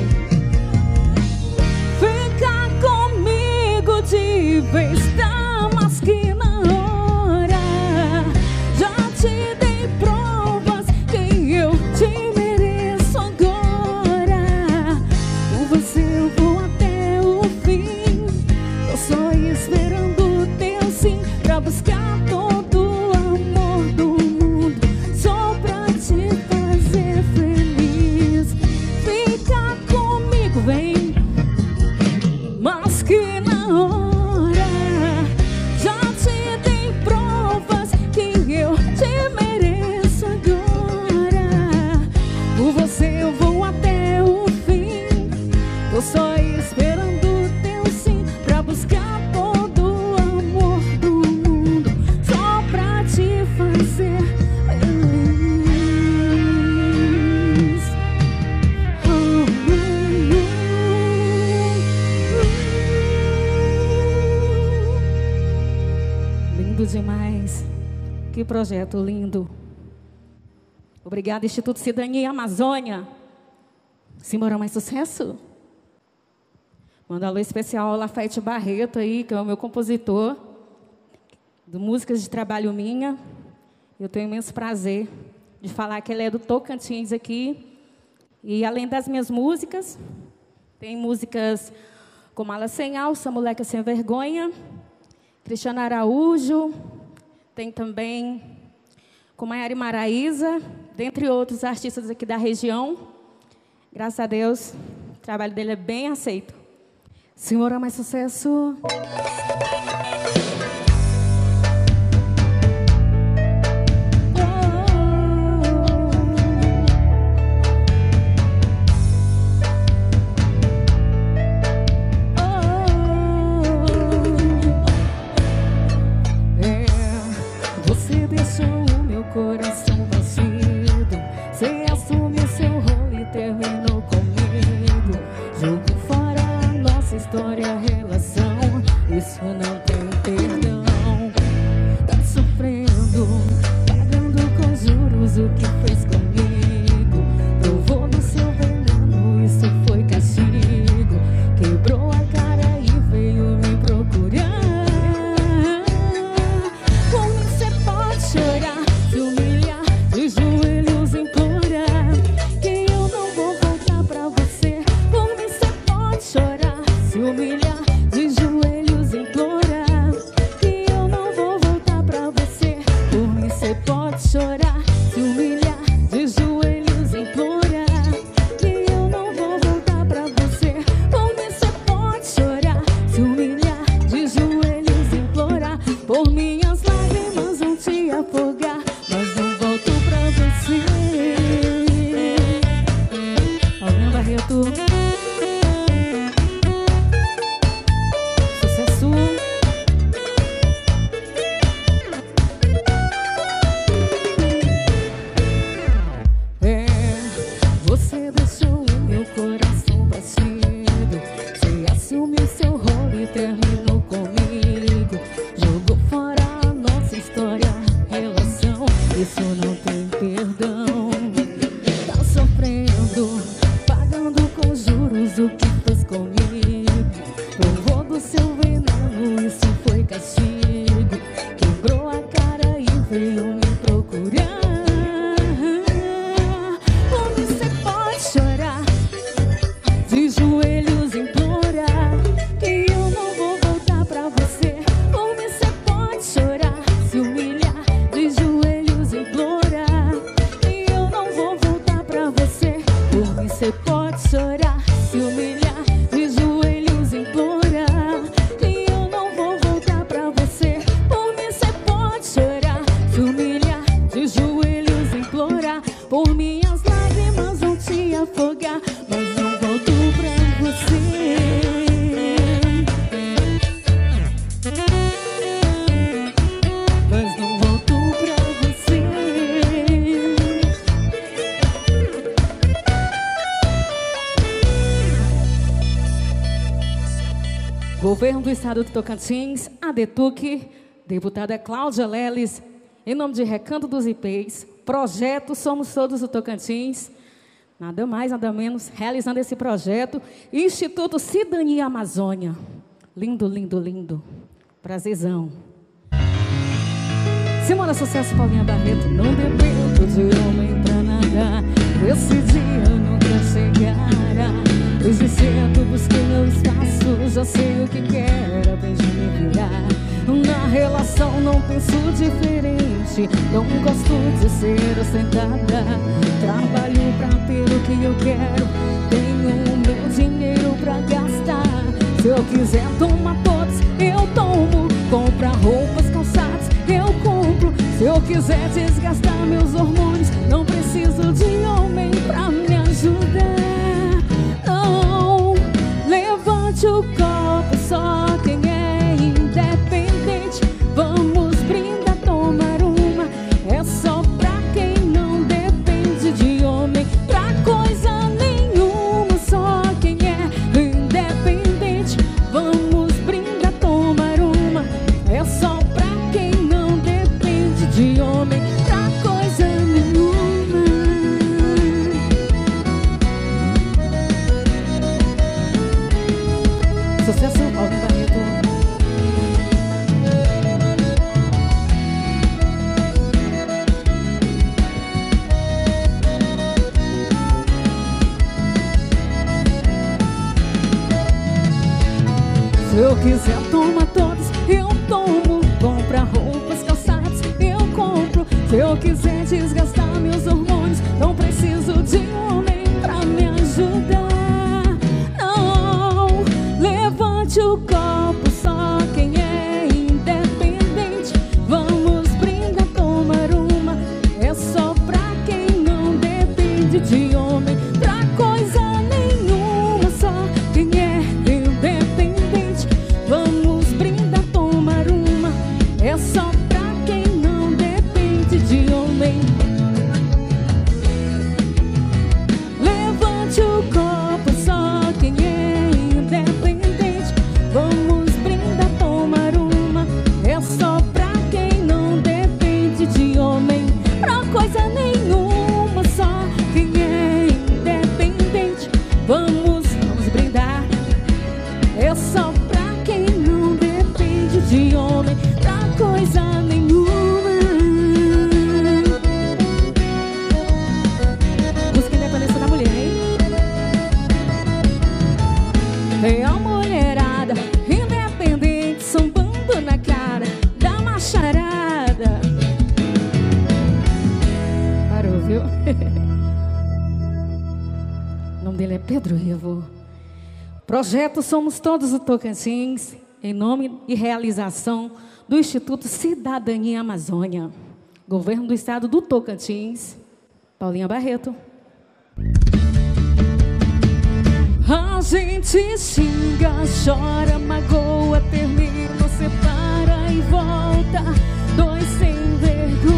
Fica comigo de vez, tá mais que na hora. Já te dei provas que eu te mereço agora. Por você eu vou até o fim. Tô só esperando o teu sim pra buscar todo o amor do mundo, só pra te fazer feliz. Fica comigo, vem, mas que na hora. Já te dei provas que eu te mereço agora. Por você eu vou até o fim. Tô só esperando o teu sim pra buscar todo o amor do mundo, só pra te fazer feliz. Oh, uh, uh. Lindo demais. Que projeto lindo. Obrigada, Instituto Cidadania Amazônia. Simbora, mais sucesso. Manda um alô especial ao Lafayette Barreto aí, que é o meu compositor do Músicas de Trabalho Minha. Eu tenho imenso prazer de falar que ele é do Tocantins aqui. E além das minhas músicas, tem músicas como Ala Sem Alça, Moleca Sem Vergonha, Cristiana Araújo, tem também com Maiara e Maraísa, dentre outros artistas aqui da região. Graças a Deus, o trabalho dele é bem aceito. Senhora, mais sucesso. Você deixou o meu coração vazio. Você assumiu seu rolo e terminou comigo. Jogou fora a nossa história, relação. Isso não tem perdão. Tá sofrendo, pagando com juros o que fez comigo. Provou no seu veneno, isso foi castigo. Quebrou a cara e veio me procurar. Chorar, se humilhar, de joelhos implorar que eu não vou voltar pra você. Por mim cê pode chorar, se humilhar, de joelhos implorar que eu não vou voltar pra você. Por mim cê pode chorar, se humilhar, de joelhos implorar que eu não vou voltar pra você. Por mim cê pode chorar, se humilhar, de joelhos implorar. Por minhas lágrimas vão te afogar, mas não volto pra você. Alguém Barreto. Sucesso. É, você deixou o meu coração batido. Você assumiu seu rolo e terminou comigo. Jogou fora a nossa história, relação. Isso não tem perdão. Tá sofrendo, pagando com juros o que fez comigo. Provou do seu veneno, isso foi castigo. Quebrou a cara e veio me procurar. Por mim cê pode chorar, de joelhos implorar que eu não vou voltar pra você. Por mim cê pode chorar, se humilhar, de joelhos implorar que eu não vou voltar pra você. Por mim cê pode chorar, se humilhar, de joelhos implorar que eu não vou voltar pra você. Por mim cê pode chorar, se humilhar, de joelhos implorar. Por minhas lágrimas vão te afogar, mas não volto pra você. Mas não volto pra você. Governo do Estado do Tocantins, a DETUC, deputada Cláudia Leles, em nome de Recanto dos Ipês, projeto Somos Todos do Tocantins, nada mais, nada menos, realizando esse projeto, Instituto Cidadania Amazônia. Lindo, lindo, lindo. Prazerzão. Simona Sucesso, Paulinha Barreto. Não dependo de homem pra nada, esse dia nunca chegará. Desde cedo busquei meu espaço, já sei o que quero, desde me virar. Na relação não penso diferente, não gosto de ser ostentada. Trabalho pra ter o que eu quero, tenho o meu dinheiro pra gastar. Se eu quiser tomar todos, eu tomo. Compra roupas, calçados, eu compro. Se eu quiser desgastar meus hormônios, não preciso de homem pra me ajudar. Não, levante o copo, só quem é independente. Vamos brindar, tomar uma. É só pra quem não depende de homem pra coisa nenhuma. Só quem é independente. Vamos brindar, tomar uma. É só pra quem não depende de homem pra coisa nenhuma. Sucesso, Paulinho Barreto. Se eu quiser tomar todos, eu tomo. Compra roupas, calçados, eu compro. Se eu quiser desgastar meus hormônios, não preciso de homem pra me ajudar. Não, levante o copo, só quem é independente. Vamos brindar, tomar uma. É só pra quem não depende de homem pra coisa nenhuma. Só quem é independente. Vamos brindar, tomar uma. É só pra quem não depende de homem. Levante o copo, só quem é independente. Vamos brindar, tomar uma. É só pra quem não depende de homem pra coisa nenhuma. Só quem é independente. Vamos, vamos brindar. É só pra quem não depende de homem pra coisa nenhuma. Busca a independência da mulher, hein? É a mulherada independente, sambando na cara da macharada. Parou, viu? O nome dele é Pedro Ivo. Projeto Somos Todos o Tocantins, em nome e realização do Instituto Cidadania Amazônia, Governo do Estado do Tocantins. Paulinha Barreto. A gente xinga, chora, magoa, termina, separa e volta. Dois sem vergonhas,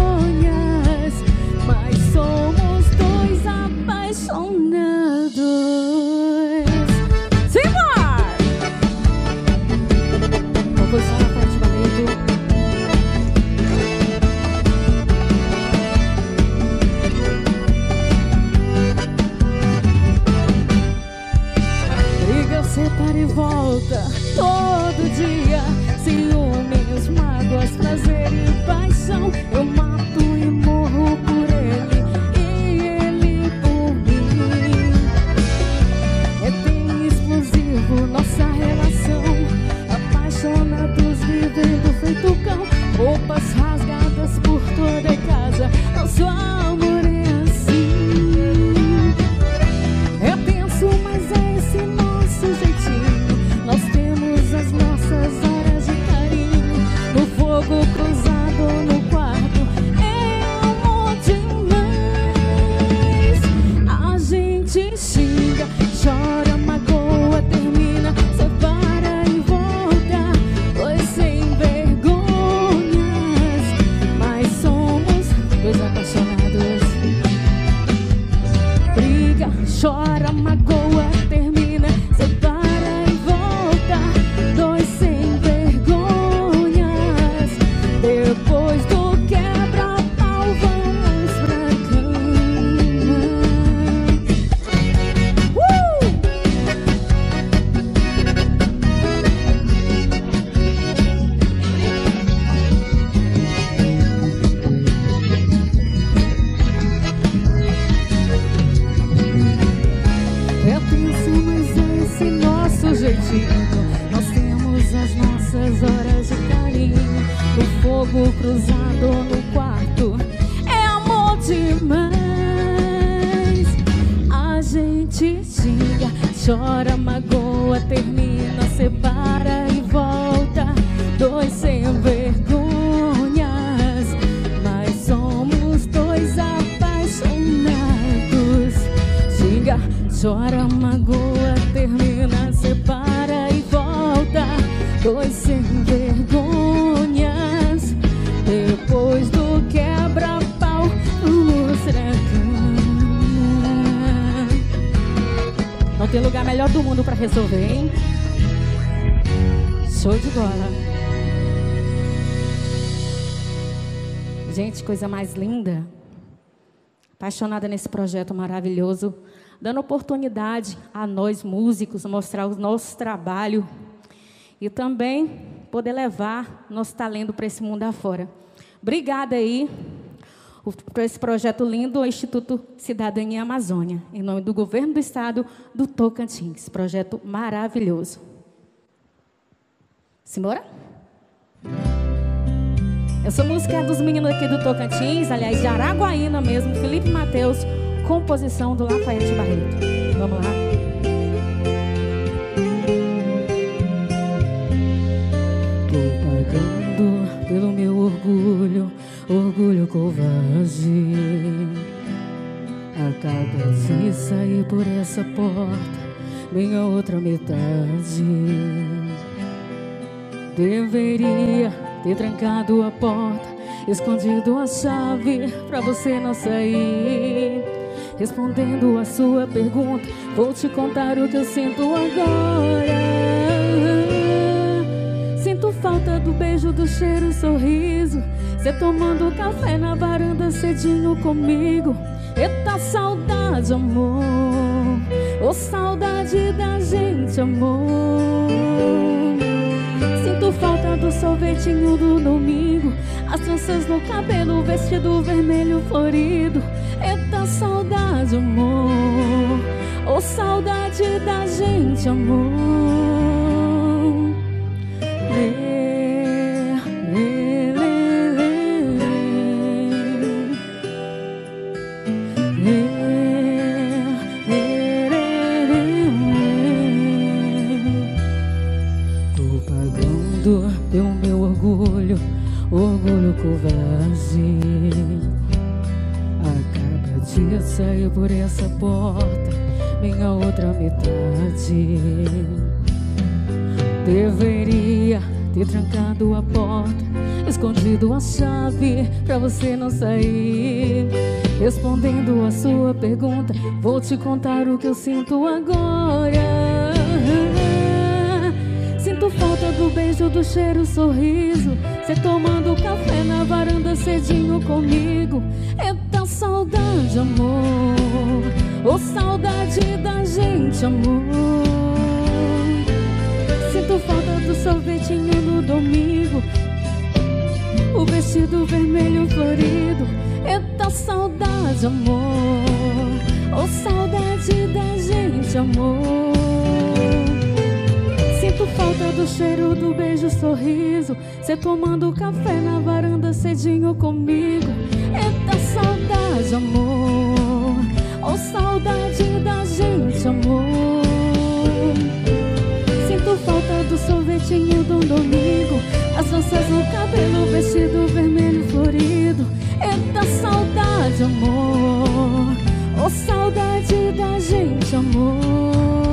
mas somos dois apaixonados. Simbora! Composição da Fátima Barreto. Briga, separa e volta todo dia. Ciúmes, mágoas, prazer e paixão. Eu mato e morro por ele e ele por mim. É bem explosivo nossa relação. Apaixonados, vivendo feito cão. Roupas rasgadas por toda a casa. Nosso amor é assim. É tenso, mas é esse nosso jeitinho. Nós temos as nossas horas de carinho. No fogo cruzado no quarto, é amor demais. A gente xinga, chora, magoa, termina, separa e volta. Dois sem vergonhas, mas somos dois apaixonados. Briga, chora, magoa, termina, separa e volta. Dois sem vergonhas. Depois do quebra-pau, vamos pra cama. É tenso, mas é esse nosso jeitinho. Nós temos as nossas horas de carinho. O fogo cruzado no quarto é amor demais. A gente xinga, chora, magoa, termina, separa e volta. Dois sem vergonhas, mas somos dois apaixonados. Xinga, chora, magoa, termina, separa e volta. Dois sem vergonhas, depois do quebra-pau, vamos pra cama. Não tem lugar melhor do mundo pra resolver, hein? Show de bola. Gente, coisa mais linda. Apaixonada nesse projeto maravilhoso, dando oportunidade a nós músicos mostrar o nosso trabalho e também poder levar nosso talento para esse mundo afora. Obrigada aí por esse projeto lindo, o Instituto Cidadania Amazônia, em nome do Governo do Estado do Tocantins. Projeto maravilhoso. Simbora? Essa música é dos meninos aqui do Tocantins, aliás, de Araguaína mesmo, Felipe Mateus, composição do Lafayette Barreto. Vamos lá. Tô pagando pelo meu orgulho, orgulho covarde. Acaba de sair por essa porta, minha outra metade. Deveria ter trancado a porta, escondido a chave pra você não sair. Respondendo a sua pergunta, vou te contar o que eu sinto agora. Sinto falta do beijo, do cheiro, sorriso. Cê tomando café na varanda cedinho comigo. Eita saudade, amor. Ô saudade da gente, amor. Sinto falta do sorvetinho do domingo, as tranças no cabelo, o vestido vermelho florido. Eita saudade, amor. Ô saudade da gente, amor. Lê, lê, lê, lê. Lê, lê, lê, lê. Tô pagando pelo meu orgulho, orgulho covarde. Acaba de sair por essa porta, minha outra metade. Deveria ter trancado a porta, escondido a chave pra você não sair. Respondendo a sua pergunta, vou te contar o que eu sinto agora. Sinto falta do beijo, do cheiro, sorriso. Cê tomando café na varanda cedinho comigo. Eita saudade, amor. Ô saudade da gente, amor. Sinto falta do sorvetinho no domingo, o vestido vermelho florido. Eita saudade, amor. Ô saudade da gente, amor. Sinto falta do cheiro, do beijo, sorriso. Cê tomando café na varanda cedinho comigo. Eita saudade, amor. Ô saudade da gente, amor. Sinto falta do sorvetinho do domingo, as tranças no cabelo, o vestido vermelho florido. Eita saudade, amor. Ô saudade da gente, amor.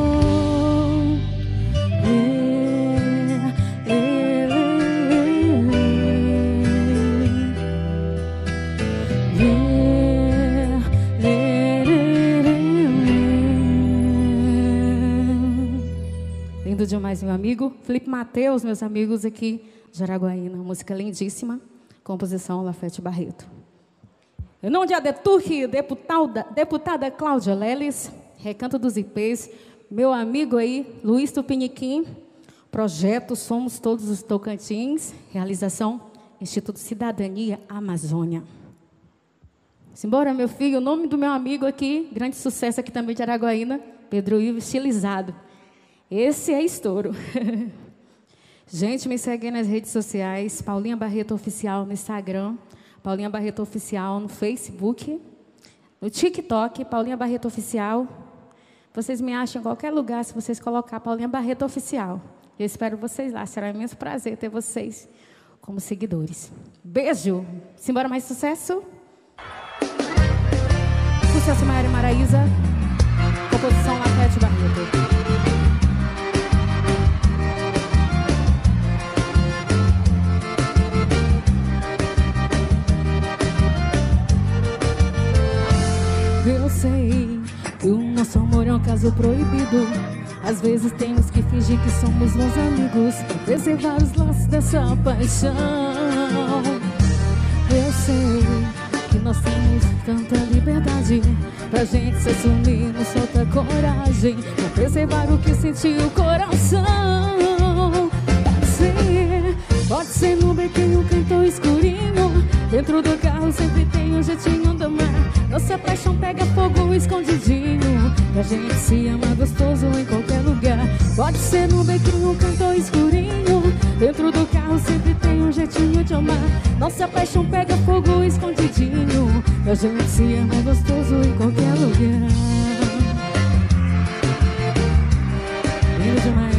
Lindo demais, meu amigo Felipe Mateus, meus amigos aqui de Araguaína. Música lindíssima, composição Lafayette Barreto. Em nome de Adeturque, deputada, deputada Cláudia Leles, Recanto dos Ipês, meu amigo aí, Luiz Tupiniquim, projeto Somos Todos os Tocantins, realização Instituto Cidadania Amazônia. Simbora, meu filho, o nome do meu amigo aqui, grande sucesso aqui também de Araguaína, Pedro Ivo estilizado. Esse é estouro. Gente, me segue nas redes sociais, Paulinha Barreto Oficial no Instagram, Paulinha Barreto Oficial no Facebook, no TikTok, Paulinha Barreto Oficial. Vocês me acham em qualquer lugar se vocês colocar Paulinha Barreto Oficial. Eu espero vocês lá, será um imenso prazer ter vocês como seguidores. Beijo! Simbora mais sucesso? Sucesso Maiara e Maraísa, composição Lafete Barreto. Eu sei que o nosso amor é um caso proibido. Às vezes temos que fingir que somos bons amigos, preservar os laços dessa paixão. Eu sei que nós temos tanta liberdade pra gente se assumir, nos falta coragem pra preservar o que sentiu o coração. Pode ser, pode ser no bequinho, canto escurinho, dentro do carro sempre tem um jeitinho do mar. Nossa paixão pega fogo escondidinho, pra gente se amar gostoso em qualquer lugar. Pode ser no bequinho, canto escurinho, dentro do carro sempre tem um jeitinho de amar. Nossa paixão pega fogo escondidinho, pra gente se amar gostoso em qualquer lugar. Lindo demais.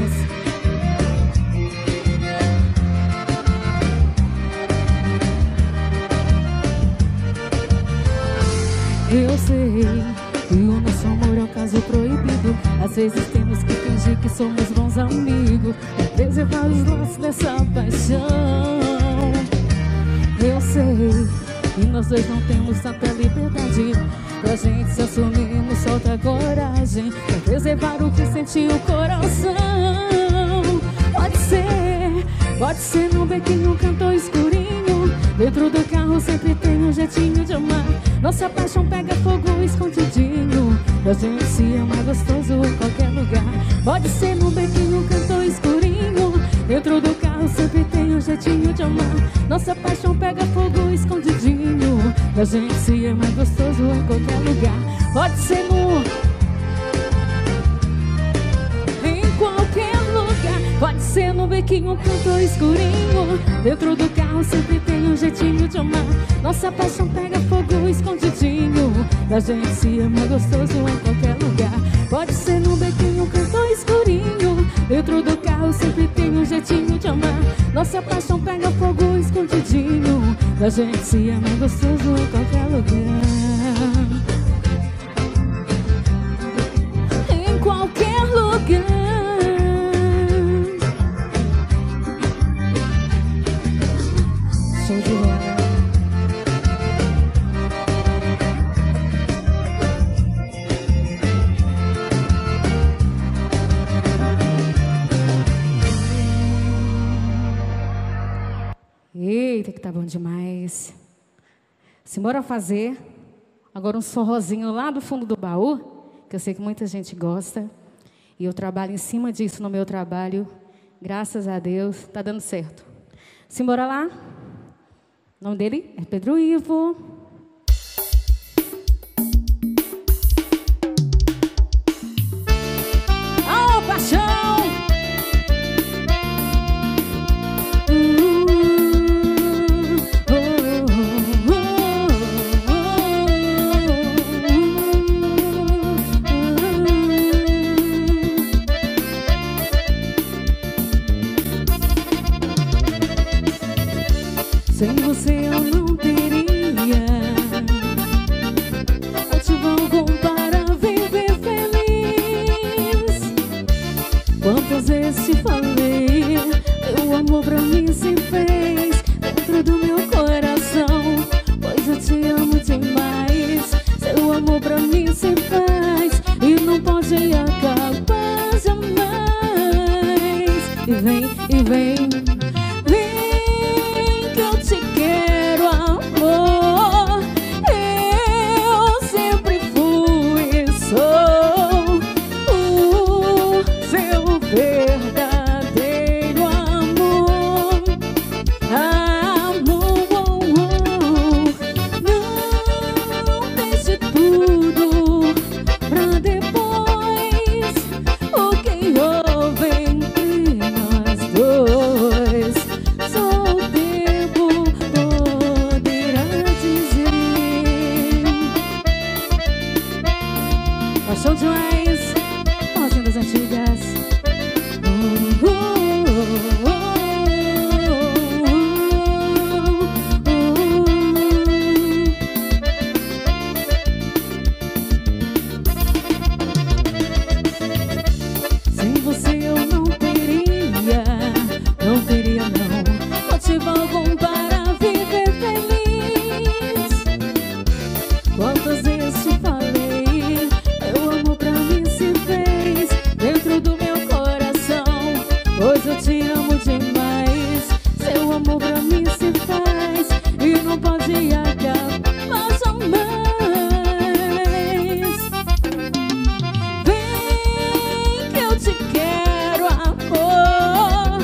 Eu sei que o nosso amor é um caso proibido. Às vezes temos que fingir que somos bons amigos pra preservar os laços dessa paixão. Eu sei que nós dois não temos tanta liberdade pra gente se assumir, nos falta coragem pra preservar o que sentiu o coração. Pode ser, pode ser no bequinho, canto escurinho, dentro do carro sempre tem um jeitinho de amar. Nossa paixão pega fogo escondidinho, pra gente se amar gostoso em qualquer lugar. Pode ser no bequinho, canto escurinho, dentro do carro sempre tem um jeitinho de amar. Nossa paixão pega fogo escondidinho, pra gente se amar gostoso em qualquer lugar. Pode ser no... em qualquer lugar. Pode ser no bequinho, canto escurinho, dentro do carro sempre tem um jeitinho de amar. Nossa paixão pega fogo escondidinho, pra gente se amar gostoso em qualquer lugar. Pode ser no bequinho, canto escurinho, dentro do carro sempre tem um jeitinho de amar. Nossa paixão pega fogo escondidinho, pra gente se amar gostoso em qualquer lugar. Em qualquer lugar. Show de bola. Eita, que tá bom demais. Simbora fazer agora um forrozinho lá do fundo do baú, que eu sei que muita gente gosta. E eu trabalho em cima disso no meu trabalho. Graças a Deus, tá dando certo. Simbora lá? O nome dele é Pedro Ivo. Oh, paixão! Sem você eu não teria motivo algum para viver feliz. Quantas vezes te falei, teu amor pra mim se fez dentro do meu coração, pois eu te amo demais. Seu amor pra mim se faz e não pode acabar jamais. E vem, e vem, te quero, amor. Eu sempre fui e sou o seu verdadeiro amor. Amor, não deixe tudo pra depois. bom demais. Forrozinho das antigas. Uh, uh, uh, uh. Algum para viver feliz. Quantas vezes te falei, meu amor pra mim se fez dentro do meu coração, pois eu te amo demais. Seu amor pra mim se faz e não pode acabar jamais. Vem que eu te quero, amor.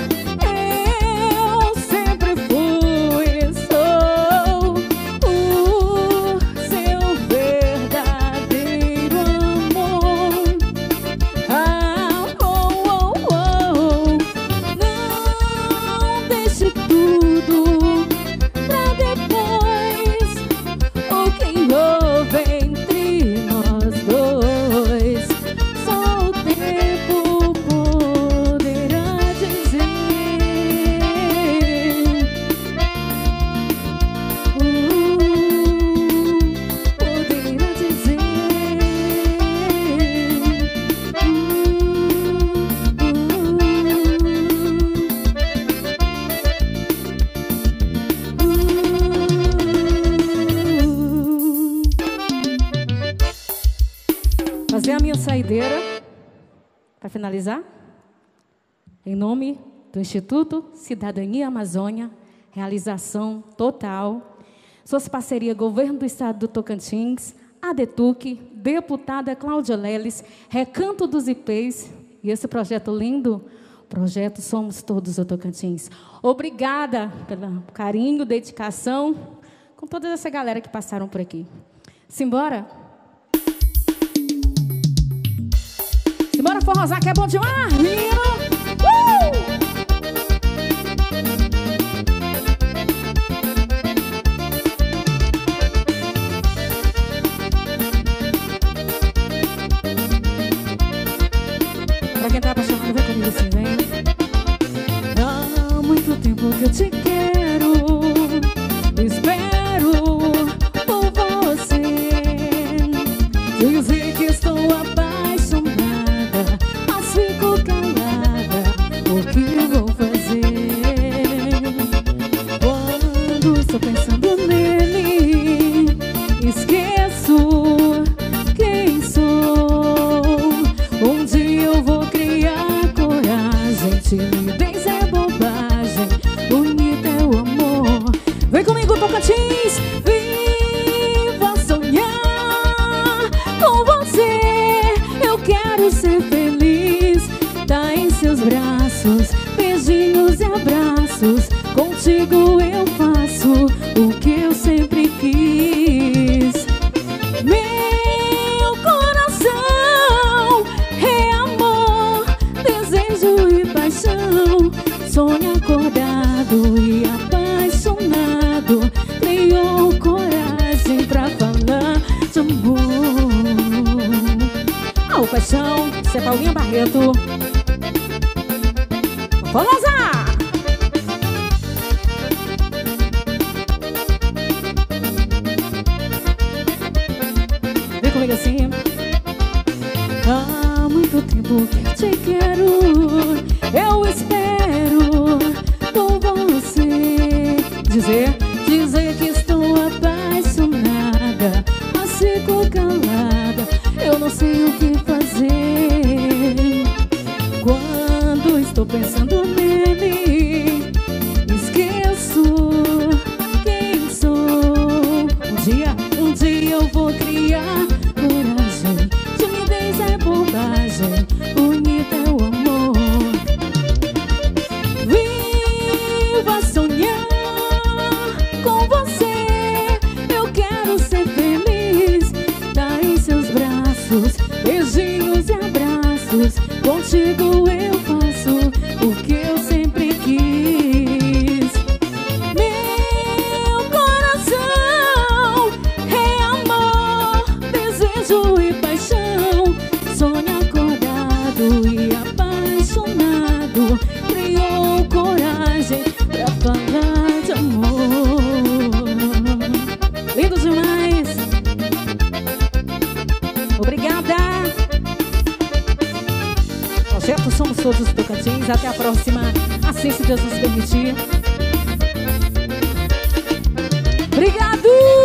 Fazer a minha saideira para finalizar. Em nome do Instituto Cidadania Amazônia, realização total, suas parcerias Governo do Estado do Tocantins, ADETUC, deputada Cláudia Leles, Recanto dos I Pês e esse projeto lindo, projeto Somos Todos o Tocantins. Obrigada pelo carinho, dedicação, com toda essa galera que passaram por aqui. Simbora? Simbora forrosar que é bom demais, menino! Uh! Pra quem tá apaixonado, vem comigo assim, vem. Há muito tempo que eu te quero, espero por você dizer que estou apaixonada, mas fico calada. O que eu vou fazer? Quando estou pensando nele, esqueço quem sou. Um dia eu vou criar coragem, timidez é bobagem, bonito é o amor. Vem comigo, Tocantins, viva sonhar com você. Eu quero ser feliz, tá em seus braços, beijinhos e abraços. Contigo eu faço o que eu sempre quis. Meu coração é amor, desejo e paixão. Sonho acordado e apaixonado, criou coragem pra falar de amor. Ah, o paixão, isso é Paulinha Barreto. Vamos lá! Vem comigo assim. Há muito tempo que te quero, eu espero por você dizer, dizer que estou apaixonada, mas fico calada, eu não sei o que fazer. Quando estou pensando nele, esqueço quem sou. Um dia, um dia eu vou criar coragem, timidez é bobagem, bonito é o amor. Viva sonhar com você, eu quero ser feliz, tá em seus braços, beijinhos e abraços. Contigo eu faço o que eu sempre quis. Meu coração é amor, desejo e paixão. sonho acordado e apaixonado, criou coragem pra falar de amor. Lindo demais. Obrigada. Projeto Somos Todos os Tocantins. Até a próxima, assim se Deus nos permitir. Obrigado.